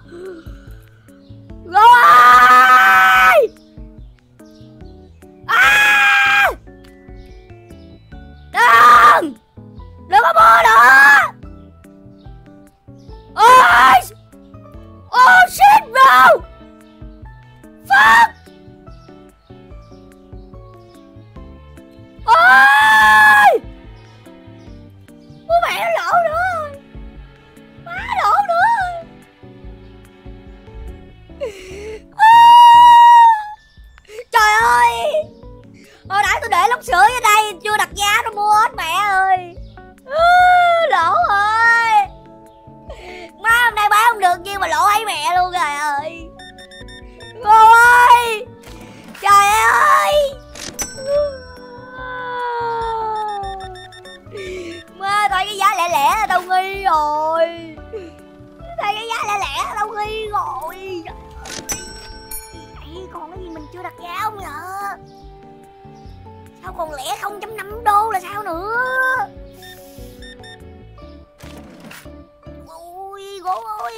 Rồi. Đừng có mua nữa. Oh shit bro. Fuck. Ôi. Bố mẹ nó lỗ nữa rồi. Má lỗ nữa rồi. Trời ơi. Hồi nãy tôi để lốc sưởi ở đây chưa đặt giá nó mua hết mẹ ơi. Lỗ ơi. Má hôm nay bán không được nhưng mà lỗ thấy mẹ luôn trời ơi. Cô ơi. Trời ơi. Má thấy cái giá lẻ lẻ là tao nghi rồi. Thấy cái giá lẻ lẻ là tao nghi rồi. Còn cái gì mình chưa đặt giá không vậy? Sao còn lẻ 0.5 đô là sao nữa? Ôi gỗ ơi.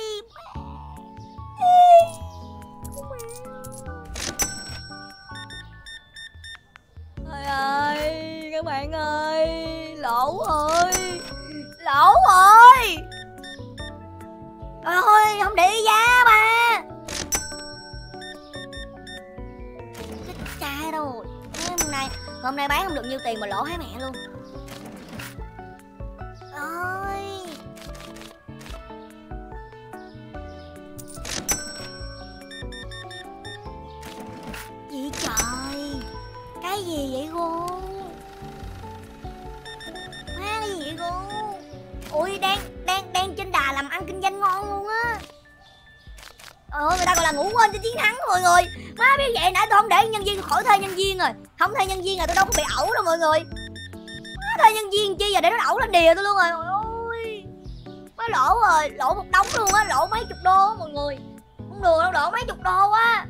Trời ơi, các bạn ơi, lỗ ơi. Lỗ ơi. Trời ơi, không để ý giá mà. Chết cha đâu. Hôm nay bán không được nhiêu tiền mà lỗ hái mẹ luôn. Ôi. Gì trời. Cái gì vậy cô? Má cái gì vậy cô? Ui đang trên đà làm ăn kinh doanh ngon luôn á. Người ta gọi là ngủ quên cho chiến thắng mọi người. Má biết vậy nãy tôi không để nhân viên khỏi thuê nhân viên rồi. Không thuê nhân viên là tôi đâu có bị ẩu đâu mọi người. Má thuê nhân viên chi giờ để nó ẩu lên đìa tôi luôn rồi. Ôi. Má lỗ rồi, lỗ một đống luôn á, lỗ mấy chục đô á mọi người. Không đùa đâu, lỗ mấy chục đô á.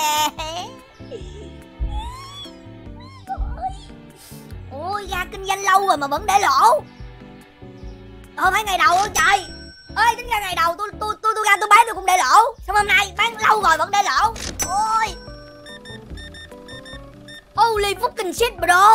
Ôi, ra kinh doanh lâu rồi mà vẫn để lỗ. Không phải ngày đầu đâu trời. Ơi, tính ra ngày đầu tôi ra tôi bán tôi cũng để lỗ. Sao hôm nay bán lâu rồi vẫn để lỗ. Ôi. Holy fucking shit bro.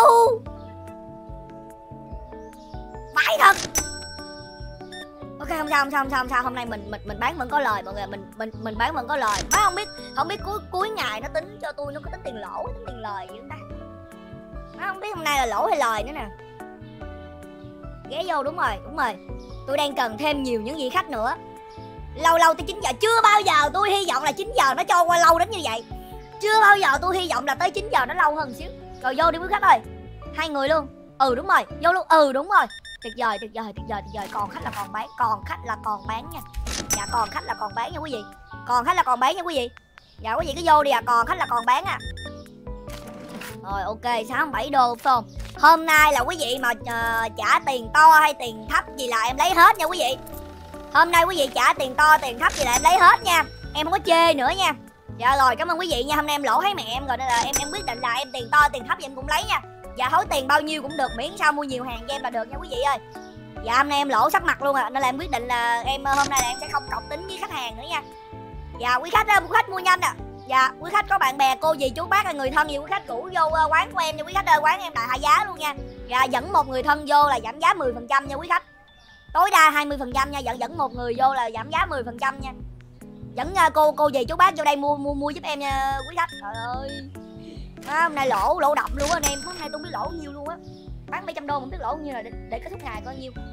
Vãi thật. Ok, không sao. Hôm nay mình bán vẫn có lời mọi người, mình bán vẫn có lời. Má không biết cuối ngày nó tính cho tôi nó có tính tiền lỗ, tính tiền lời gì không ta? Má không biết hôm nay là lỗ hay lời nữa nè. Ghé vô đúng rồi. Tôi đang cần thêm nhiều những vị khách nữa. Lâu tới 9 giờ, chưa bao giờ tôi hy vọng là 9 giờ nó cho qua lâu đến như vậy. Chưa bao giờ tôi hy vọng là tới 9 giờ nó lâu hơn xíu. Rồi vô đi quý khách ơi. 2 người luôn. Đúng rồi, vô luôn. Đúng rồi. Tuyệt vời. Còn khách là còn bán, nha. Dạ còn khách là còn bán nha quý vị. Dạ quý vị cứ vô đi còn khách là còn bán à. Rồi ok, 67 đô phải không? Hôm nay là quý vị mà trả tiền to hay tiền thấp gì là em lấy hết nha quý vị. Hôm nay quý vị trả tiền to tiền thấp gì là em lấy hết nha. Em không có chê nữa nha. Dạ rồi, cảm ơn quý vị nha. Hôm nay em lỗ thấy mẹ em rồi nên là em quyết định là em tiền to tiền thấp gì em cũng lấy nha. Dạ thối tiền bao nhiêu cũng được, miễn sao mua nhiều hàng cho em là được nha quý vị ơi. Dạ hôm nay em lỗ sắc mặt luôn nên là em quyết định là hôm nay là em sẽ không cọc tính với khách hàng nữa nha. Dạ quý khách mua nhanh nè. Dạ quý khách có bạn bè cô dì chú bác người thân gì quý khách rủ vô quán của em nha quý khách ơi, quán em đại hạ giá luôn nha. Dạ dẫn một người thân vô là giảm giá 10% nha quý khách. Tối đa 20% nha, dẫn một người vô là giảm giá 10% nha. Dẫn cô dì chú bác vô đây mua giúp em nha quý khách. Trời ơi. Hôm nay lỗ đậm luôn anh em, hôm nay tôi không biết lỗ nhiêu luôn á. Bán 700 đô không biết lỗ nhiêu là để kết thúc ngày coi nhiêu.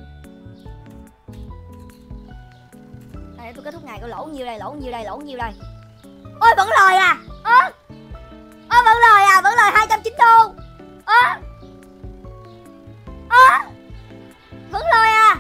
Đây tôi kết thúc ngày coi lỗ nhiêu đây. Ôi vẫn lời à. Vẫn lời 290 đô. Vẫn lời à.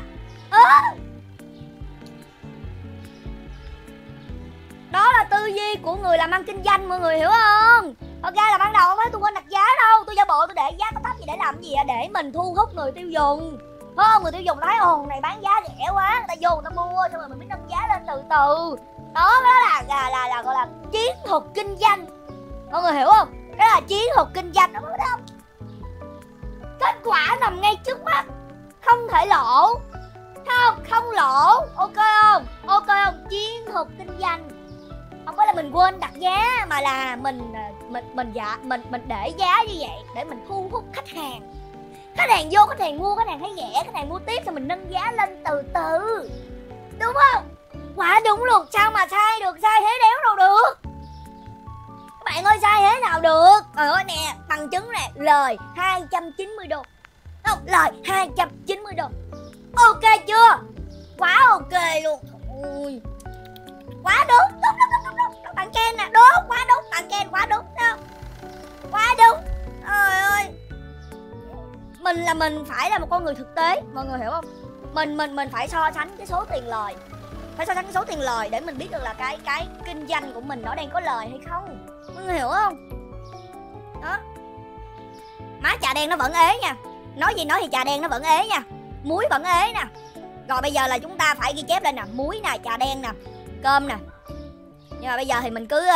Đó là tư duy của người làm ăn kinh doanh mọi người hiểu không? Thật ra là ban đầu không phải tôi quên đặt giá đâu, tôi giả bộ tôi để giá thấp gì để làm gì ạ? Để mình thu hút người tiêu dùng. Không, người tiêu dùng thấy này bán giá rẻ quá, người ta vô người ta mua xong rồi mình mới nâng giá lên từ từ. Đó là gọi là chiến thuật kinh doanh. Mọi người hiểu không? Đó là chiến thuật kinh doanh đó không? Kết quả nằm ngay trước mắt, không thể lỗ. Không lỗ, ok không? Chiến thuật kinh doanh. Không phải là mình quên đặt giá mà là mình để giá như vậy để mình thu hút khách hàng. Khách hàng vô, khách hàng mua, khách hàng thấy rẻ, khách hàng mua tiếp rồi mình nâng giá lên từ từ. Đúng không? Quả đúng luôn, sao mà sai được, sai thế đéo đâu được. Các bạn ơi, sai thế nào được. Trời ơi nè, bằng chứng nè, lời 290 đô. Không, lời 290 đô. Ok chưa? Quá ok luôn. Ui. Quá đúng. Bạn Ken nè, đúng, quá đúng. Bạn Ken quá đúng không? Quá đúng. Trời ơi. Mình phải là một con người thực tế, mọi người hiểu không? Mình phải so sánh cái số tiền lời. Phải so sánh cái số tiền lời để mình biết được là cái kinh doanh của mình nó đang có lời hay không. Mọi người hiểu không? Đó. Má trà đen nó vẫn ế nha. Nói gì nói thì trà đen nó vẫn ế nha. Muối vẫn ế nè. Rồi bây giờ là chúng ta phải ghi chép lên nè, muối nè, trà đen nè, cơm nè. Nhưng mà bây giờ thì mình cứ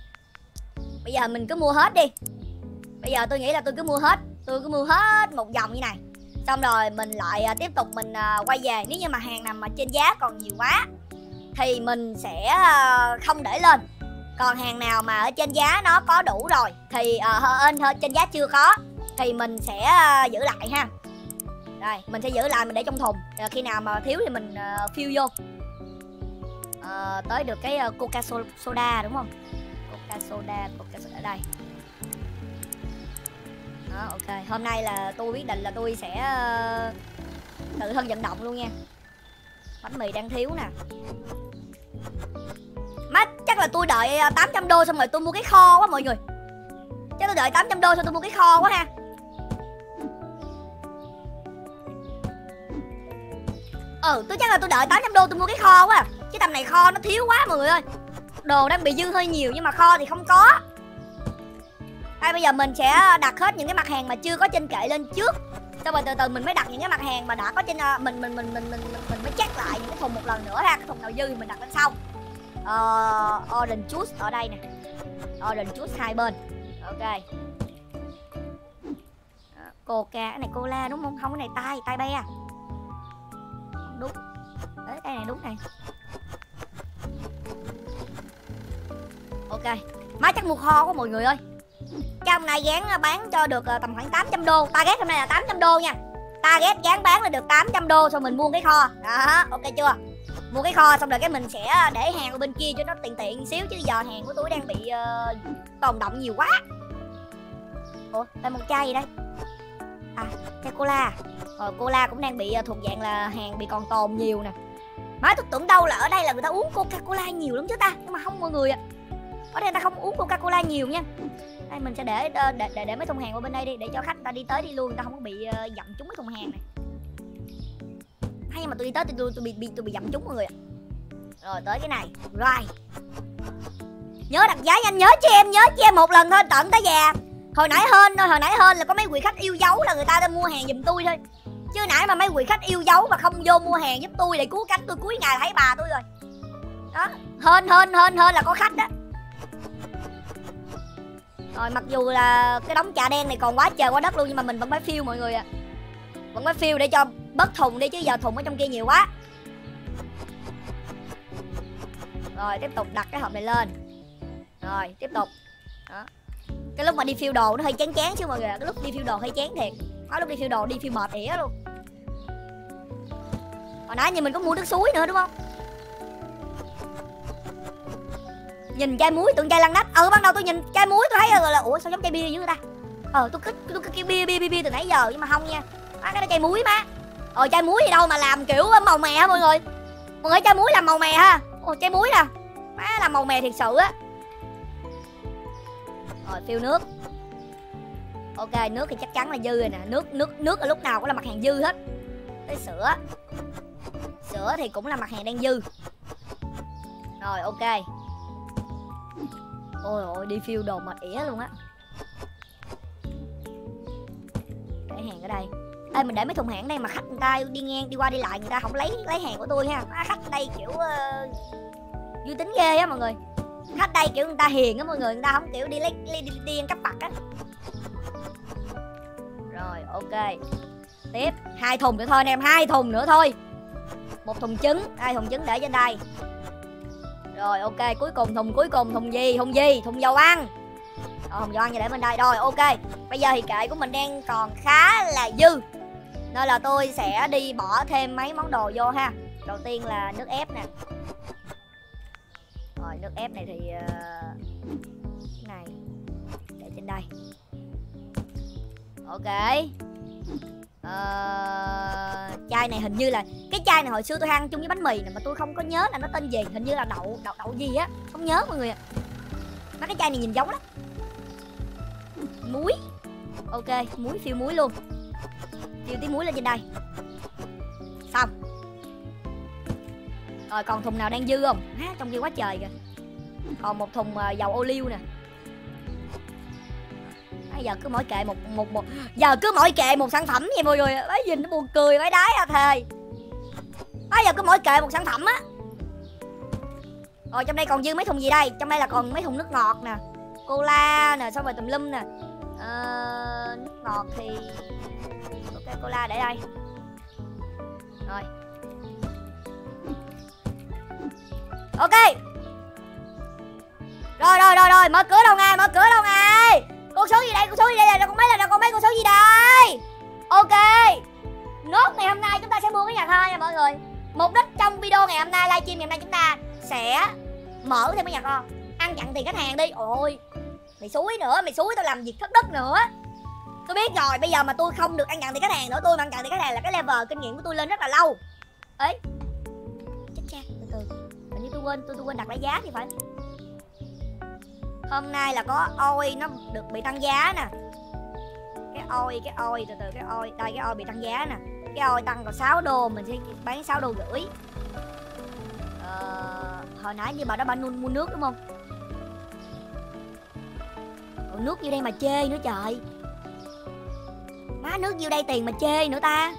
mua hết đi. Bây giờ tôi nghĩ là tôi cứ mua hết một vòng như này. Xong rồi mình lại tiếp tục mình quay về. Nếu như mà hàng nào mà trên giá còn nhiều quá thì mình sẽ không để lên. Còn hàng nào mà ở trên giá nó có đủ rồi thì trên giá chưa có thì mình sẽ giữ lại ha. Rồi mình sẽ giữ lại, mình để trong thùng. Rồi khi nào mà thiếu thì mình fill vô. Tới được cái Coca Soda đúng không? Coca Soda đây. Đó, ok. Hôm nay là tôi quyết định là tôi sẽ tự thân vận động luôn nha. Bánh mì đang thiếu nè. Má chắc là tôi đợi 800 đô xong rồi tôi mua cái kho quá mọi người. Chắc tôi đợi 800 đô xong tôi mua cái kho quá ha. Tôi chắc là tôi đợi 800 đô tôi mua cái kho quá. Chứ tầm này kho nó thiếu quá mọi người ơi. Đồ đang bị dư hơi nhiều nhưng mà kho thì không có. Đây bây giờ mình sẽ đặt hết những cái mặt hàng mà chưa có trên kệ lên trước. Xong rồi từ từ mình mới đặt những cái mặt hàng mà đã có trên mình mới check lại những cái thùng một lần nữa ha. Cái thùng nào dư thì mình đặt lên sau. Orange juice ở đây nè. Orange juice hai bên. Ok. Coca, cái này cola đúng không? Không, cái này tai be. Đúng. Đấy, cái này đúng này. Ok. Má chắc mua kho quá mọi người ơi. Cái hôm nay gán bán cho được tầm khoảng 800 đô. Target hôm nay là 800 đô nha. Target gán bán là được 800 đô. Xong mình mua cái kho. Đó, ok chưa? Mua cái kho xong rồi cái mình sẽ để hàng ở bên kia cho nó tiện xíu. Chứ giờ hàng của tôi đang bị tồn động nhiều quá. Ủa, đây một chai gì đây? À, chai cola. Cola cũng đang bị thuộc dạng là hàng bị còn tồn nhiều nè. Má tôi tưởng đâu là ở đây là người ta uống Coca-Cola nhiều lắm chứ ta. Nhưng mà không mọi người ạ. Ở đây người ta không uống Coca-Cola nhiều nha. Đây mình sẽ để mấy thùng hàng qua bên đây đi. Để cho khách người ta đi tới đi luôn. Người ta không có bị dặm trúng mấy thùng hàng này. Hay mà tôi đi tới tôi bị dặm trúng mọi người ạ. Rồi tới cái này. Rồi. Nhớ đặt giá nhanh, nhớ cho em một lần thôi tận tới già. Hồi nãy hên là có mấy vị khách yêu dấu là người ta đã mua hàng giùm tôi thôi. Chứ nãy mà mấy vị khách yêu dấu mà không vô mua hàng giúp tôi để cứu cánh tôi cuối ngày thấy bà tôi rồi. Đó, hên là có khách đó. Rồi mặc dù là cái đống chà đen này còn quá trời quá đất luôn nhưng mà mình vẫn phải phiêu mọi người ạ. Vẫn phải phiêu để cho bớt thùng đi chứ giờ thùng ở trong kia nhiều quá. Rồi tiếp tục đặt cái hộp này lên. Rồi tiếp tục. Đó. Cái lúc mà đi phiêu đồ nó hơi chán chứ mọi người. Cái lúc đi phiêu đồ hơi chán thiệt. Có lúc đi phiêu đồ đi phiêu mệt ỉa luôn. Hồi nãy như mình có mua nước suối nữa đúng không? Nhìn chai muối tưởng chai lăn nách. Ban đầu tôi nhìn chai muối tôi thấy rồi là ủa sao giống chai bia dữ người ta. Tôi kêu bia từ nãy giờ nhưng mà không nha. Cái đó chai muối má. Chai muối gì đâu mà làm kiểu màu mè hả mọi người. Mọi người chai muối làm màu mè ha. Chai muối nè. Má làm màu mè thiệt sự á. Rồi phiêu nước. Ok, nước thì chắc chắn là dư rồi nè. Nước ở lúc nào cũng là mặt hàng dư hết. Tới sữa. Sữa thì cũng là mặt hàng đang dư. Rồi ok. Ôi đi phiêu đồ mệt ỉa luôn á. Để hàng ở đây. Ê mình để mấy thùng hàng ở đây mà khách người ta đi ngang đi qua đi lại người ta không lấy hàng của tôi ha. Khách ở đây kiểu vui tính ghê á mọi người. Khách đây kiểu người ta hiền á mọi người, người ta không kiểu đi ăn cắp vặt á. Rồi ok. Tiếp 2 thùng nữa thôi anh em, 2 thùng nữa thôi. 1 thùng trứng, 2 thùng trứng để trên đây. Rồi ok, cuối cùng thùng gì? Thùng dầu ăn. Thùng dầu ăn để bên đây. Rồi ok. Bây giờ thì kệ của mình đang còn khá là dư. Nên là tôi sẽ đi bỏ thêm mấy món đồ vô ha. Đầu tiên là nước ép nè. Rồi nước ép này thì cái này để trên đây. Ok. Chai này hình như là cái chai này hồi xưa tôi ăn chung với bánh mì nè mà tôi không có nhớ là nó tên gì, hình như là đậu gì á, không nhớ mọi người ạ. Mấy cái chai này nhìn giống lắm. Muối. Ok, muối phiêu muối luôn. Phiêu tí muối lên trên đây. Xong. Rồi còn thùng nào đang dư không? Trong kia quá trời kìa. Còn 1 thùng dầu ô liu nè. Giờ cứ mỗi kệ một sản phẩm vậy mọi người. Đấy nhìn nó buồn cười vãi đái thề. Giờ cứ mỗi kệ một sản phẩm á. Rồi trong đây còn dư mấy thùng gì đây? Trong đây là còn mấy thùng nước ngọt nè, cola nè, xong rồi tùm lum nè. Nước ngọt thì ok, cola để đây. Rồi ok. Rồi mở cửa đâu ngay. Con số gì đây là con mấy con số gì đây? Ok. Nốt ngày hôm nay chúng ta sẽ mua cái nhà kho nha mọi người. Mục đích trong video ngày hôm nay, livestream ngày hôm nay chúng ta sẽ mở thêm cái nhà kho. Ăn chặn tiền khách hàng đi. Ôi mày xúi tôi làm việc thất đức nữa. Tôi biết rồi, bây giờ mà tôi không được ăn chặn tiền khách hàng nữa, tôi mà ăn chặn tiền khách hàng là cái level kinh nghiệm của tôi lên rất là lâu. Ấy. Chết cha, từ. Hình như tôi quên đặt lại giá thì phải. Hôm nay là có oi nó được bị tăng giá nè. Cái oi từ cái oi. Đây cái oi bị tăng giá nè. Cái oi tăng còn 6 đô, mình sẽ bán 6,5 đô. Hồi nãy như bà đó bà mua nước đúng không? Nước như đây mà chê nữa trời. Má nước như đây tiền mà chê nữa ta.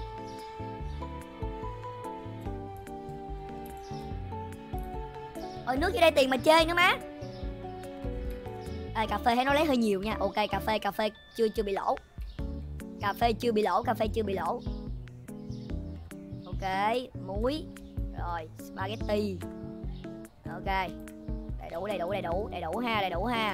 Nước như đây tiền mà chê nữa má. Cà phê thấy nó lấy hơi nhiều nha. Ok, cà phê chưa bị lỗ. Cà phê chưa bị lỗ. Ok, muối. Rồi, spaghetti. Ok. Đầy đủ ha.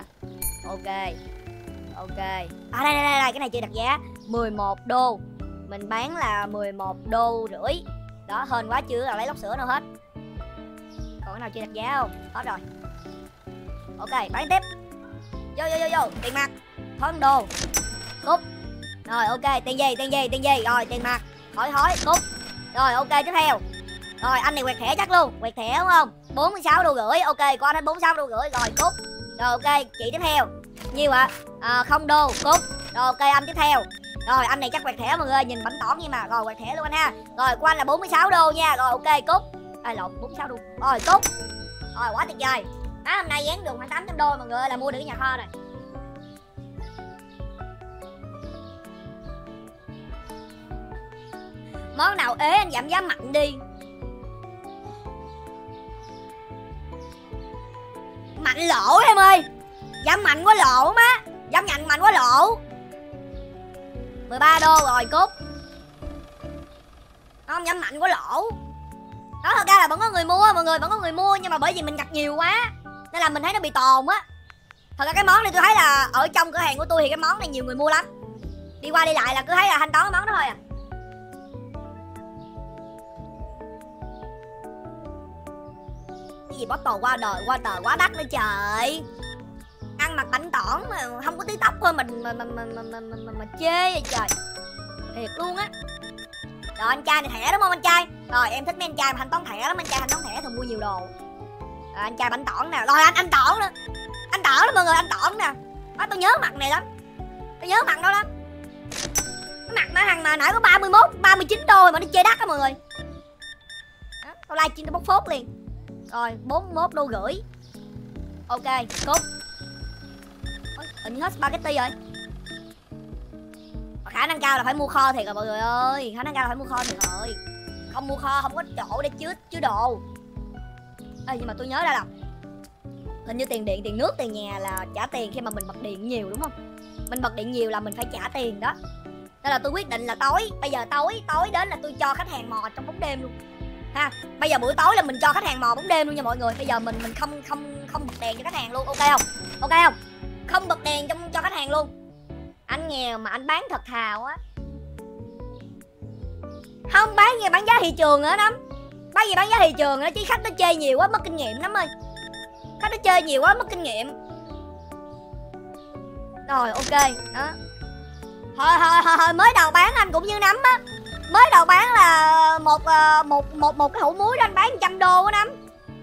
Ok. Đây, cái này chưa đặt giá. 11 đô. Mình bán là 11 đô rưỡi. Đó, hên quá chưa là lấy lốc sữa đâu hết. Còn cái nào chưa đặt giá không? Hết rồi. Ok, bán tiếp. Vô, tiền mặt. $1 đô. Cút. Rồi, ok, tiền gì? Rồi, tiền mặt. Hỏi, cút. Rồi, ok, tiếp theo. Rồi, anh này quẹt thẻ chắc luôn. Quẹt thẻ đúng không? 46 đô rưỡi. Ok, có anh hết 46 đô rưỡi. Rồi, cút. Rồi, ok, chị tiếp theo. Nhiêu ạ? $0 đô. Cút. Rồi, ok, anh tiếp theo. Rồi, anh này chắc quẹt thẻ mọi người ơi, nhìn bảnh tỏn như mà. Rồi, quẹt thẻ luôn anh ha. Rồi, của anh là 46 đô nha. Rồi, ok, cút. Lộn, 46 đô. Rồi, cút. Rồi, quá tuyệt vời. Hôm nay dán đường khoảng 800 đô mọi người ơi, là mua được cái nhà kho này. Món nào ế anh giảm giá mạnh đi. Mạnh lỗ em ơi. Giảm mạnh quá lỗ má. Giảm mạnh quá lỗ. 13 đô rồi cút. Không, giảm mạnh quá lỗ. Đó, thật ra là vẫn có người mua, mọi người vẫn có người mua. Nhưng mà bởi vì mình đặt nhiều quá nên là mình thấy nó bị tồn á. Thật ra cái món này tôi thấy là ở trong cửa hàng của tôi thì cái món này nhiều người mua lắm. Đi qua đi lại là cứ thấy là thanh toán cái món đó thôi à. Cái gì bottle water quá đắt nữa trời. Ăn mặc bánh tỏn mà không có tí tóc thôi mà chê vậy trời. Thiệt luôn á. Rồi anh trai này thẻ đúng không anh trai? Rồi em thích mấy anh trai mà thanh toán thẻ lắm. Anh trai thanh toán thẻ thường mua nhiều đồ. Rồi anh trai bánh tỏn nè. Rồi anh tỏn nữa. Anh tỏn đó mọi người, anh tỏn nè. Đó, tôi nhớ mặt này lắm. Tôi nhớ mặt đó lắm. Cái mặt mà thằng mà nãy có 31, 39 đô mà nó chơi đắt á mọi người. Đó, tôi livestream tôi bóc phốt liền. Rồi 41 đô rưỡi. Ok, cút. Hình như hết spaghetti rồi. Khả năng cao là phải mua kho thiệt rồi mọi người ơi. Khả năng cao là phải mua kho thiệt rồi. Không mua kho không có chỗ để chứa đồ. Ê, nhưng mà tôi nhớ ra là hình như tiền điện, tiền nước, tiền nhà là trả tiền khi mà mình bật điện nhiều đúng không? Mình bật điện nhiều là mình phải trả tiền đó. Nên là tôi quyết định là bây giờ tối đến là tôi cho khách hàng mò trong bóng đêm luôn. Ha, bây giờ buổi tối là mình cho khách hàng mò bóng đêm luôn nha mọi người. Bây giờ mình không bật đèn cho khách hàng luôn, ok không? Ok không? Không bật đèn cho khách hàng luôn. Anh nghèo mà anh bán thật thà quá. Không bán gì bán giá thị trường nữa lắm. Bán gì bán giá thị trường nữa chứ khách nó chơi nhiều quá mất kinh nghiệm lắm ơi. Khách nó chơi nhiều quá mất kinh nghiệm. Rồi ok đó. Hồi mới đầu bán anh cũng như nắm á. Mới đầu bán là một cái hũ muối đó anh bán 100 đô á Nắm.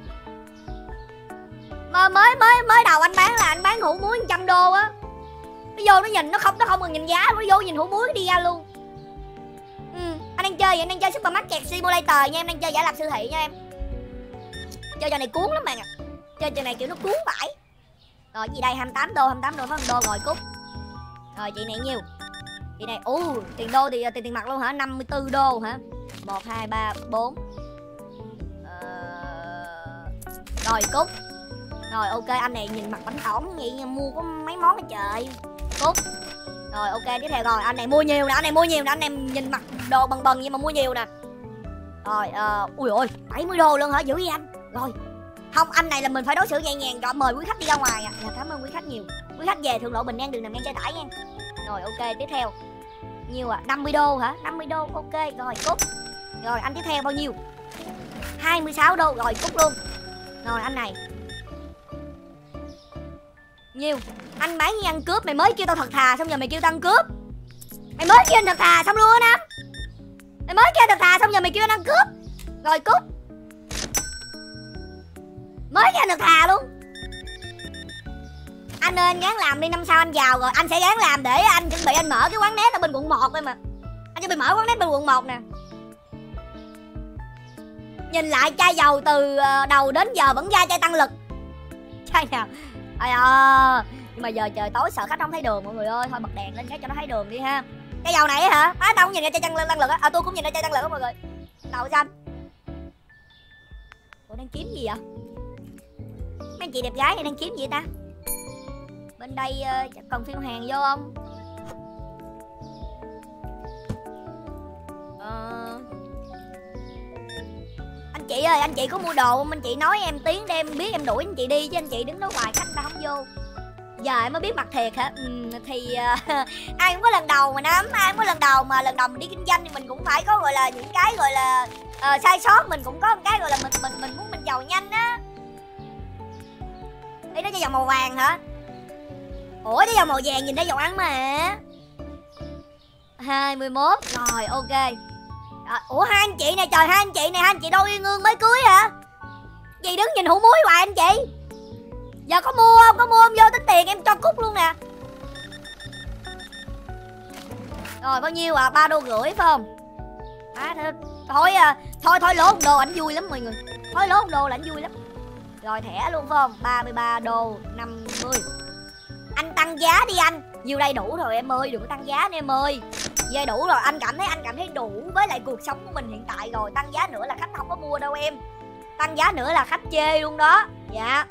Mà mới đầu anh bán là anh bán hũ muối 100 đô á. Nó vô nó nhìn nó không cần nhìn giá, nó vô nhìn hũ muối đi ra luôn. Anh đang chơi vậy, anh đang chơi Supermarket Simulator nha, em đang chơi giả lập siêu thị nha em. Chơi trò này cuốn lắm bạn ạ. Chơi trò này kiểu nó cuốn vãi. Rồi gì đây 28 đô phải 1 đô rồi cút. Rồi chị này nhiêu? Chị này tiền đô thì tiền mặt luôn hả? 54 đô hả? 1 2 3 4. Rồi cút. Rồi ok anh này nhìn mặt bánh tỏng vậy mua có mấy món hết trời. Cút. Rồi ok tiếp theo rồi anh này mua nhiều nè, anh này nhìn mặt đồ bần nhưng mà mua nhiều nè. Rồi ui ôi 70 đô luôn hả? Dữ vậy anh? Rồi. Không, anh này là mình phải đối xử nhẹ nhàng rồi mời quý khách đi ra ngoài à. Dạ, cảm ơn quý khách nhiều. Quý khách về Thượng Lộ Bình An đường nằm ngang Trái Tải nha. Rồi ok tiếp theo. Nhiêu à? 50 đô hả? 50 đô ok rồi cút. Rồi anh tiếp theo bao nhiêu? 26 đô rồi cút luôn. Rồi anh này. Nhiêu? Anh bán như ăn cướp, mày mới kêu tao thật thà xong giờ mày kêu tao ăn cướp. Mày mới kêu anh thật thà xong luôn á Nam. Mày mới kêu thật thà xong giờ mày kêu anh ăn cướp. Rồi cút. Mới kêu anh thật thà luôn. Anh ơi anh gắng làm đi, năm sau anh giàu rồi anh sẽ gắng làm để anh chuẩn bị anh mở cái quán net ở bên quận 1 đây mà. Anh chuẩn bị mở quán net bên quận 1 nè. Nhìn lại chai dầu từ đầu đến giờ vẫn ra chai tăng lực. Chai nào? Nhưng mà giờ trời tối sợ khách không thấy đường mọi người ơi, thôi bật đèn lên cái cho nó thấy đường đi ha. Cái dầu này hả? Tao không nhìn ra chai tăng lực á. Tôi cũng nhìn ra chai tăng lực á mọi người. Đầu xanh. Ủa đang kiếm gì vậy? Mấy anh chị đẹp gái này đang kiếm gì ta? Bên đây cần phiêu hàng vô không? Anh chị ơi, anh chị có mua đồ không? Anh chị nói em tiếng để em biết em đuổi anh chị đi, chứ anh chị đứng đó hoài khách người ta không vô. Giờ em mới biết mặt thiệt hả? Thì ai cũng có lần đầu mà Nấm, ai cũng có lần đầu mà mình đi kinh doanh thì mình cũng phải có gọi là những cái gọi là sai sót, mình cũng có một cái gọi là mình muốn mình giàu nhanh á. Đây đó cho dầu màu vàng hả? Ủa cái dầu màu vàng nhìn thấy dầu ăn mà. 21 rồi ok. Ủa hai anh chị này, trời, hai anh chị đôi ngương mới cưới hả? Gì đứng nhìn hũ muối hoài anh chị? Giờ có mua không? Có mua không? Vô tính tiền em cho cút luôn nè. Rồi bao nhiêu à? 3,5 đô phải không? Thôi lỗ 1 đô ảnh vui lắm mọi người. Thôi lỗ 1 đô là ảnh vui lắm. Rồi thẻ luôn phải không? 33 đô 50. Anh tăng giá đi anh. Nhiêu đây đủ rồi em ơi, đừng có tăng giá nữa em ơi. Về đủ rồi, anh cảm thấy đủ với lại cuộc sống của mình hiện tại rồi. Tăng giá nữa là khách không có mua đâu em. Tăng giá nữa là khách chê luôn đó. Dạ.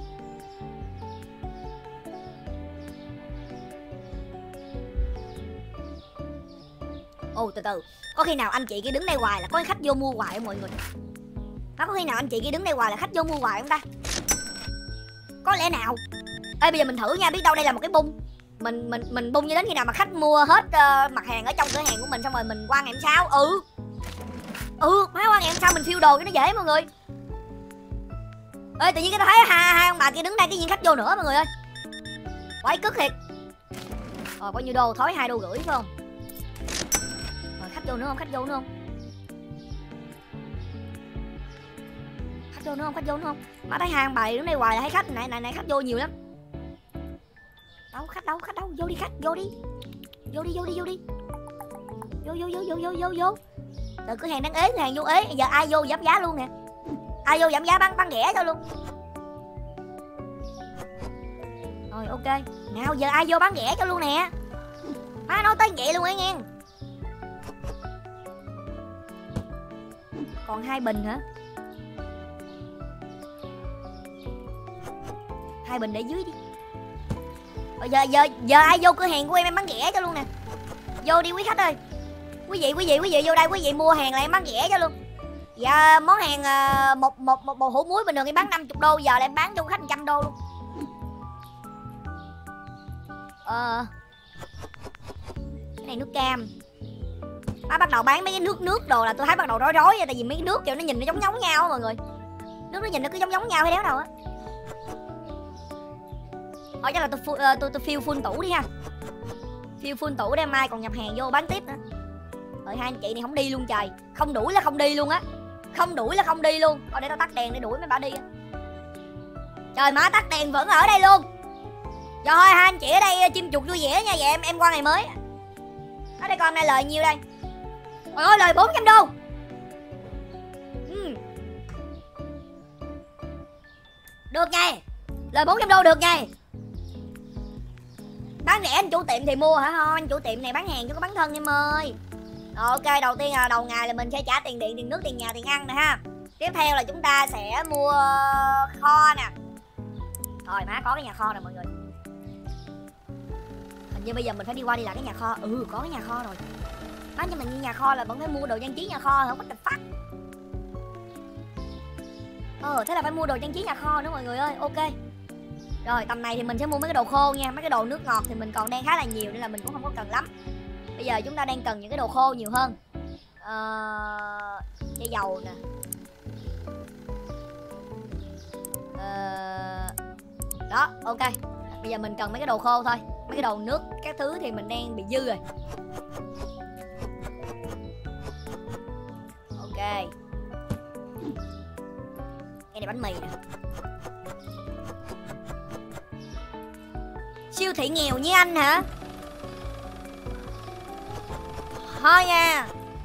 Ồ từ từ, có khi nào anh chị kia đứng đây hoài là có khách vô mua hoài không mọi người? Có khi nào anh chị kia đứng đây hoài là khách vô mua hoài không ta? Có lẽ nào. Ê bây giờ mình thử nha, biết đâu đây là một cái bung. Mình bung như đến khi nào mà khách mua hết mặt hàng ở trong cửa hàng của mình xong rồi mình qua ngày hôm sau. Má qua ngày hôm sau mình phiêu đồ cho nó dễ mọi người. Ê tự nhiên cái thấy hai ông bà kia đứng đây cái nhiên khách vô nữa mọi người ơi. Quái cức thiệt. Rồi bao nhiêu đô? Thối 2,5 đô phải không? Rồi khách vô nữa không? Khách vô nữa không? Khách vô nữa không? Má thấy hai ông bà đứng đây hoài là thấy khách này khách vô nhiều lắm. Đâu khách đâu, vô đi khách, vô đi. Vô. Từ cửa hàng đang ế, cửa hàng vô ế, giờ ai vô giảm giá luôn nè. Ai vô giảm giá bán rẻ cho luôn. Rồi ok. Nào giờ ai vô bán rẻ cho luôn nè. Má nói tới vậy luôn ấy nghe. Còn 2 bình hả? 2 bình để dưới đi. Rồi giờ ai vô cửa hàng của em bán rẻ cho luôn nè. Vô đi quý khách ơi. Quý vị vô đây, quý vị mua hàng là em bán rẻ cho luôn. Dạ món hàng một bầu hũ muối bình thường em bán 50 đô, giờ là em bán cho khách 100 đô luôn. Cái này nước cam. Má bắt đầu bán mấy cái nước đồ là tôi thấy bắt đầu rối rồi, tại vì mấy cái nước kiểu nó nhìn nó giống nhau á mọi người. Nước nó nhìn nó cứ giống nhau hay đéo đâu á. Thôi chắc là tôi fill full tủ đi ha. Fill full tủ để mai còn nhập hàng vô bán tiếp nữa. Rồi hai anh chị này không đi luôn trời. Không đuổi là không đi luôn á. Thôi để tao tắt đèn để đuổi mấy bà đi á. Trời má tắt đèn vẫn ở đây luôn. Rồi hai anh chị ở đây chim chuột vui vẻ nha. Vậy em qua ngày mới. Ở đây con này lời nhiêu đây? Trời ơi lời 400 đô. Được nha. Lời 400 đô được nha. Bán rẻ anh chủ tiệm thì mua hả? Thôi anh chủ tiệm này bán hàng chứ có bán thân em ơi. Rồi ok, đầu tiên là đầu ngày là mình sẽ trả tiền điện, tiền nước, tiền nhà, tiền ăn nè ha. Tiếp theo là chúng ta sẽ mua kho nè. Rồi má có cái nhà kho rồi mọi người. Hình như bây giờ mình phải đi qua đi lại cái nhà kho. Có cái nhà kho rồi. Má nhưng mà như nhà kho là vẫn phải mua đồ trang trí nhà kho hả? What the fuck? Thế là phải mua đồ trang trí nhà kho nữa mọi người ơi. Ok. Rồi tầm này thì mình sẽ mua mấy cái đồ khô nha. Mấy cái đồ nước ngọt thì mình còn đang khá là nhiều nên là mình cũng không có cần lắm. Bây giờ chúng ta đang cần những cái đồ khô nhiều hơn. Chai dầu nè. Đó ok. Bây giờ mình cần mấy cái đồ khô thôi. Mấy cái đồ nước các thứ thì mình đang bị dư rồi. Ok. Cái này bánh mì nè. Siêu thị nghèo như anh hả? Thôi nha.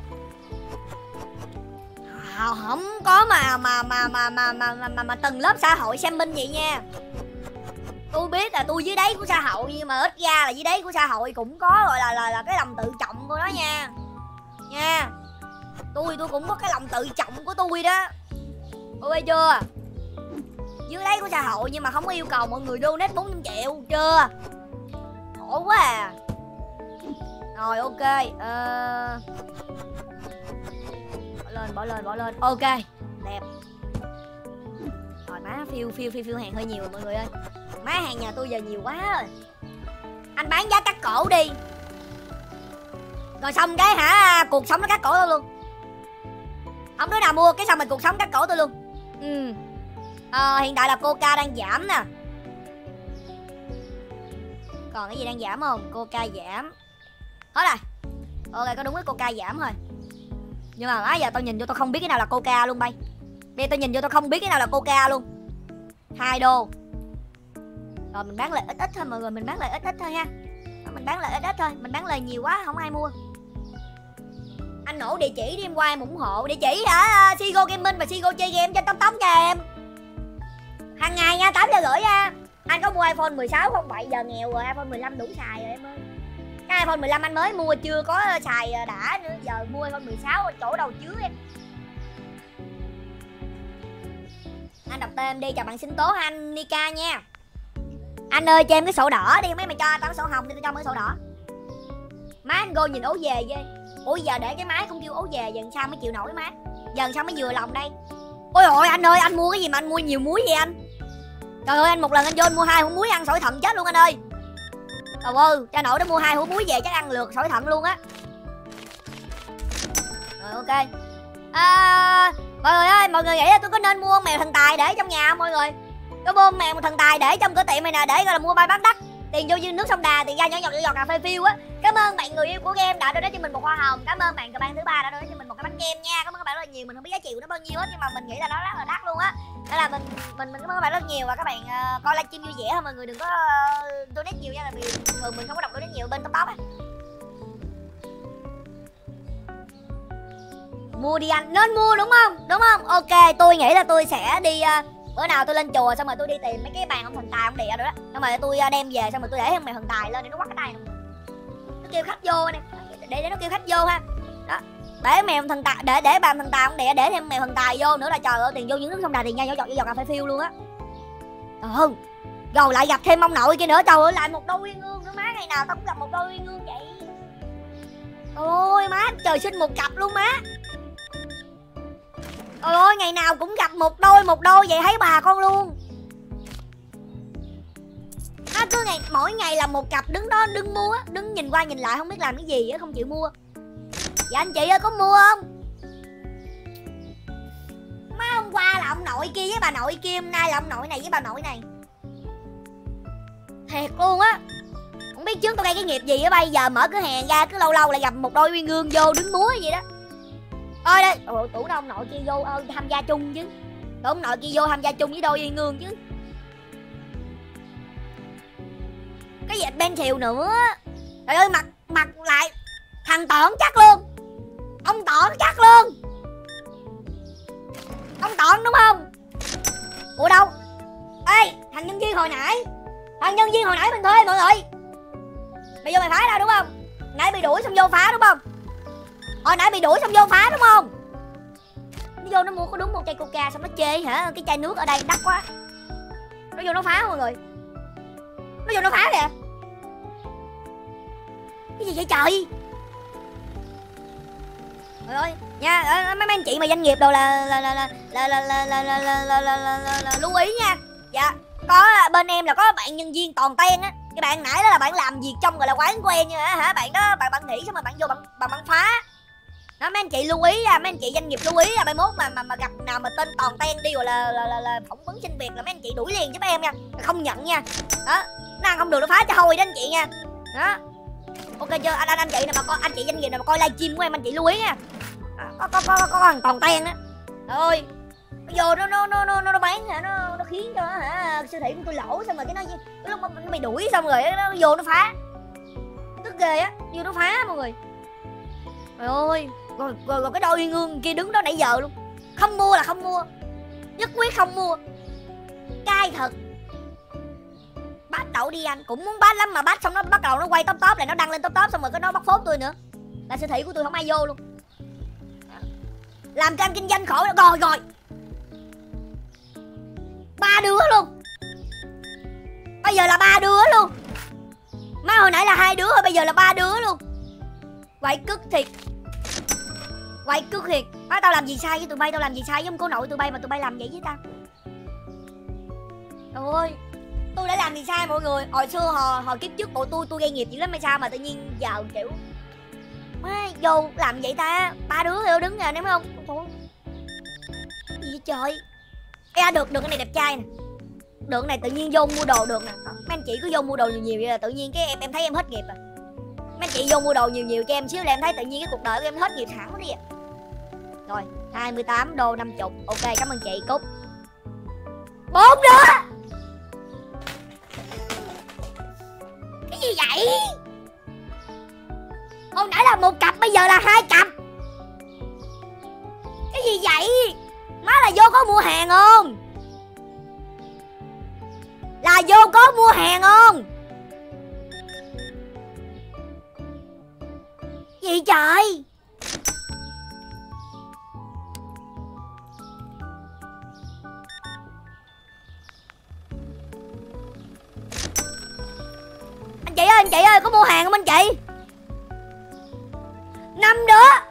Không có mà từng lớp xã hội xem minh vậy nha. Tôi biết là tôi dưới đáy của xã hội, nhưng mà ít ra là dưới đáy của xã hội cũng có gọi là cái lòng tự trọng của nó nha. Nha. Tôi cũng có cái lòng tự trọng của tôi đó. Ok chưa? Dưới đấy của xã hội nhưng mà không có yêu cầu mọi người donate 400 triệu chưa? Khổ quá à. Rồi ok. Bỏ lên. Ok, đẹp. Rồi má phiêu hàng hơi nhiều rồi mọi người ơi. Má hàng nhà tôi giờ nhiều quá rồi. Anh bán giá cắt cổ đi. Rồi xong cái hả, cuộc sống nó cắt cổ tôi luôn. Không đứa nào mua cái xong rồi cuộc sống cắt cổ tôi luôn. Hiện tại là Coca đang giảm nè. Còn cái gì đang giảm không? Coca giảm. Hết rồi. Ok, có đúng cái Coca giảm thôi. Nhưng mà nãy giờ tôi nhìn vô tôi không biết cái nào là Coca luôn bay. Bây giờ tôi nhìn vô tôi không biết cái nào là Coca luôn. 2 đô. Rồi mình bán lời ít thôi mọi người, mình bán lời ít thôi ha. Mình bán lời ít thôi, mình bán lời nhiều quá không ai mua. Anh nổ địa chỉ đi em qua em ủng hộ. Địa chỉ hả? Sigo Gaming và Sigo chơi game cho tống cho em. Hàng ngày nha, 8 giờ rưỡi nha. Anh có mua iPhone 16 không? Vậy giờ nghèo rồi, iPhone 15 đủ xài rồi em ơi. Cái iPhone 15 anh mới mua chưa có xài đã nữa. Giờ mua iPhone 16 ở chỗ đầu chứa em. Anh đọc tên đi, chào bạn sinh tố anh Nika nha. Anh ơi cho em cái sổ đỏ đi, mấy mày cho tao cái sổ hồng đi, tao cho mấy sổ đỏ. Má anh Go nhìn ố về ghê. Ủa giờ để cái máy cũng kêu ố về, giờ sao mới chịu nổi má. Giờ sao mới vừa lòng đây. Ôi ôi anh ơi, anh mua cái gì mà anh mua nhiều muối vậy anh? Trời ơi, anh một lần anh vô anh mua 2 hũ muối ăn sỏi thận chết luôn anh ơi. Trời ơi, cha nội nó mua 2 hũ muối về chắc ăn lượt sỏi thận luôn á. Rồi ok. Mọi người ơi, mọi người nghĩ là tôi có nên mua con mèo thần tài để trong nhà không mọi người? Có mua mèo thần tài để trong cửa tiệm này nè, để gọi là mua bay bán đắt. Tiền vô nước sông Đà, tiền ra nhỏ giọt cà phê phiêu á. Cảm ơn bạn người yêu của game đã donate cho mình một hoa hồng. Cảm ơn bạn cờ bang thứ 3 đã donate cho mình một cái bánh kem nha. Cảm ơn các bạn rất là nhiều. Mình không biết giá trị của nó bao nhiêu hết nhưng mà mình nghĩ là nó rất là đắt luôn á. Nên là mình cảm ơn các bạn rất nhiều và các bạn coi livestream vui vẻ thôi mọi người, đừng có donate nhiều nha, tại vì thường mình không có đọc donate nhiều bên top á. Mua đi anh, nên mua đúng không? Đúng không? Ok, tôi nghĩ là tôi sẽ đi bữa nào tôi lên chùa xong rồi tôi đi tìm mấy cái bàn ông thần tài ông địa rồi đó. Xong rồi tôi đem về xong rồi tôi để ông mèo thần tài lên để nó quắt cái tay nó kêu khách vô nè. Để nó kêu khách vô ha. Đó. Để mèo thần tài để bàn thần tài ông địa, để thêm mèo thần tài vô nữa là trời ơi tiền vô những nước sông Đà tiền nha, giọt cà phê phiêu luôn á. Rồi lại gặp thêm ông nội kia nữa, trời ơi lại một đôi uyên ương nữa má, ngày nào tao cũng gặp một đôi uyên ương vậy. Ôi má, trời sinh một cặp luôn má. Trời ơi, ngày nào cũng gặp một đôi vậy thấy bà con luôn. Nó cứ mỗi ngày là một cặp đứng đó đứng mua, đứng nhìn qua nhìn lại không biết làm cái gì á, không chịu mua. Dạ anh chị ơi có mua không? Má hôm qua là ông nội kia với bà nội kia, hôm nay là ông nội này với bà nội này. Thiệt luôn á. Không biết trước tôi gây cái nghiệp gì á, bây giờ mở cửa hàng ra cứ lâu lâu lại gặp một đôi uyên ương vô đứng múa vậy đó. Ôi đây, tủ đâu ông nội kia vô tham gia chung chứ. Tủ ông nội kia vô tham gia chung với đôi uyên ương chứ. Cái gì Ben Thiều nữa. Trời ơi mặt lại thằng Tọn chắc luôn. Ông Tọn chắc luôn. Ông Tọn đúng không? Ủa đâu? Ê, thằng nhân viên hồi nãy mình thuê mọi người. Mày vô mày phá đâu đúng không? Nãy bị đuổi xong vô phá đúng không? Hồi nãy bị đuổi xong vô phá đúng không? Nó vô nó mua có đúng một chai Coca xong nó chê hả? Cái chai nước ở đây đắt quá. Nó vô nó phá mọi người. Nó vô nó phá kìa. Cái gì vậy trời? Trời ơi, nha, mấy anh chị mà doanh nghiệp đâu là lưu ý nha. Dạ, có bên em là có bạn nhân viên toàn ten á. Cái bạn nãy đó là bạn làm việc trong gọi là quán của em như hả? Bạn đó bạn nghỉ xong rồi bạn vô bạn phá. Đó mấy anh chị lưu ý ra, mấy anh chị doanh nghiệp lưu ý ra, mai mốt mà gặp nào mà tên toàn ten đi gọi là phỏng vấn xin việc là mấy anh chị đuổi liền giúp em nha, không nhận nha. Đó, nó ăn không được nó phá cho hôi đó anh chị nha. Đó. Ok chưa? Anh chị nào mà coi, anh chị doanh nghiệp nào mà coi livestream của em anh chị lưu ý nha. Có thằng toàn ten á. Trời ơi. Vô nó bán hả, nó khiến cho hả siêu thị của tôi lỗ, xong rồi cái lúc nó bị đuổi xong rồi nó vô nó phá. Tức ghê á, vô nó phá mọi người. Trời ơi, rồi cái đôi uyên ương kia đứng đó nãy giờ luôn. Không mua là không mua. Nhất quyết không mua. Cay thật. Bắt đậu đi anh, cũng muốn bắt lắm mà bắt xong nó bắt đầu nó quay top lại, nó đăng lên top xong rồi cái nó bắt phốt tôi nữa. Là siêu thị của tôi không ai vô luôn. Làm cho anh kinh doanh khổ rồi. 3 đứa luôn. Bây giờ là 3 đứa luôn. Má hồi nãy là 2 đứa thôi, bây giờ là 3 đứa luôn. Quậy cứt thiệt. Quậy cứt thiệt. Má tao làm gì sai với tụi bay, tao làm gì sai với ông cô nội tụi bay mà tụi bay làm vậy với tao. Trời ơi, tôi đã làm gì sai mọi người. Hồi xưa hồi kiếp trước bộ tôi gây nghiệp dữ lắm hay sao mà tự nhiên giờ kiểu má vô làm vậy ta. 3 đứa vô đứng nè, ném không? Trời, gì vậy trời. Ê, được cái này đẹp trai nè. Được cái này tự nhiên vô mua đồ được nè. Mấy anh chị cứ vô mua đồ nhiều vậy là tự nhiên cái em thấy em hết nghiệp à. Mấy anh chị vô mua đồ nhiều cho em xíu là em thấy tự nhiên cái cuộc đời của em hết nghiệp hẳn đi à. Rồi 28 đô 50. Ok, cảm ơn chị Cúc. 4 đứa. Cái gì vậy? Hồi nãy là 1 cặp, bây giờ là 2 cặp. Cái gì vậy? Má là vô có mua hàng không? Là vô có mua hàng không? Gì trời? Anh chị ơi, có mua hàng không anh chị? 5 đứa.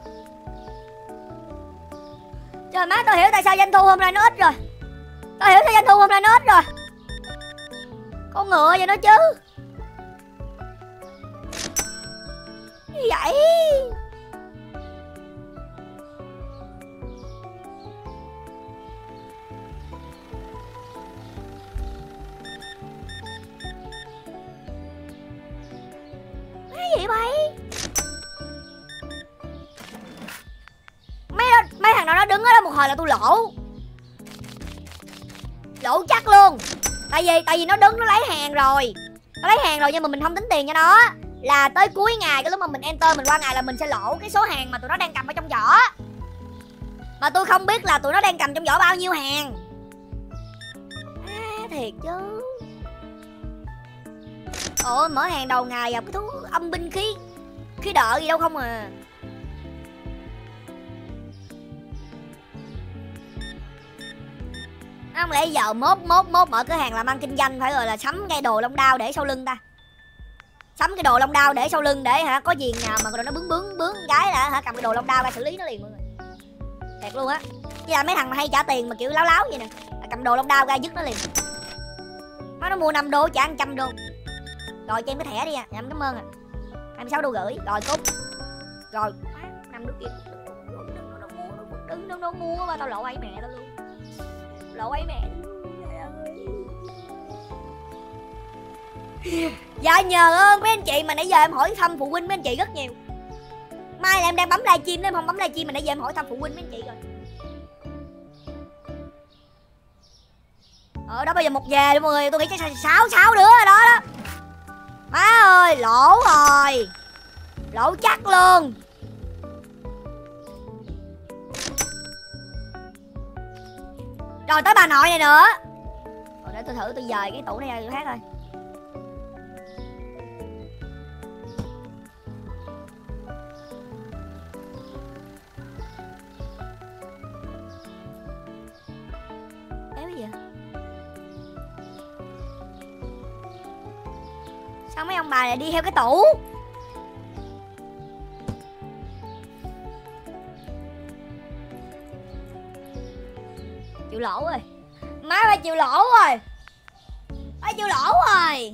Trời má, tôi hiểu tại sao doanh thu hôm nay nó ít rồi. Tôi hiểu sao doanh thu hôm nay nó ít rồi. Con ngựa vậy đó chứ. Gì vậy? Cái gì vậy? Mấy thằng nào nó đứng ở đó một hồi là tôi lỗ. Lỗ chắc luôn. Tại vì nó đứng nó lấy hàng rồi. Nó lấy hàng rồi nhưng mà mình không tính tiền cho nó. Là tới cuối ngày cái lúc mà mình enter mình qua ngày là mình sẽ lỗ cái số hàng mà tụi nó đang cầm ở trong giỏ. Mà tôi không biết là tụi nó đang cầm trong giỏ bao nhiêu hàng. Thiệt chứ. Ồ, mở hàng đầu ngày gặp cái thú âm binh khí đợ gì đâu không à. Không lẽ giờ mốt mở cửa hàng làm ăn kinh doanh phải rồi là sắm cái đồ lông đao để sau lưng ta. Sắm cái đồ lông đao để sau lưng để hả có gì nào mà nó bướng cái là hả cầm cái đồ lông đao ra xử lý nó liền mọi người. Thiệt luôn á. Chứ là mấy thằng mà hay trả tiền mà kiểu láo vậy nè, cầm đồ lông đao ra dứt nó liền. Nó mua 5 đô trả 100 đô. Rồi cho em cái thẻ đi à, em cảm ơn à. 26 đô gửi. Rồi cút. Rồi 5 đứa kia đừng nó mua mà tao lộ ai mẹ tao luôn. Lộ ấy mẹ. Dạ nhờ ơn mấy anh chị mà nãy giờ em hỏi thăm phụ huynh mấy anh chị rất nhiều. Mai là em đang bấm livestream nên không bấm livestream mà nãy giờ em hỏi thăm phụ huynh mấy anh chị rồi. Đó bây giờ 1 giờ đi mọi người, tôi nghĩ chắc 6 đứa rồi đó. Má ơi, lỗ rồi. Lỗ chắc luôn. Rồi tới bà nội này nữa. Rồi để tôi thử tôi dời cái tủ này ra chỗ khác thôi. Éo gì vậy? Sao mấy ông bà lại đi theo cái tủ? Chịu lỗ rồi. Má phải chịu lỗ rồi. Phải chịu lỗ rồi.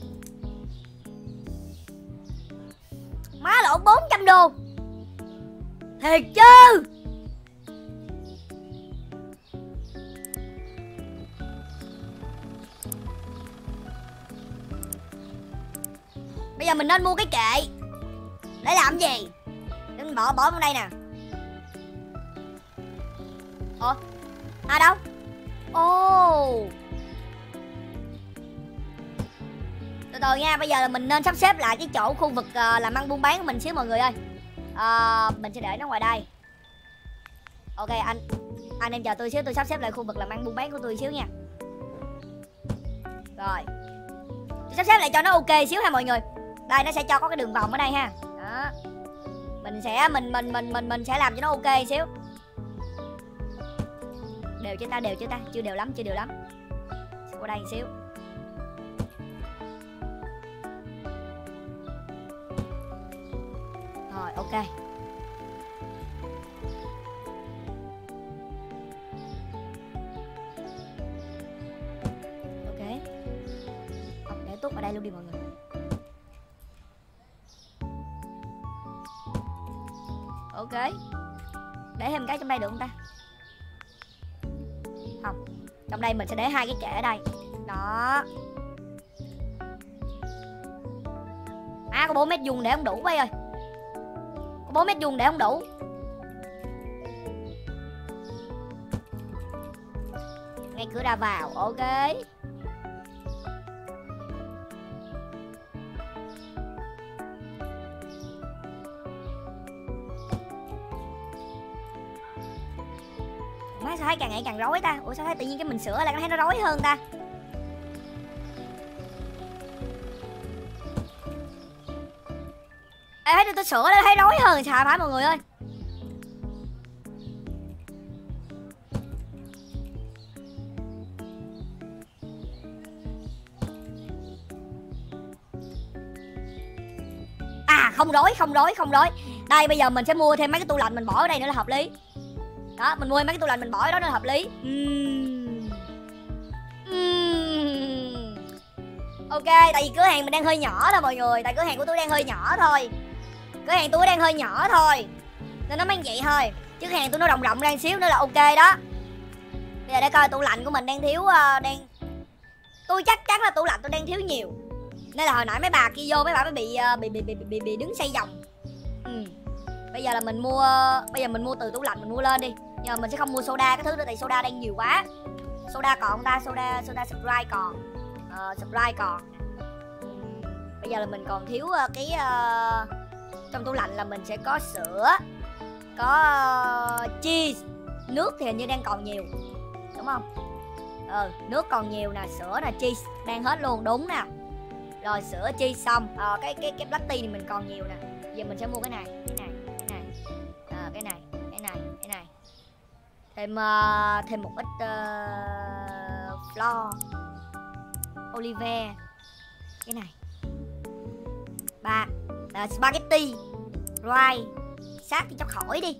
Má lỗ 400 đô. Thiệt chứ. Bây giờ mình nên mua cái kệ. Để làm gì? Để mình bỏ vào đây nè. Ủa? À đâu? Ồ. Từ từ nha, bây giờ là mình nên sắp xếp lại cái chỗ khu vực làm ăn buôn bán của mình xíu mọi người ơi. Mình sẽ để nó ngoài đây. Ok anh em chờ tôi xíu, tôi sắp xếp lại khu vực làm ăn buôn bán của tôi xíu nha. Rồi. Tôi sắp xếp lại cho nó ok xíu ha mọi người. Đây nó sẽ cho có cái đường vòng ở đây ha. Đó. Mình sẽ làm cho nó ok xíu. Đều chưa ta, đều chưa ta? Chưa đều lắm, chưa đều lắm. Qua đây một xíu. Rồi, ok. Ok. Để tút vào đây luôn đi mọi người. Ok. Để thêm cái trong đây được không ta? Không. Trong đây mình sẽ để 2 cái kệ ở đây. Đó. Có 4 mét vuông để không đủ Bay ơi. Có 4 mét vuông để không đủ. Ngay cửa ra vào. Ok. Má sao thấy càng ngày càng rối ta? Ủa sao thấy tự nhiên cái mình sửa lại thấy nó rối hơn ta? Ê, thấy tôi sửa nó thấy rối hơn sao phải mọi người ơi? Không rối. Đây bây giờ mình sẽ mua thêm mấy cái tủ lạnh mình bỏ ở đây nữa là hợp lý. Đó, mình mua mấy cái tủ lạnh mình bỏ ở đó nó hợp lý. Ok, tại vì cửa hàng mình đang hơi nhỏ thôi mọi người. Tại cửa hàng của tôi đang hơi nhỏ thôi. Nên nó mới vậy thôi. Chứ cửa hàng tôi nó rộng rộng ra một xíu nữa là ok đó. Bây giờ để coi tủ lạnh của mình đang thiếu tôi chắc chắn là tủ lạnh tôi đang thiếu nhiều. Nên là hồi nãy mấy bà kia vô mấy bà mới bị đứng xây vòng. Bây giờ mình mua từ tủ lạnh mình mua lên đi. Nhưng mà mình sẽ không mua soda cái thứ đó tại soda đang nhiều quá. Soda còn không ta? Soda Sprite còn. Sprite còn. Bây giờ là mình còn thiếu cái trong tủ lạnh là mình sẽ có sữa, có cheese, nước thì hình như đang còn nhiều. Đúng không? Nước còn nhiều nè, sữa nè, cheese đang hết luôn, đúng nè. Rồi sữa cheese xong. Cái black tea thì mình còn nhiều nè. Giờ mình sẽ mua cái này. Thêm một ít flour, olive, cái này, spaghetti, rice, sát thì chắc khỏi đi.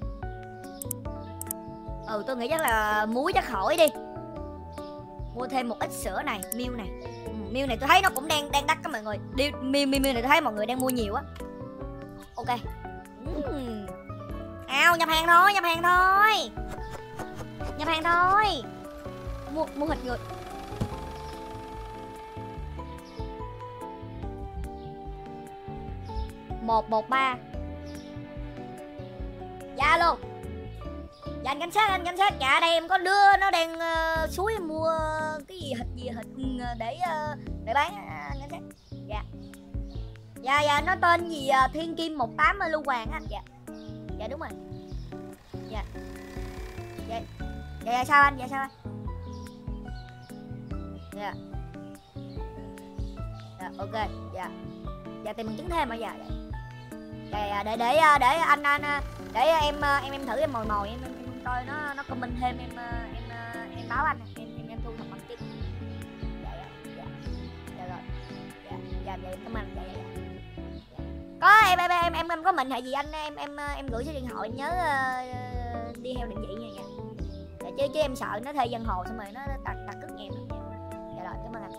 Tôi nghĩ chắc là muối chắc khỏi đi. Mua thêm một ít sữa này, milk này. Milk này tôi thấy nó cũng đang đắt các mọi người. Milk này tôi thấy mọi người đang mua nhiều á. Ok. Nhập hàng thôi. Mua thịt người. $113. Dạ luôn. Dạ anh cảnh sát. Dạ đây em có đứa nó đang suối mua cái gì thịt để bán anh cảnh sát. Dạ nó tên gì Thiên Kim 18 Lưu Hoàng á. Dạ đúng rồi. Dạ sao anh? Dạ ok. Dạ tìm bằng chứng thêm hả? Dạ để anh để em thử em mồi em coi nó comment thêm em báo anh em thu thập bằng chứng. Dạ rồi. Dạ cảm ơn. Dạ. Có em có mệnh hệ gì anh em gửi số điện thoại nhớ đi theo định vị nha. Dạ, chứ em sợ nó thuê dân hồ xong rồi nó tạt cướp em. Dạ rồi cảm ơn anh.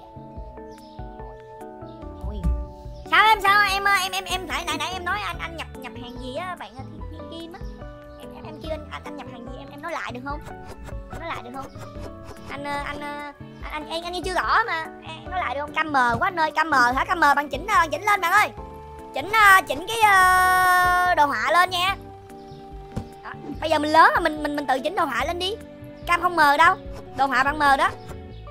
Sao em phải nãy em nói anh nhập hàng gì á bạn Thiên Kim á. Em kêu anh nhập hàng gì em nói lại được không? Anh chưa rõ mà em nói lại được không? Cam mờ quá anh ơi. Cam mờ hả? Cam mờ bạn chỉnh lên bạn ơi. Chỉnh cái đồ họa lên nha. Đó. Bây giờ mình lớn rồi mình tự chỉnh đồ họa lên đi. Cam không mờ đâu. Đồ họa bạn mờ đó.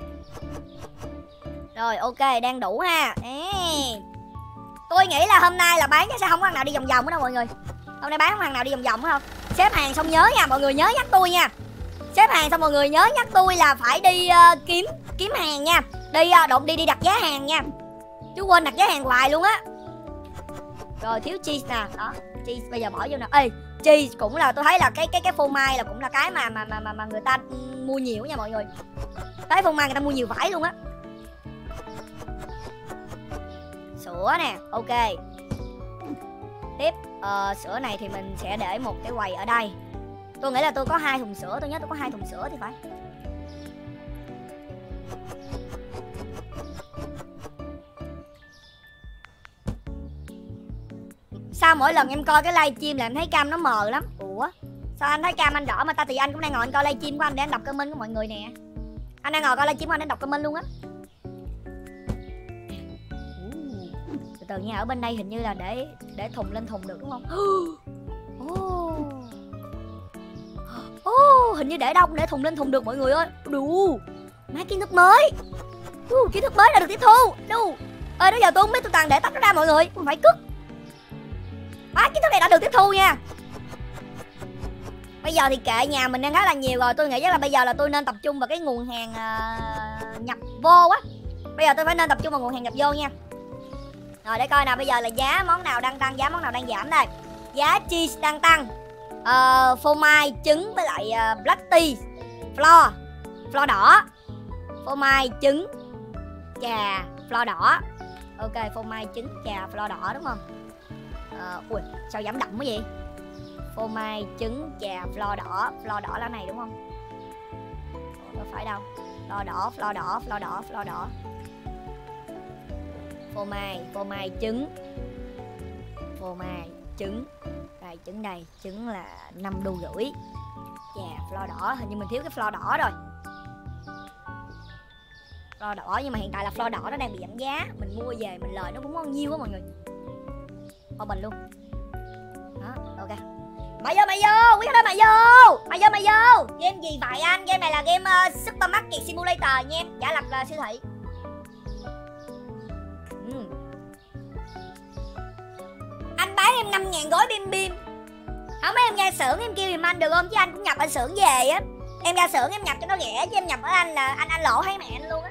Rồi ok đang đủ ha. Tôi nghĩ là hôm nay là bán sẽ không có thằng nào đi vòng vòng nữa đâu mọi người. Hôm nay bán không thằng nào đi vòng vòng không? Xếp hàng xong nhớ nha mọi người, nhớ nhắc tôi nha. Xếp hàng xong mọi người nhớ nhắc tôi là phải đi kiếm hàng nha. Đi đặt giá hàng nha. Chứ quên đặt giá hàng hoài luôn á. Rồi thiếu cheese nè. Đó cheese bây giờ bỏ vô nè. Ê cheese cũng là tôi thấy là cái phô mai là cũng là cái mà người ta mua nhiều nha mọi người. Cái phô mai người ta mua nhiều vải luôn á. Sữa nè, ok. Tiếp, sữa này thì mình sẽ để một cái quầy ở đây. Tôi nghĩ là tôi có 2 thùng sữa, tôi nhớ tôi có 2 thùng sữa thì phải. Sao mỗi lần em coi cái livestream là em thấy cam nó mờ lắm? Ủa? Sao anh thấy cam anh đỏ mà ta thì anh cũng đang ngồi anh coi livestream của anh để anh đọc comment của mọi người nè. Anh đang ngồi coi livestream của anh để đọc comment luôn á. Từ từ nha, ở bên đây hình như là để thùng lên thùng được đúng không? Hình như để đông để thùng lên thùng được mọi người ơi. Đủ. Má kiến thức mới. Kiến thức mới là được tiếp thu. Đủ. Đó giờ tôi không biết, tôi toàn để tách nó ra mọi người. Không phải cức. Kiến thức này đã được tiếp thu nha. Bây giờ thì kệ, nhà mình đang khá là nhiều rồi. Tôi nghĩ chắc là bây giờ là tôi nên tập trung vào cái nguồn hàng nhập vô á. Bây giờ tôi phải nên tập trung vào nguồn hàng nhập vô nha. Rồi để coi nào, bây giờ là giá món nào đang tăng, giá món nào đang giảm đây. Giá cheese đang tăng, phô mai, trứng với lại black tea, flour đỏ. Phô mai, trứng, trà, flour đỏ. Ok, phô mai, trứng, trà, flour đỏ đúng không? Ui, sao giảm đậm quá vậy? Phô mai, trứng, trà, flour đỏ là này đúng không? Đâu phải đâu. Flour đỏ. Phô mai, trứng. Phô mai, trứng. Đây, trứng đây. Trứng là 5,5 đô. Chà, flour đỏ. Hình như mình thiếu cái flour đỏ rồi. Flour đỏ, nhưng mà hiện tại là flour đỏ nó đang bị giảm giá. Mình mua về mình lời nó cũng ngon nhiêu á mọi người. Bình luôn. Đó, ok. Mày vô, quý khách ơi mày vô. Game gì vậy anh? Game này là game Supermarket Simulator nha em. Giả lập là siêu thị. Anh bán em 5.000 gói bim. Không mấy em ra xưởng em kêu giùm anh được không? Chứ anh cũng nhập ở xưởng về á. Em ra xưởng em nhập cho nó rẻ, chứ em nhập ở anh là anh lỗ thấy mẹ anh luôn á.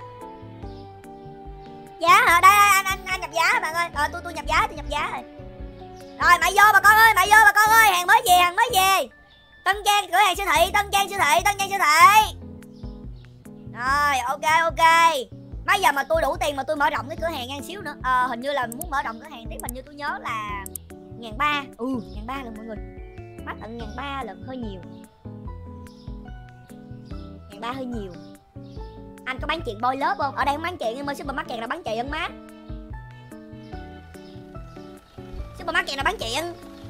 Giá hả? Đây anh nhập giá bạn ơi. Tôi nhập giá rồi. Rồi mày vô bà con ơi, hàng mới về. Tân Trang cửa hàng siêu thị, Tân Trang siêu thị. Rồi, ok. Mấy giờ mà tôi đủ tiền mà tôi mở rộng cái cửa hàng ngang xíu nữa. Hình như là muốn mở rộng cửa hàng tiếp, hình như tôi nhớ là 1.300. 1.300 lần mọi người. Má tận 1.300 lần hơi nhiều. 1.300 hơi nhiều. Anh có bán chuyện boy lớp không? Ở đây không bán chuyện, nhưng mà supermarket là bán chuyện má. Supermarket là bán chuyện.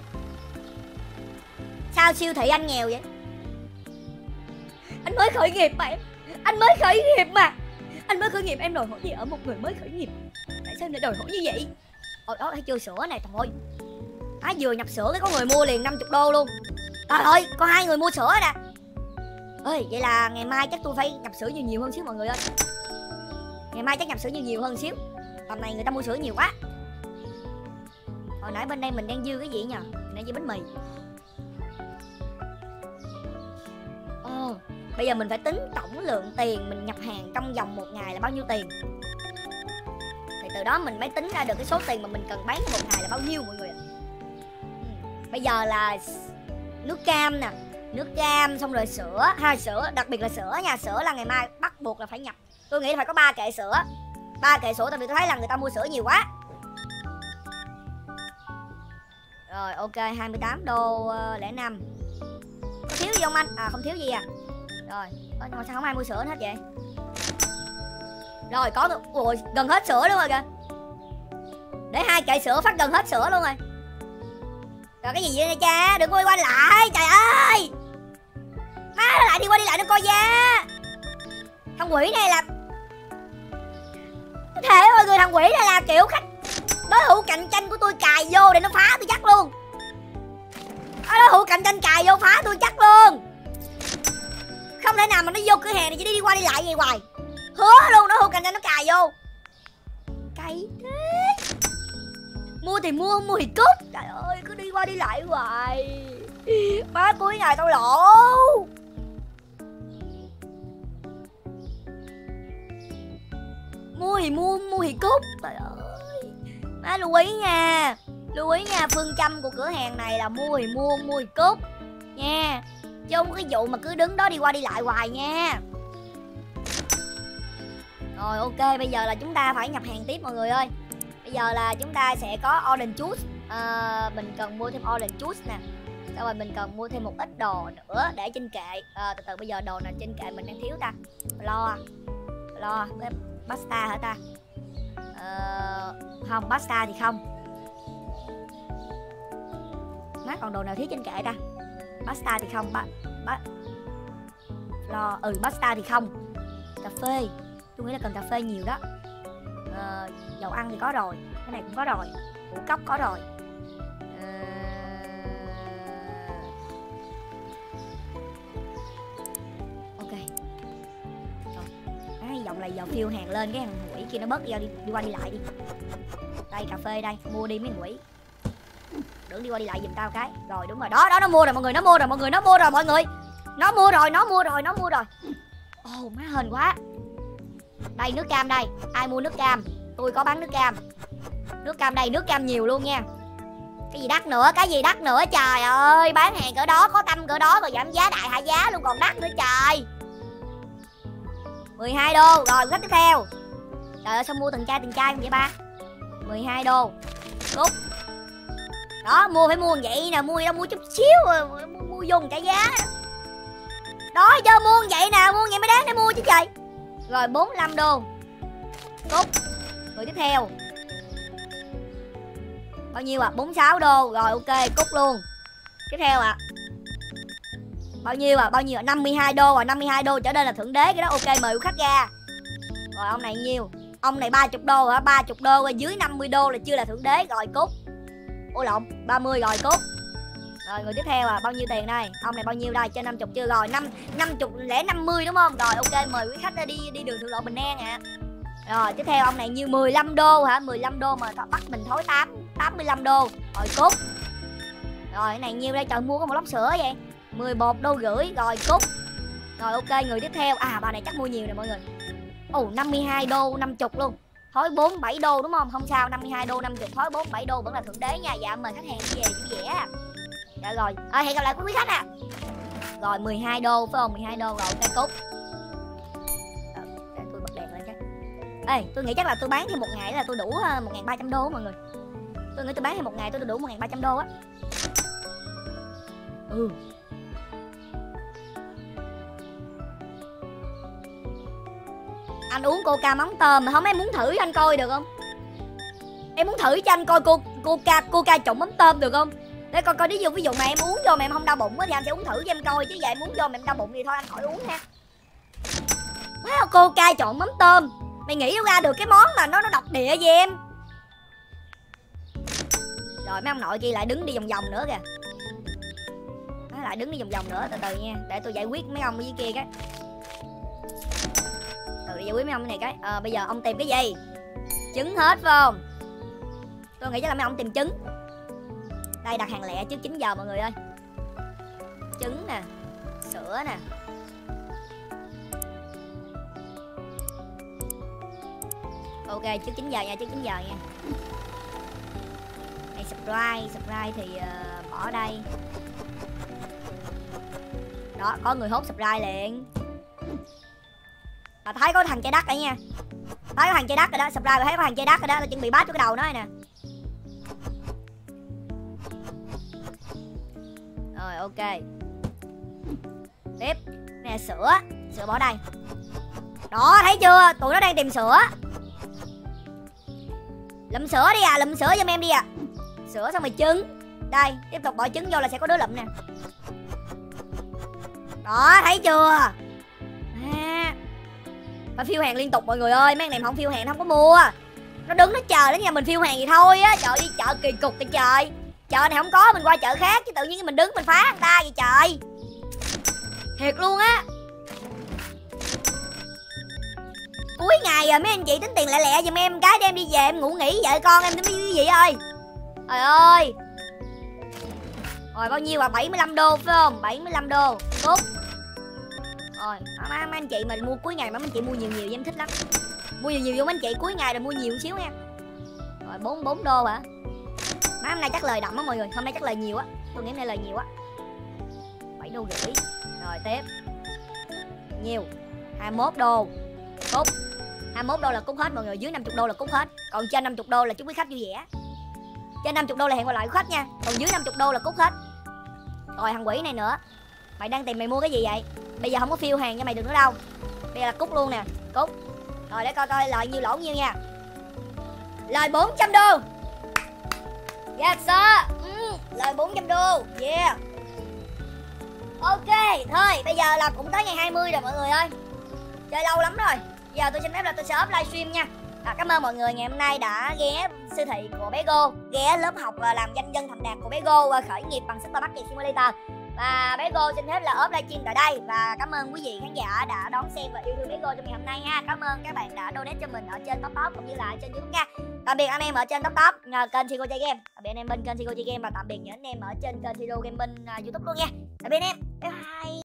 Sao siêu thị anh nghèo vậy? Anh mới khởi nghiệp mà. Anh mới khởi nghiệp em đòi hỏi gì ở một người mới khởi nghiệp? Tại sao em lại đòi hỏi như vậy? Thấy chưa, sữa này thôi. Vừa nhập sữa cái có người mua liền 50 đô luôn. Trời ơi, có 2 người mua sữa nè. Ơi, vậy là ngày mai chắc tôi phải nhập sữa nhiều hơn xíu mọi người ơi. Ngày mai chắc nhập sữa nhiều hơn xíu. Tầm này người ta mua sữa nhiều quá. Hồi nãy bên đây mình đang dư cái gì nhờ? Mình đang dư bánh mì. Bây giờ mình phải tính tổng lượng tiền mình nhập hàng trong vòng 1 ngày là bao nhiêu tiền. Thì từ đó mình mới tính ra được cái số tiền mà mình cần bán một ngày là bao nhiêu mọi người. Bây giờ là nước cam nè, nước cam xong rồi sữa, sữa, đặc biệt là sữa nha. Sữa là ngày mai bắt buộc là phải nhập. Tôi nghĩ là phải có 3 kệ sữa. 3 kệ sữa tại vì tôi thấy là người ta mua sữa nhiều quá. Rồi ok, 28 đô 05. Có thiếu gì không anh? Không thiếu gì à. Rồi, nhưng mà sao không ai mua sữa hết vậy? Rồi có gần hết sữa luôn rồi kìa. Để 2 kệ sữa phát gần hết sữa luôn rồi. Rồi cái gì vậy nè cha, đừng quay qua lại, trời ơi. Má nó lại đi qua đi lại nó coi da. Thằng quỷ này là có thể mọi người, thằng quỷ này là kiểu khách đối thủ cạnh tranh của tôi cài vô để nó phá tôi chắc luôn. Đối thủ cạnh tranh cài vô phá tôi chắc luôn. Không thể nào mà nó vô cửa hàng này chỉ đi qua đi lại vậy hoài. Hứa luôn, đối thủ cạnh tranh nó cài vô. Cay thế. Mua thì mua, không mua thì cút. Trời ơi, cứ đi qua đi lại hoài. Má cuối ngày tao lỗ. Mua thì mua, không mua thì cút. Trời ơi, má lưu ý nha. Lưu ý nha, phương châm của cửa hàng này là mua thì mua thì cút nha, chứ không có cái vụ mà cứ đứng đó đi qua đi lại hoài nha. Rồi ok, bây giờ là chúng ta phải nhập hàng tiếp mọi người ơi. Bây giờ là chúng ta sẽ có orange juice, mình cần mua thêm orange juice nè. Sau rồi mình cần mua thêm một ít đồ nữa để trên kệ. Từ từ, bây giờ đồ nào trên kệ mình đang thiếu ta? Lo pasta hả ta? Không, pasta thì không. Má còn đồ nào thiếu trên kệ ta? Pasta thì không, pasta thì không. Cà phê, tôi nghĩ là cần cà phê nhiều đó. Dầu ăn thì có rồi, cái này cũng có rồi. Ngũ cốc có rồi. Ok. Rồi. Hy vọng là giờ phiêu hàng lên cái thằng quỷ kia nó bớt đi qua đi lại đi. Đây cà phê đây, mua đi mấy thằng quỷ. Đừng đi qua đi lại giùm tao cái. Rồi đúng rồi, đó nó mua rồi mọi người, nó mua rồi mọi người. Nó mua rồi. Ồ má hên quá. Đây nước cam đây, ai mua nước cam? Tôi có bán nước cam. Nước cam đây, nước cam nhiều luôn nha. Cái gì đắt nữa, trời ơi, bán hàng cỡ đó, có tâm cỡ đó rồi giảm giá đại hạ giá luôn còn đắt nữa trời. 12 đô, rồi khách tiếp theo. Trời ơi sao mua từng chai không vậy ba? 12 đô. Cút. Đó, phải mua vậy nè, mua chút xíu, mua dùng trả giá. Đó chứ mua vậy nè, mua vậy mới đáng để mua chứ trời. Rồi 45 đô. Cút. Người tiếp theo. Bao nhiêu ạ? 46 đô. Rồi ok, cút luôn. Tiếp theo ạ. Bao nhiêu ạ? 52 đô à, 52 đô trở lên là thượng đế cái đó. Ok, mời quý khách ra. Rồi ông này nhiêu? Ông này 30 đô hả? 30 đô rồi, dưới 50 đô là chưa là thượng đế. Rồi cút. Ôi lộn, 30 rồi cút. Rồi người tiếp theo bao nhiêu tiền đây? Ông này bao nhiêu đây? Trên 50 chưa? Rồi 50 đúng không? Rồi ok, mời quý khách đi đường thượng lộ Bình An ạ. Rồi tiếp theo ông này như 15 đô hả? 15 đô mà bắt mình thối 85 đô. Rồi cút. Rồi cái này nhiêu đây? Trời, mua có một lốc sữa vậy. 11 đô rưỡi. Rồi cút. Rồi ok, người tiếp theo. Bà này chắc mua nhiều nè mọi người. 52 đô 50 luôn. Thối 47 đô đúng không? Không sao, 52 đô 50, thối 47 đô vẫn là thượng đế nha. Dạ mời khách hàng đi về vui vẻ. Dạ rồi, hẹn gặp lại quý khách à. Rồi 12 đô phải không? 12 đô rồi, ok cút. Để tôi bật đèn lên chắc. Ê, tôi nghĩ chắc là tôi bán thêm một ngày là tôi đủ 1.300 đô mọi người. Tôi nghĩ tôi bán thêm một ngày tôi đủ 1.300 đô á. Anh uống coca mắm tôm mà không, em muốn thử cho anh coi được không? Em muốn thử cho anh coi coca trộn mắm tôm được không? Để coi ví dụ mà em uống vô mà em không đau bụng thì anh sẽ uống thử cho em coi, chứ vậy em uống vô mà em đau bụng thì thôi anh khỏi uống ha. Wow, coca trộn mắm tôm. Mày nghĩ ra được cái món mà nó độc địa gì em? Rồi mấy ông nội kia lại đứng đi vòng vòng nữa kìa. Nó lại đứng đi vòng vòng nữa, từ từ nha, để tôi giải quyết mấy ông ở dưới kia cái. Giải quyết mấy ông này cái. Bây giờ ông tìm cái gì? Trứng hết phải không? Tôi nghĩ chắc là mấy ông tìm trứng. Đây, đặt hàng lẹ trước 9 giờ mọi người ơi. Trứng nè, sữa nè. Ok, trước 9 giờ nha, trước 9 giờ nha. Đây, Sprite thì bỏ đây. Đó, có người hốt Sprite liền. Thấy có thằng chơi đất rồi nha. Thấy có thằng chơi đất rồi đó, Sprite thấy có thằng chơi đất rồi đó, tôi chuẩn bị bát cho cái đầu nó này nè. Rồi ok. Tiếp. Nè sữa bỏ đây. Đó, thấy chưa? Tụi nó đang tìm sữa. Lụm sữa đi à, lụm sữa giùm em đi à. Sữa xong rồi trứng. Đây, tiếp tục bỏ trứng vô là sẽ có đứa lụm nè. Đó, thấy chưa? Mà phiêu hàng liên tục mọi người ơi, mấy anh em không phiêu hàng không có mua. Nó đứng nó chờ đến nhà mình phiêu hàng gì thôi á. Trời, đi chợ kỳ cục kìa trời. Chợ này không có mình qua chợ khác, chứ tự nhiên mình đứng mình phá người ta vậy trời. Thiệt luôn á. Cuối ngày rồi mấy anh chị tính tiền lẹ lẹ giùm em cái, đem đi về em ngủ nghỉ vợ con em tính cái gì ơi. Trời ơi. Rồi bao nhiêu à? 75 đô phải không? 75 đô. Cút. Rồi, mấy anh chị mà mua cuối ngày mà mấy anh chị mua nhiều em thích lắm. Mua nhiều vô mấy anh chị, cuối ngày rồi mua nhiều một xíu nha. Rồi 44 đô hả? Má hôm nay chắc lời đậm á mọi người, hôm nay chắc lời nhiều á. Tôi nghĩ hôm nay lời nhiều á. 7,5 đô. Rồi tiếp. Nhiều. 21 đô. Cút. 21 đô là cút hết mọi người, dưới 50 đô là cút hết. Còn trên 50 đô là chúc quý khách vui vẻ. Trên 50 đô là hẹn gặp lại quý khách nha. Còn dưới 50 đô là cút hết. Rồi thằng quỷ này nữa. Mày đang tìm mày mua cái gì vậy? Bây giờ không có phiêu hàng cho mày được nữa đâu. Bây giờ là cút luôn nè, cút. Rồi để coi coi lời nhiêu lỗ nhiêu nha. Lời 400 đô. Yes sir. Lời 400 đô. Yeah. Ok, thôi bây giờ là cũng tới ngày 20 rồi mọi người ơi. Chơi lâu lắm rồi. Giờ tôi xin phép là tôi sẽ up livestream nha. Cảm ơn mọi người ngày hôm nay đã ghé siêu thị của bé Go, ghé lớp học làm doanh nhân thành đạt của bé Go và khởi nghiệp bằng Super Market Simulator. Và bé Go xin phép là up livestream tại đây. Và cảm ơn quý vị khán giả đã đón xem và yêu thương bé Go trong ngày hôm nay ha. Cảm ơn các bạn đã donate cho mình ở trên Top Top cũng như là ở trên YouTube nha. Tạm biệt anh em ở trên Top Top kênh Sigo chơi game. Tạm biệt anh em bên kênh Sigo chơi game và tạm biệt những anh em ở trên kênh Sigo Gaming YouTube luôn nha. Tạm biệt anh em. Bye bye.